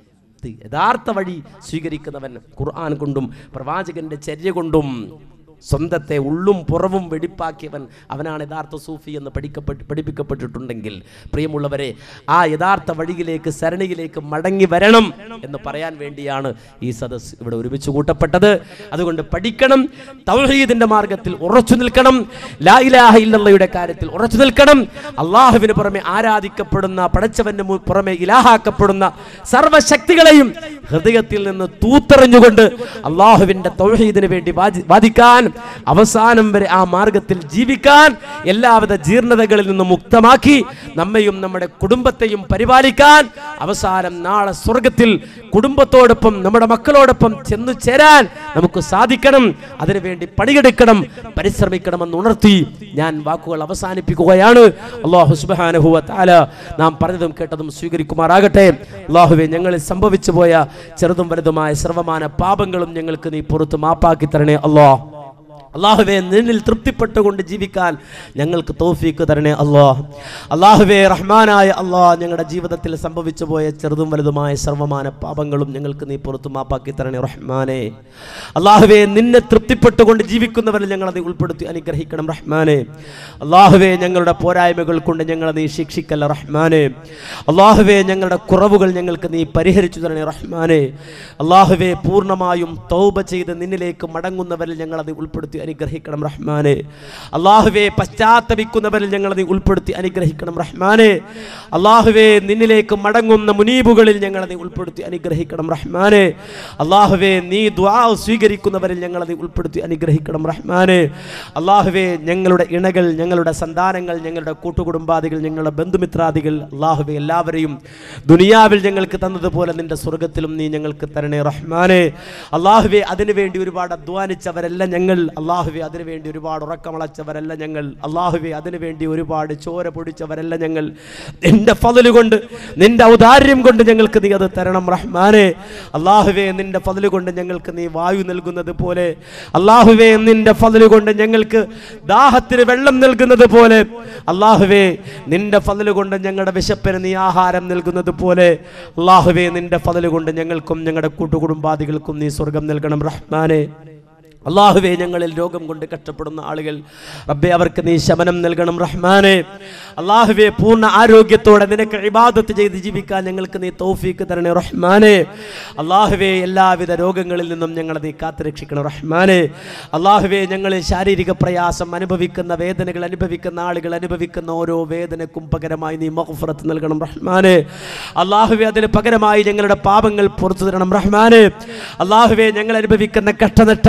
യഥാർത്ഥ വഴി സ്വീകരിക്കുന്നവൻ ഖുർആൻ കൊണ്ടും പ്രവാചകന്റെ ചര്യ കൊണ്ടും സ്വന്തത്തെ ഉള്ളും പുറവും വെടിപ്പാക്കിയവൻ അവനാണ് യഥാർത്ഥ സൂഫി എന്ന് പഠിക്കപ്പെട്ട് പഠിപ്പിക്കപ്പെട്ടിട്ടുണ്ടെങ്കിൽ പ്രിയമുള്ളവരെ, ആ യഥാർത്ഥ വഴിയിലേക്ക് സരണിയിലേക്ക് മടങ്ങി വരണം എന്ന് പറയാൻ വേണ്ടിയാണ് ഈ സദസ് ഇവിടെ ഒരുമിച്ച് കൂട്ടപ്പെട്ടത്. അതുകൊണ്ട് പഠിക്കണം, തൗഹീദിന്റെ മാർഗത്തിൽ ഉറച്ചു നിൽക്കണം, ലാ ഇലാഹ ഇല്ലല്ലാഹയുടെ കാര്യത്തിൽ ഉറച്ചു നിൽക്കണം. അള്ളാഹുവിന് പുറമെ ആരാധിക്കപ്പെടുന്ന, പടച്ചവന് പുറമെ ഇലാഹാക്കപ്പെടുന്ന സർവശക്തികളെയും ഹൃദയത്തിൽ നിന്ന് തൂത്തെറിഞ്ഞുകൊണ്ട് അള്ളാഹുവിന്റെ തൗഹീദിന് വേണ്ടി വാദിക്കാൻ, അവസാനം വരെ ആ മാർഗത്തിൽ ജീവിക്കാൻ, എല്ലാവിധ ജീർണതകളിൽ നിന്ന് മുക്തമാക്കി നമ്മയും നമ്മുടെ കുടുംബത്തെയും പരിപാലിക്കാൻ, അവസാനം നാളെ സ്വർഗത്തിൽ കുടുംബത്തോടൊപ്പം നമ്മുടെ മക്കളോടൊപ്പം ചെന്നു ചേരാൻ നമുക്ക് സാധിക്കണം. അതിനുവേണ്ടി പണിയെടുക്കണം, പരിശ്രമിക്കണമെന്ന് ഉണർത്തി ഞാൻ വാക്കുകൾ അവസാനിപ്പിക്കുകയാണ്. അല്ലാഹു സുബ്ഹാനഹു വ തആല നാം പറഞ്ഞതും കേട്ടതും സ്വീകരിക്കുമാറാകട്ടെ. അല്ലാഹുവേ, ഞങ്ങളിൽ സംഭവിച്ചു പോയ ചെറുതും വലുതുമായ സർവമാന പാപങ്ങളും ഞങ്ങൾക്ക് നീ പുറത്ത് മാപ്പാക്കി തരണേ. അല്ലാഹ് അല്ലാഹുവേ, നിന്നിൽ തൃപ്തിപ്പെട്ടുകൊണ്ട് ജീവിക്കാൻ ഞങ്ങൾക്ക് തൗഫീക്ക് തരണേ. അല്ലാഹ് അല്ലാഹുവേ, റഹ്മാനായ അല്ലാഹ്, ഞങ്ങളുടെ ജീവിതത്തിൽ സംഭവിച്ചു പോയ ചെറുതും വലുതുമായ സർവമാന പാപങ്ങളും ഞങ്ങൾക്ക് നീ പുറത്തു മാപ്പാക്കി തരണേ റഹ്മാനേ. അല്ലാഹുവേ, നിന്നെ തൃപ്തിപ്പെട്ടുകൊണ്ട് ജീവിക്കുന്നവരിൽ ഞങ്ങളെ നീ ഉൾപ്പെടുത്തി അനുഗ്രഹിക്കണം റഹ്മാനേ. അല്ലാഹുവേ, ഞങ്ങളുടെ പോരായ്മകൾ കൊണ്ട് ഞങ്ങളെ നീ ശിക്ഷിക്കല്ല റഹ്മാനേ. അല്ലാഹുവേ, ഞങ്ങളുടെ കുറവുകൾ ഞങ്ങൾക്ക് നീ പരിഹരിച്ചു തരണേ റഹ്മാനേ. അല്ലാഹുവേ, പൂർണ്ണമായും തൗബ ചെയ്ത് നിന്നിലേക്ക് മടങ്ങുന്നവരിൽ ഞങ്ങളെ നീ ഉൾപ്പെടുത്തി അനുഗ്രഹിക്കണം റഹ്മാനേ. അല്ലാഹുവേ, പശ്ചാത്തപിക്കുന്നവരിൽ ഞങ്ങളെ നീ ഉൾപ്പെടുത്തി അനുഗ്രഹിക്കണം റഹ്മാനേ. അല്ലാഹുവേ, നിന്നിലേക്ക് മടങ്ങുന്ന മുനീബുകളിൽ ഞങ്ങളെ നീ ഉൾപ്പെടുത്തി അനുഗ്രഹിക്കണം റഹ്മാനേ. അല്ലാഹുവേ, നീ ദുആ സ്വീകരിക്കുന്നവരിൽ ഞങ്ങളെ നീ ഉൾപ്പെടുത്തി അനുഗ്രഹിക്കണം റഹ്മാനേ. അല്ലാഹുവേ, ഞങ്ങളുടെ ഇണകൾ, ഞങ്ങളുടെ സന്താനങ്ങൾ, ഞങ്ങളുടെ കൂട്ടുകുടുംബാദികൾ, ഞങ്ങളുടെ ബന്ധുമിത്രാദികൾ, അല്ലാഹുവേ, എല്ലാവരെയും ദുനിയാവിൽ ഞങ്ങൾക്ക് തന്നതുപോലെ നിന്റെ സ്വർഗത്തിലും നീ ഞങ്ങൾക്ക് തരണേ റഹ്മാനേ. അല്ലാഹുവേ, അതിനുവേണ്ടി ഒരുപാട് അധ്വാനിച്ചവരെല്ലാം ഞങ്ങൾ, അല്ലാഹുവേ, അതിനുവേണ്ടി ഒരുപാട് ഉറക്കമളച്ചവരല്ല ഞങ്ങൾ, അല്ലാഹുവേ, അതിനുവേണ്ടി ഒരുപാട് ചോര പൊടിച്ചവരല്ല ഞങ്ങൾ. നിന്റെ ഫضല് കൊണ്ട്, നിന്റെ ഔദാര്യം കൊണ്ട് ഞങ്ങൾക്ക് നീ അത് തരണം റഹ്മാനേ. അല്ലാഹുവേ, നിന്റെ ഫضല് കൊണ്ട് ഞങ്ങൾക്ക് നീ വായു നൽകുന്നത് പോലെ, അല്ലാഹുവേ, നിന്റെ ഫضല് കൊണ്ട് ഞങ്ങൾക്ക് ദാഹത്തിന് വെള്ളം നൽകുന്നത് പോലെ, അല്ലാഹുവേ, നിന്റെ ഫضല് കൊണ്ട് ഞങ്ങളുടെ വിശപ്പിന് നീ ആഹാരം നൽകുന്നത് പോലെ, അല്ലാഹുവേ, നിന്റെ ഫضല് കൊണ്ട് ഞങ്ങൾക്കും ഞങ്ങളുടെ കൂട്ടുകുടുംബാദികൾക്കും നീ സ്വർഗം നൽകണം റഹ്മാനേ. അല്ലാഹുവേ, ഞങ്ങളിൽ രോഗം കൊണ്ട് കഷ്ടപ്പെടുന്ന ആളുകൾ, റബ്ബേ, അവർക്ക് നീ ശമനം നൽകണം റഹ്മാനേ. അല്ലാഹുവേ, പൂർണ്ണ ആരോഗ്യത്തോടെ നിനക്ക് ഇബാദത്ത് ചെയ്ത് ജീവിക്കാൻ ഞങ്ങൾക്ക് നീ തൗഫീക്ക് തരണേ റഹ്മാനേ. അല്ലാഹുവേ, എല്ലാവിധ രോഗങ്ങളിൽ നിന്നും ഞങ്ങളെ നീ കാത്തുരക്ഷിക്കണം റഹ്മാനേ. അല്ലാഹുവേ, ഞങ്ങളിൽ ശാരീരിക പ്രയാസം അനുഭവിക്കുന്ന, വേദനകൾ അനുഭവിക്കുന്ന ആളുകൾ അനുഭവിക്കുന്ന ഓരോ വേദനക്കും പകരമായി നീ മഗ്ഫിറത്ത് നൽകണം റഹ്മാനേ. അല്ലാഹുവേ, അതിന് പകരമായി ഞങ്ങളുടെ പാപങ്ങൾ പുറത്തു തരണം റഹ്മാനേ. അല്ലാഹുവേ, ഞങ്ങൾ അനുഭവിക്കുന്ന കഷ്ടനഷ്ടങ്ങൾ,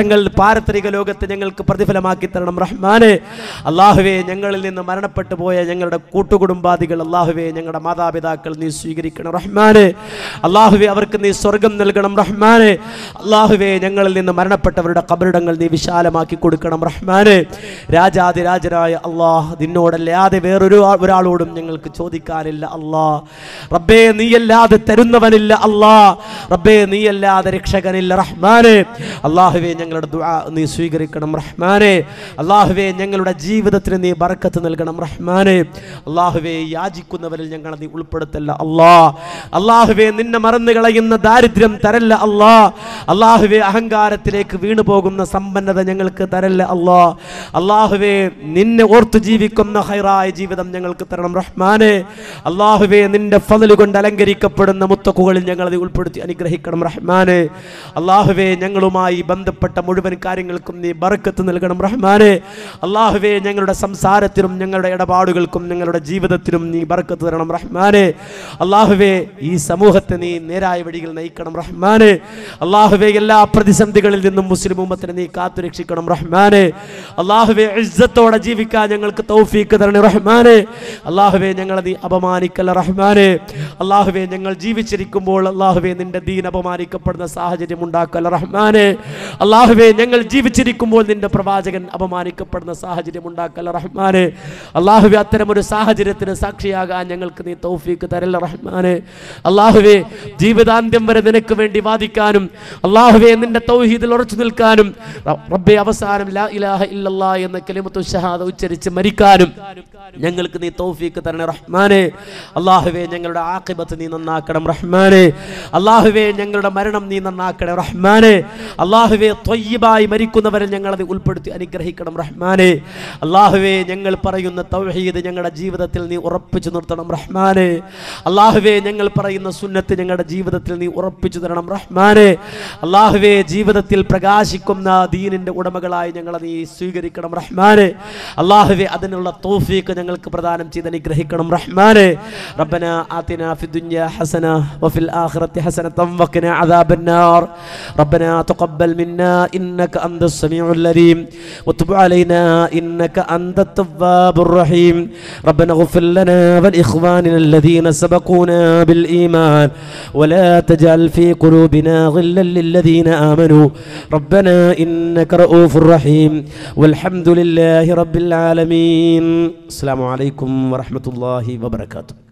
പാരത്രിക ലോകത്ത് ഞങ്ങൾക്ക് പ്രതിഫലമാക്കി തരണം റഹ്മാനെ. അല്ലാഹുവേ ഞങ്ങളിൽ നിന്ന് മരണപ്പെട്ടു പോയ ഞങ്ങളുടെ കൂട്ടുകുടുംബാദികൾ അല്ലാഹുവേ ഞങ്ങളുടെ മാതാപിതാക്കൾ നീ സ്വീകരിക്കണം റഹ്മാനെ. അല്ലാഹുവേ അവർക്ക് നീ സ്വർഗം നൽകണം റഹ്മാനെ. അല്ലാഹുവേ ഞങ്ങളിൽ നിന്ന് മരണപ്പെട്ടവരുടെ ഖബറിടങ്ങൾ നീ വിശാലമാക്കി കൊടുക്കണം റഹ്മാനെ. രാജാതിരാജനായ അല്ലാഹ് നിന്നോടല്ലാതെ വേറൊരു ഒരാളോടും ഞങ്ങൾക്ക് ചോദിക്കാനില്ല അല്ലാഹ്. റബ്ബേ നീയല്ലാതെ തരുന്നവനില്ല അല്ലാഹ്. റബ്ബേ നീയല്ലാതെ രക്ഷകനില്ല റഹ്മാനെ. അല്ലാഹുവേ ഞങ്ങളുടെ ദുആ നീ സ്വീകരിക്കണം റഹ്മാനെ. അല്ലാഹുവേ ഞങ്ങളുടെ ജീവിതത്തിന് നീ ബർക്കത്ത് നൽകണം റഹ്മാനെ. അല്ലാഹുവേ യാചിക്കുന്നവരിൽ ഞങ്ങളെ നീ ഉൾപ്പെടുത്തല്ല അല്ലാഹ്. അല്ലാഹുവേ നിന്നെ മറന്നു കളയുന്ന ദാരിദ്ര്യം തരല്ല അല്ലാഹ്. അല്ലാഹുവേ അഹങ്കാരത്തിലേക്ക് വീണു പോകുന്ന സമ്പന്നത ഞങ്ങൾക്ക് തരല്ല അല്ലാഹ്. അല്ലാഹുവേ നിന്നെ ഓർത്തു ജീവിക്കുന്ന ഹൈറായ ജീവിതം ഞങ്ങൾക്ക് തരണം റഹ്മാനെ. അല്ലാഹുവേ നിന്റെ ഫള് കൊണ്ട് അലങ്കരിക്കപ്പെടുന്ന മുത്തഖുകളിൽ ഞങ്ങളെ ഉൾപ്പെടുത്തി അനുഗ്രഹിക്കണം റഹ്മാനെ. അല്ലാഹുവേ ഞങ്ങളുമായി ബന്ധപ്പെട്ട മുഴുവൻ കാര്യങ്ങൾക്കും നീ ബർക്കത്ത് നൽകണം റഹ്മാനെ. അല്ലാഹുവേ ഞങ്ങളുടെ സംസാരത്തിനും ഞങ്ങളുടെ ഇടപാടുകൾക്കും ഞങ്ങളുടെ ജീവിതത്തിനും നീ ബർക്കത്ത് തരണം റഹ്മാനെ. അല്ലാഹുവേ ഈ സമൂഹത്തെ നീ നേരായ വഴിയിൽ നയിക്കണം റഹ്മാനെ. അല്ലാഹുവേ എല്ലാ പ്രതിസന്ധികളിൽ നിന്നും മുസ്ലിം ഉമ്മത്തിനെ നീ കാത്തു രക്ഷിക്കണം റഹ്മാനെ. അല്ലാഹുവേ ഇസ്സത്തോടെ ജീവിക്കാൻ ഞങ്ങൾക്ക് തൗഫീക്ക് തരണേ റഹ്മാനെ. അല്ലാഹുവേ ഞങ്ങളെ നീ അപമാനിക്കല്ല റഹ്മാനെ. അല്ലാഹുവേ ഞങ്ങൾ ജീവിച്ചിരിക്കുമ്പോൾ അല്ലാഹുവേ നിന്റെ ദീൻ അപമാനിക്കപ്പെടുന്ന സാഹചര്യം ഉണ്ടാക്കല്ല റഹ്മാനെ. അല്ലാഹുവേ ഞങ്ങൾ ജീവിച്ചിരിക്കുമ്പോൾ നിന്റെ പ്രവാചകൻ അപമാനിക്കപ്പെടുന്ന സാഹചര്യം ഉണ്ടാക്കല്ല റഹ്മാനെ. അല്ലാഹുവേ അത്തരമൊരു സാഹചര്യത്തിന് സാക്ഷിയാകാൻ ഞങ്ങൾക്ക് നീ തൗഫീക്ക് തരല്ല റഹ്മാനെ. അല്ലാഹുവേ ജീവിതാന്ത്യം വരെ നിനക്ക് വേണ്ടി വാദിക്കാനും അല്ലാഹുവേ നിന്റെ തൗഹീദിൽ ഉറച്ചു നിൽക്കാനും റബ്ബേ അവസാനം ലാ ഇലാഹ ഇല്ലല്ലാഹ് എന്ന കലിമത്തു ഷഹാദ ഉച്ചരിച്ച് മരിക്കാനും ഞങ്ങൾക്ക് നീ തൗഫീക്ക് തരണേ റഹ്മാനെ. അല്ലാഹുവേ ഞങ്ങളുടെ ആഖിബത്ത് നീ നന്നാക്കണം റഹ്മാനെ. അല്ലാഹുവേ ഞങ്ങളുടെ മരണം നീ നന്നാക്കണം റഹ്മാനെ. അല്ലാഹുവേ ത്വയ്യിബായി മരിക്കുന്നവരെ ഞങ്ങളത് ഉൾപ്പെടുത്തി അനുഗ്രഹിക്കണം റഹ്മാനെ. അല്ലാഹുവേ ഞങ്ങൾ പറയുന്ന തൗഹീദ് ഞങ്ങളുടെ ജീവിതത്തിൽ നീ ഉറപ്പിച്ചു നിർത്തണം റഹ്മാനെ. അല്ലാഹുവേ ഞങ്ങൾ പറയുന്ന സുന്നത്ത് ഞങ്ങളുടെ ജീവിതത്തിൽ നീ ഉറപ്പിച്ചു തരണം റഹ്മാനെ. അല്ലാഹുവേ ജീവിതത്തിൽ പ്രകാശിക്കുന്ന ദീനിന്റെ ഉടമകളായി ഞങ്ങളെ നീ സ്വീകരിക്കണം റഹ്മാനെ. അല്ലാഹുവേ അതിനുള്ള തൗഫീഖ് ഞങ്ങൾക്ക് പ്രദാനം ചെയ്ത് അനുഗ്രഹിക്കണം റഹ്മാനെ. റബ്ബനാ ആതിനാ ഫിദ്ദുനിയ ഹസന വഫിൽ ആഖിറതി ഹസനതൻ വഖിനാ അദാബന്നാർ. റബ്ബനാ തഖബ്ബൽ മിന്നാ ഇന്നക അൻതസ് സമീഉൽ അലീം വതുബ് അലൈനാ ഇന്നക അൻതത് തവ്വാബുർ റഹീം. റബ്ബനാഗ്ഫിർ ലനാ വലിഇഖ്വാനിനാ الذين سبقونا بالإيمان ولا تجعل في قلوبنا غلا للذين آمنوا ربنا إنك رؤوف رحيم والحمد لله رب العالمين. السلام عليكم ورحمة الله وبركاته.